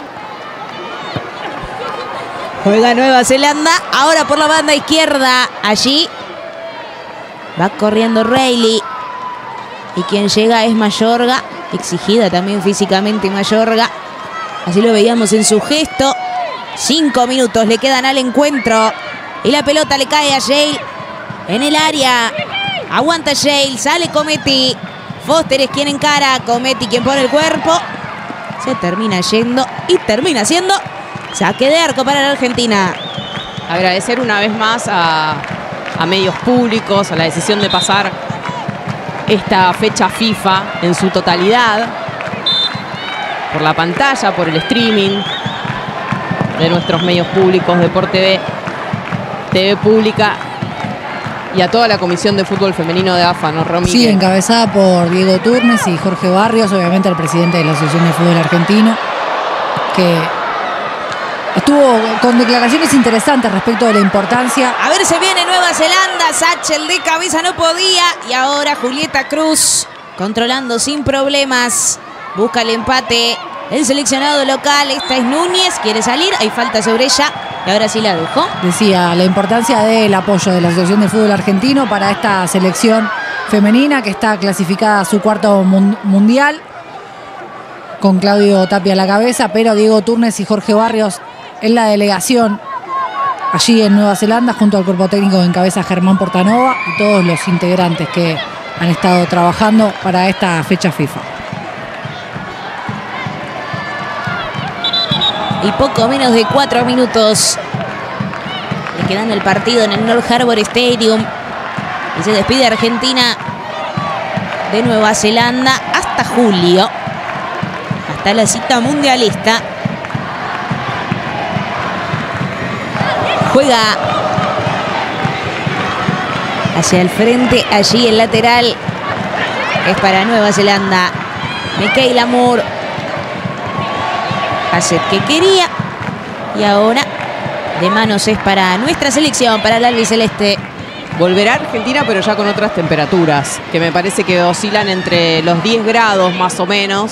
Juega Nueva Zelanda, ahora por la banda izquierda. Allí va corriendo Reilly. Y quien llega es Mayorga, exigida también físicamente Mayorga. Así lo veíamos en su gesto. Cinco minutos le quedan al encuentro. Y la pelota le cae a Yale en el área. Aguanta Yale, sale Cometti. Foster es quien encara, Cometti quien pone el cuerpo. Se termina yendo y termina siendo saque de arco para la Argentina. Agradecer una vez más a, a medios públicos, a la decisión de pasar esta fecha FIFA en su totalidad por la pantalla, por el streaming de nuestros medios públicos, Deporte B, T V Pública, y a toda la Comisión de Fútbol Femenino de A F A, ¿no, Romy? Sí, encabezada por Diego Turnes y Jorge Barrios, obviamente el presidente de la Asociación de Fútbol Argentino, que estuvo con declaraciones interesantes respecto de la importancia. A ver, se viene Nueva Zelanda. Satchel de cabeza no podía. Y ahora Julieta Cruz controlando sin problemas. Busca el empate el seleccionado local. Esta es Núñez. Quiere salir. Hay falta sobre ella. Y ahora sí la dejó. Decía la importancia del apoyo de la Asociación de Fútbol Argentino para esta selección femenina que está clasificada a su cuarto mun- mundial. Con Claudio Tapia a la cabeza, pero Diego Turnes y Jorge Barrios en la delegación allí en Nueva Zelanda, junto al cuerpo técnico que encabeza Germán Portanova y todos los integrantes que han estado trabajando para esta fecha FIFA. Y poco menos de cuatro minutos le quedan el partido en el North Harbour Stadium. Y se despide Argentina de Nueva Zelanda hasta julio. Hasta la cita mundialista. Juega hacia el frente, allí el lateral es para Nueva Zelanda. Michaela Moore. Hace que quería. Y ahora de manos es para nuestra selección, para el albiceleste. Volverá Argentina, pero ya con otras temperaturas, que me parece que oscilan entre los diez grados más o menos.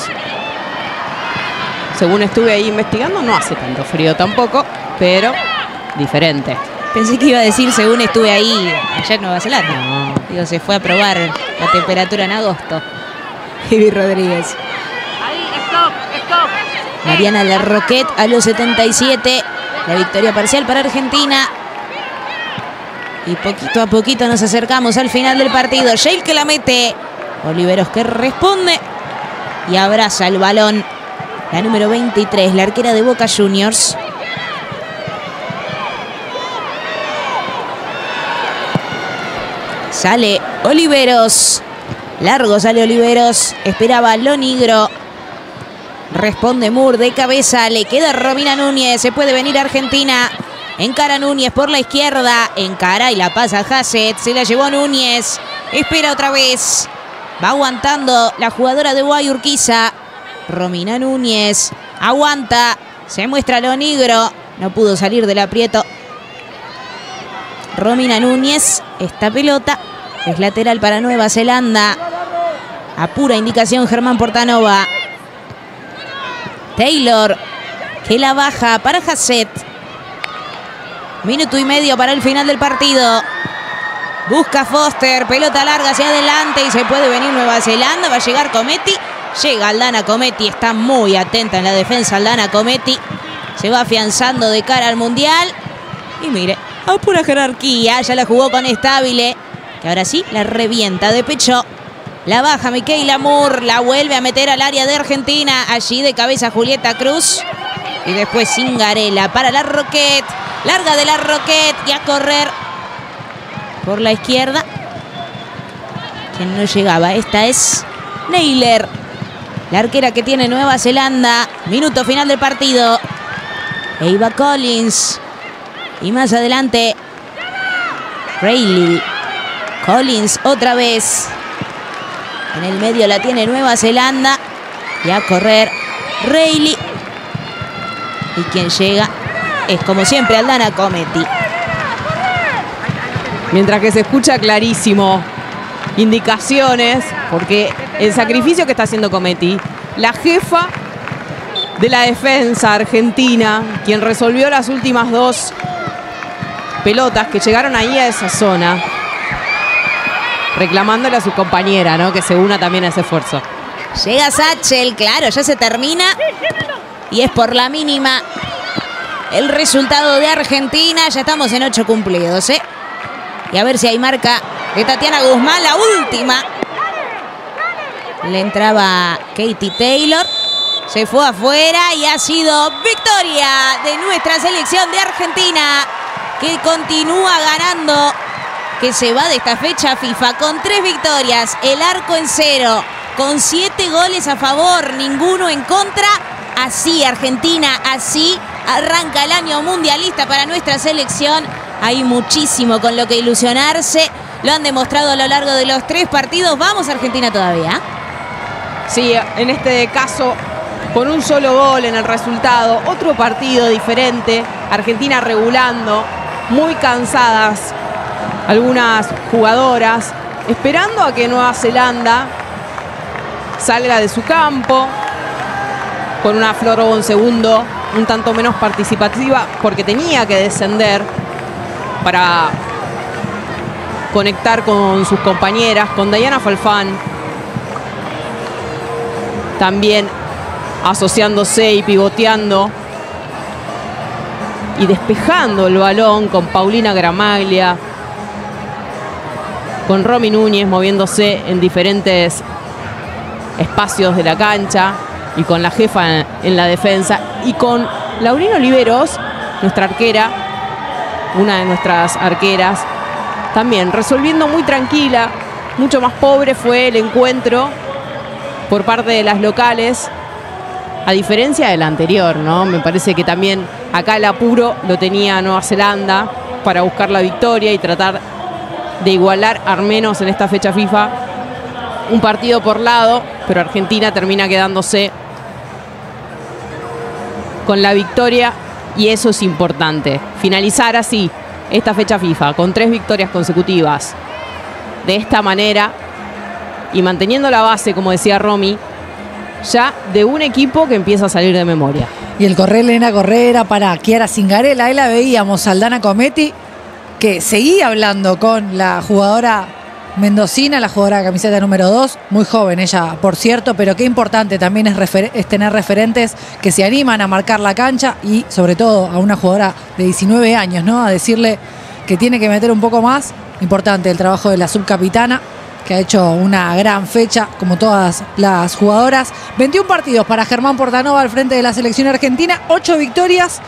Según estuve ahí investigando, no hace tanto frío tampoco, pero diferente. Pensé que iba a decir según estuve ahí allá en Nueva Zelanda. No. Digo, se fue a probar la temperatura en agosto. Ivy Rodríguez. Mariana Larroquette a los setenta y siete. La victoria parcial para Argentina. Y poquito a poquito nos acercamos al final del partido. Yale que la mete. Oliveros que responde. Y abraza el balón. La número veintitrés, la arquera de Boca Juniors. Sale Oliveros. Largo sale Oliveros. Esperaba Lo Nigro. Responde Moore de cabeza. Le queda Romina Núñez. Se puede venir Argentina. Encara Núñez por la izquierda. Encara y la pasa Hassett. Se la llevó Núñez. Espera otra vez. Va aguantando la jugadora de Guay Urquiza. Romina Núñez. Aguanta. Se muestra Lo Nigro. No pudo salir del aprieto. Romina Núñez. Esta pelota es lateral para Nueva Zelanda. A pura indicación Germán Portanova. Taylor que la baja para Hassett. Minuto y medio para el final del partido. Busca Foster. Pelota larga hacia adelante y se puede venir Nueva Zelanda. Va a llegar Cometti. Llega Aldana Cometti. Está muy atenta en la defensa Aldana Cometti. Se va afianzando de cara al Mundial. Y mire, a pura jerarquía. Ya la jugó con Estabile, que ahora sí la revienta de pecho. La baja Michaela Moore. La vuelve a meter al área de Argentina. Allí de cabeza Julieta Cruz. Y después Cingarella para Larroquette. Larga de Larroquette y a correr por la izquierda. Quien no llegaba. Esta es Naylor, la arquera que tiene Nueva Zelanda. Minuto final del partido. Eva Collins. Y más adelante Reilly. Collins otra vez. En el medio la tiene Nueva Zelanda. Y a correr Reilly. Y quien llega es como siempre Aldana Cometti. Mientras que se escucha clarísimo indicaciones, porque el sacrificio que está haciendo Cometti, la jefa de la defensa argentina, quien resolvió las últimas dos pelotas que llegaron ahí a esa zona, reclamándole a su compañera, ¿no?, que se una también a ese esfuerzo. Llega Satchel, claro, ya se termina. Y es por la mínima el resultado de Argentina. Ya estamos en ocho cumplidos, ¿eh? Y a ver si hay marca de Tatiana Guzmán, la última. Le entraba Katie Taylor. Se fue afuera y ha sido victoria de nuestra selección de Argentina, que continúa ganando, que se va de esta fecha FIFA con tres victorias, el arco en cero, con siete goles a favor, ninguno en contra. Así Argentina, así arranca el año mundialista para nuestra selección. Hay muchísimo con lo que ilusionarse. Lo han demostrado a lo largo de los tres partidos. Vamos Argentina todavía. Sí, en este caso, con un solo gol en el resultado. Otro partido diferente. Argentina regulando, muy cansadas algunas jugadoras, esperando a que Nueva Zelanda salga de su campo, con una Flor Bobón segundo un tanto menos participativa, porque tenía que descender para conectar con sus compañeras, con Dayana Falfán también asociándose y pivoteando y despejando el balón con Paulina Gramaglia, con Romy Núñez moviéndose en diferentes espacios de la cancha, y con la jefa en, en la defensa, y con Laurina Oliveros, nuestra arquera, una de nuestras arqueras, también resolviendo muy tranquila. Mucho más pobre fue el encuentro por parte de las locales, a diferencia del anterior, ¿no? Me parece que también acá el apuro lo tenía Nueva Zelanda para buscar la victoria y tratar de igualar al menos en esta fecha FIFA un partido por lado, pero Argentina termina quedándose con la victoria, y eso es importante. Finalizar así esta fecha FIFA con tres victorias consecutivas de esta manera y manteniendo la base, como decía Romy, ya de un equipo que empieza a salir de memoria. Y el correr, Elena Correa, para Chiara Zingarella. Ahí la veíamos, Aldana Cometti, que seguía hablando con la jugadora mendocina, la jugadora de camiseta número dos, muy joven ella, por cierto, pero qué importante también es, refer es tener referentes que se animan a marcar la cancha, y sobre todo a una jugadora de diecinueve años, ¿no?, a decirle que tiene que meter un poco más. Importante el trabajo de la subcapitana, que ha hecho una gran fecha, como todas las jugadoras. veintiún partidos para Germán Portanova al frente de la selección argentina, ocho victorias,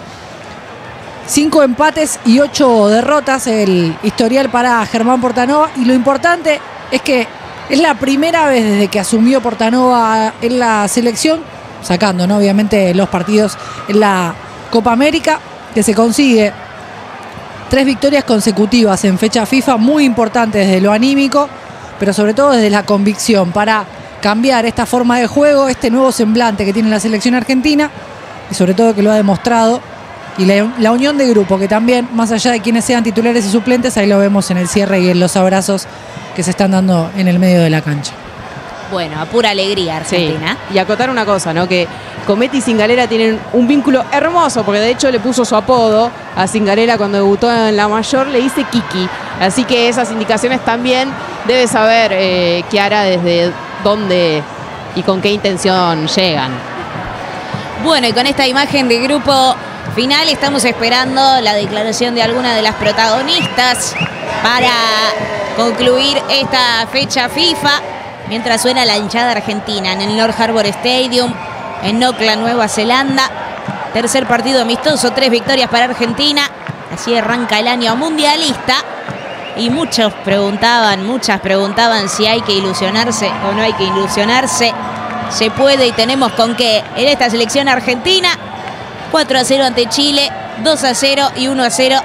cinco empates y ocho derrotas, el historial para Germán Portanova. Y lo importante es que es la primera vez desde que asumió Portanova en la selección, sacando, ¿no?, obviamente los partidos en la Copa América, que se consigue tres victorias consecutivas en fecha FIFA, muy importante desde lo anímico, pero sobre todo desde la convicción para cambiar esta forma de juego, este nuevo semblante que tiene la selección argentina, y sobre todo que lo ha demostrado. Y la, la unión de grupo, que también, más allá de quienes sean titulares y suplentes, ahí lo vemos en el cierre y en los abrazos que se están dando en el medio de la cancha. Bueno, a pura alegría Argentina. Sí. Y acotar una cosa, ¿no?, que Cometti y Zingarella tienen un vínculo hermoso, porque de hecho le puso su apodo a Zingarella cuando debutó en la mayor, le dice Kiki. Así que esas indicaciones también debe saber eh, Chiara desde dónde y con qué intención llegan. Bueno, y con esta imagen de grupo final estamos esperando la declaración de alguna de las protagonistas para concluir esta fecha FIFA, mientras suena la hinchada argentina en el North Harbour Stadium en Auckland, Nueva Zelanda. Tercer partido amistoso, tres victorias para Argentina. Así arranca el año mundialista. Y muchos preguntaban, muchas preguntaban si hay que ilusionarse o no hay que ilusionarse. Se puede y tenemos con qué en esta selección argentina. cuatro a cero ante Chile, dos a cero y uno a cero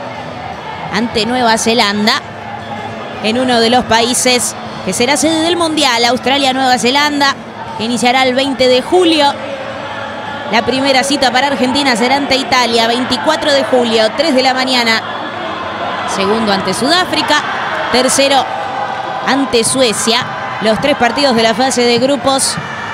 ante Nueva Zelanda, en uno de los países que será sede del Mundial, Australia-Nueva Zelanda, que iniciará el veinte de julio. La primera cita para Argentina será ante Italia, veinticuatro de julio, tres de la mañana. Segundo ante Sudáfrica, tercero ante Suecia. Los tres partidos de la fase de grupos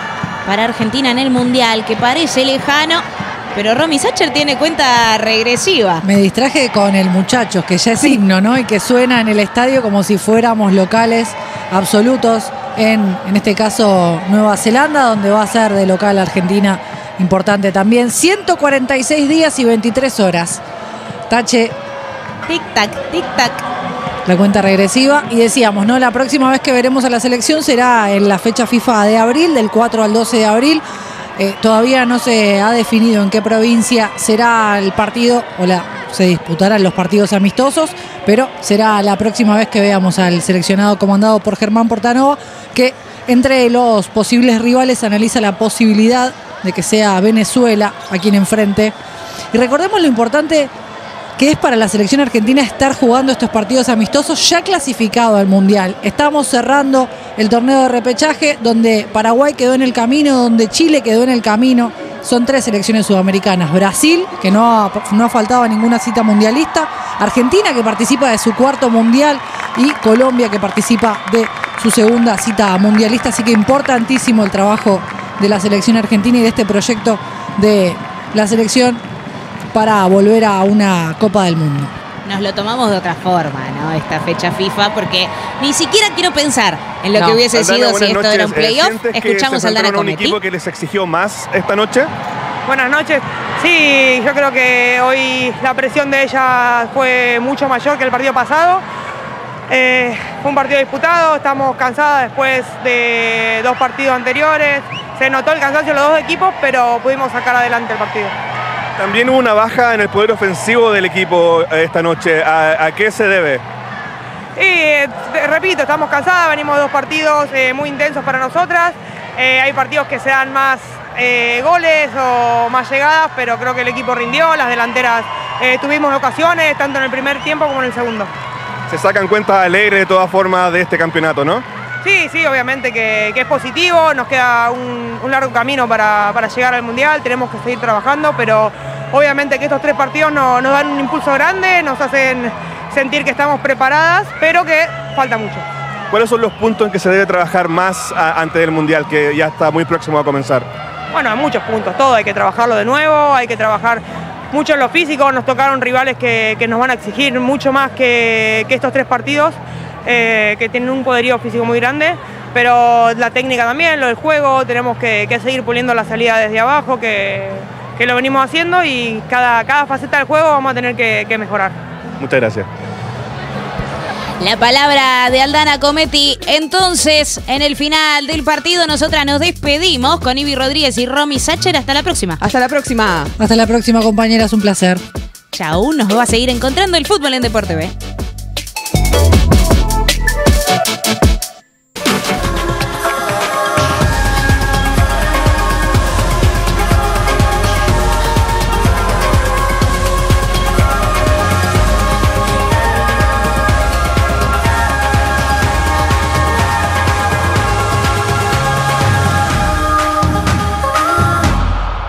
para Argentina en el Mundial, que parece lejano, pero Romy Sacher tiene cuenta regresiva. Me distraje con el muchacho, que ya es himno, ¿no? Y que suena en el estadio como si fuéramos locales absolutos en, en este caso, Nueva Zelanda, donde va a ser de local Argentina, importante también. ciento cuarenta y seis días y veintitrés horas. Tache. Tic-tac, tic-tac. La cuenta regresiva. Y decíamos, ¿no? La próxima vez que veremos a la selección será en la fecha FIFA de abril, del cuatro al doce de abril. Eh, todavía no se ha definido en qué provincia será el partido o la, se disputarán los partidos amistosos, pero será la próxima vez que veamos al seleccionado comandado por Germán Portanova, que entre los posibles rivales analiza la posibilidad de que sea Venezuela a quien enfrente. Y recordemos lo importante que es para la selección argentina estar jugando estos partidos amistosos ya clasificado al Mundial. Estamos cerrando el torneo de repechaje donde Paraguay quedó en el camino, donde Chile quedó en el camino. Son tres selecciones sudamericanas. Brasil, que no ha, no ha faltado a ninguna cita mundialista. Argentina, que participa de su cuarto mundial. Y Colombia, que participa de su segunda cita mundialista. Así que importantísimo el trabajo de la selección argentina y de este proyecto de la selección para volver a una Copa del Mundo. Nos lo tomamos de otra forma, ¿no? Esta fecha FIFA, porque ni siquiera quiero pensar en lo no. que hubiese Aldana, sido si esto noches. era un playoff. Escuchamos a Aldana Cometti. ¿Un equipo que les exigió más esta noche? Buenas noches. Sí, yo creo que hoy la presión de ella fue mucho mayor que el partido pasado. Eh, fue un partido disputado, estamos cansadas después de dos partidos anteriores. Se notó el cansancio de los dos equipos, pero pudimos sacar adelante el partido. También hubo una baja en el poder ofensivo del equipo esta noche. ¿A, a qué se debe? Y eh, repito, estamos cansadas, venimos de dos partidos eh, muy intensos para nosotras. Eh, hay partidos que se dan más eh, goles o más llegadas, pero creo que el equipo rindió, las delanteras eh, tuvimos ocasiones, tanto en el primer tiempo como en el segundo. Se sacan cuentas alegres de todas formas de este campeonato, ¿no? Sí, sí, obviamente que, que es positivo, nos queda un, un largo camino para, para llegar al Mundial, tenemos que seguir trabajando, pero obviamente que estos tres partidos no, nos dan un impulso grande, nos hacen sentir que estamos preparadas, pero que falta mucho. ¿Cuáles son los puntos en que se debe trabajar más a, antes del Mundial, que ya está muy próximo a comenzar? Bueno, hay muchos puntos, todo hay que trabajarlo de nuevo, hay que trabajar mucho en lo físico, nos tocaron rivales que, que nos van a exigir mucho más que, que estos tres partidos. Eh, que tienen un poderío físico muy grande, pero la técnica también, lo del juego, tenemos que, que seguir puliendo la salida desde abajo, que, que lo venimos haciendo y cada, cada faceta del juego vamos a tener que, que mejorar. Muchas gracias. La palabra de Aldana Cometti. Entonces, en el final del partido, nosotras nos despedimos con Ivy Rodríguez y Romy Sacher. Hasta la próxima. Hasta la próxima. Hasta la próxima, compañeras, un placer. Chau, nos va a seguir encontrando el fútbol en Deporte B.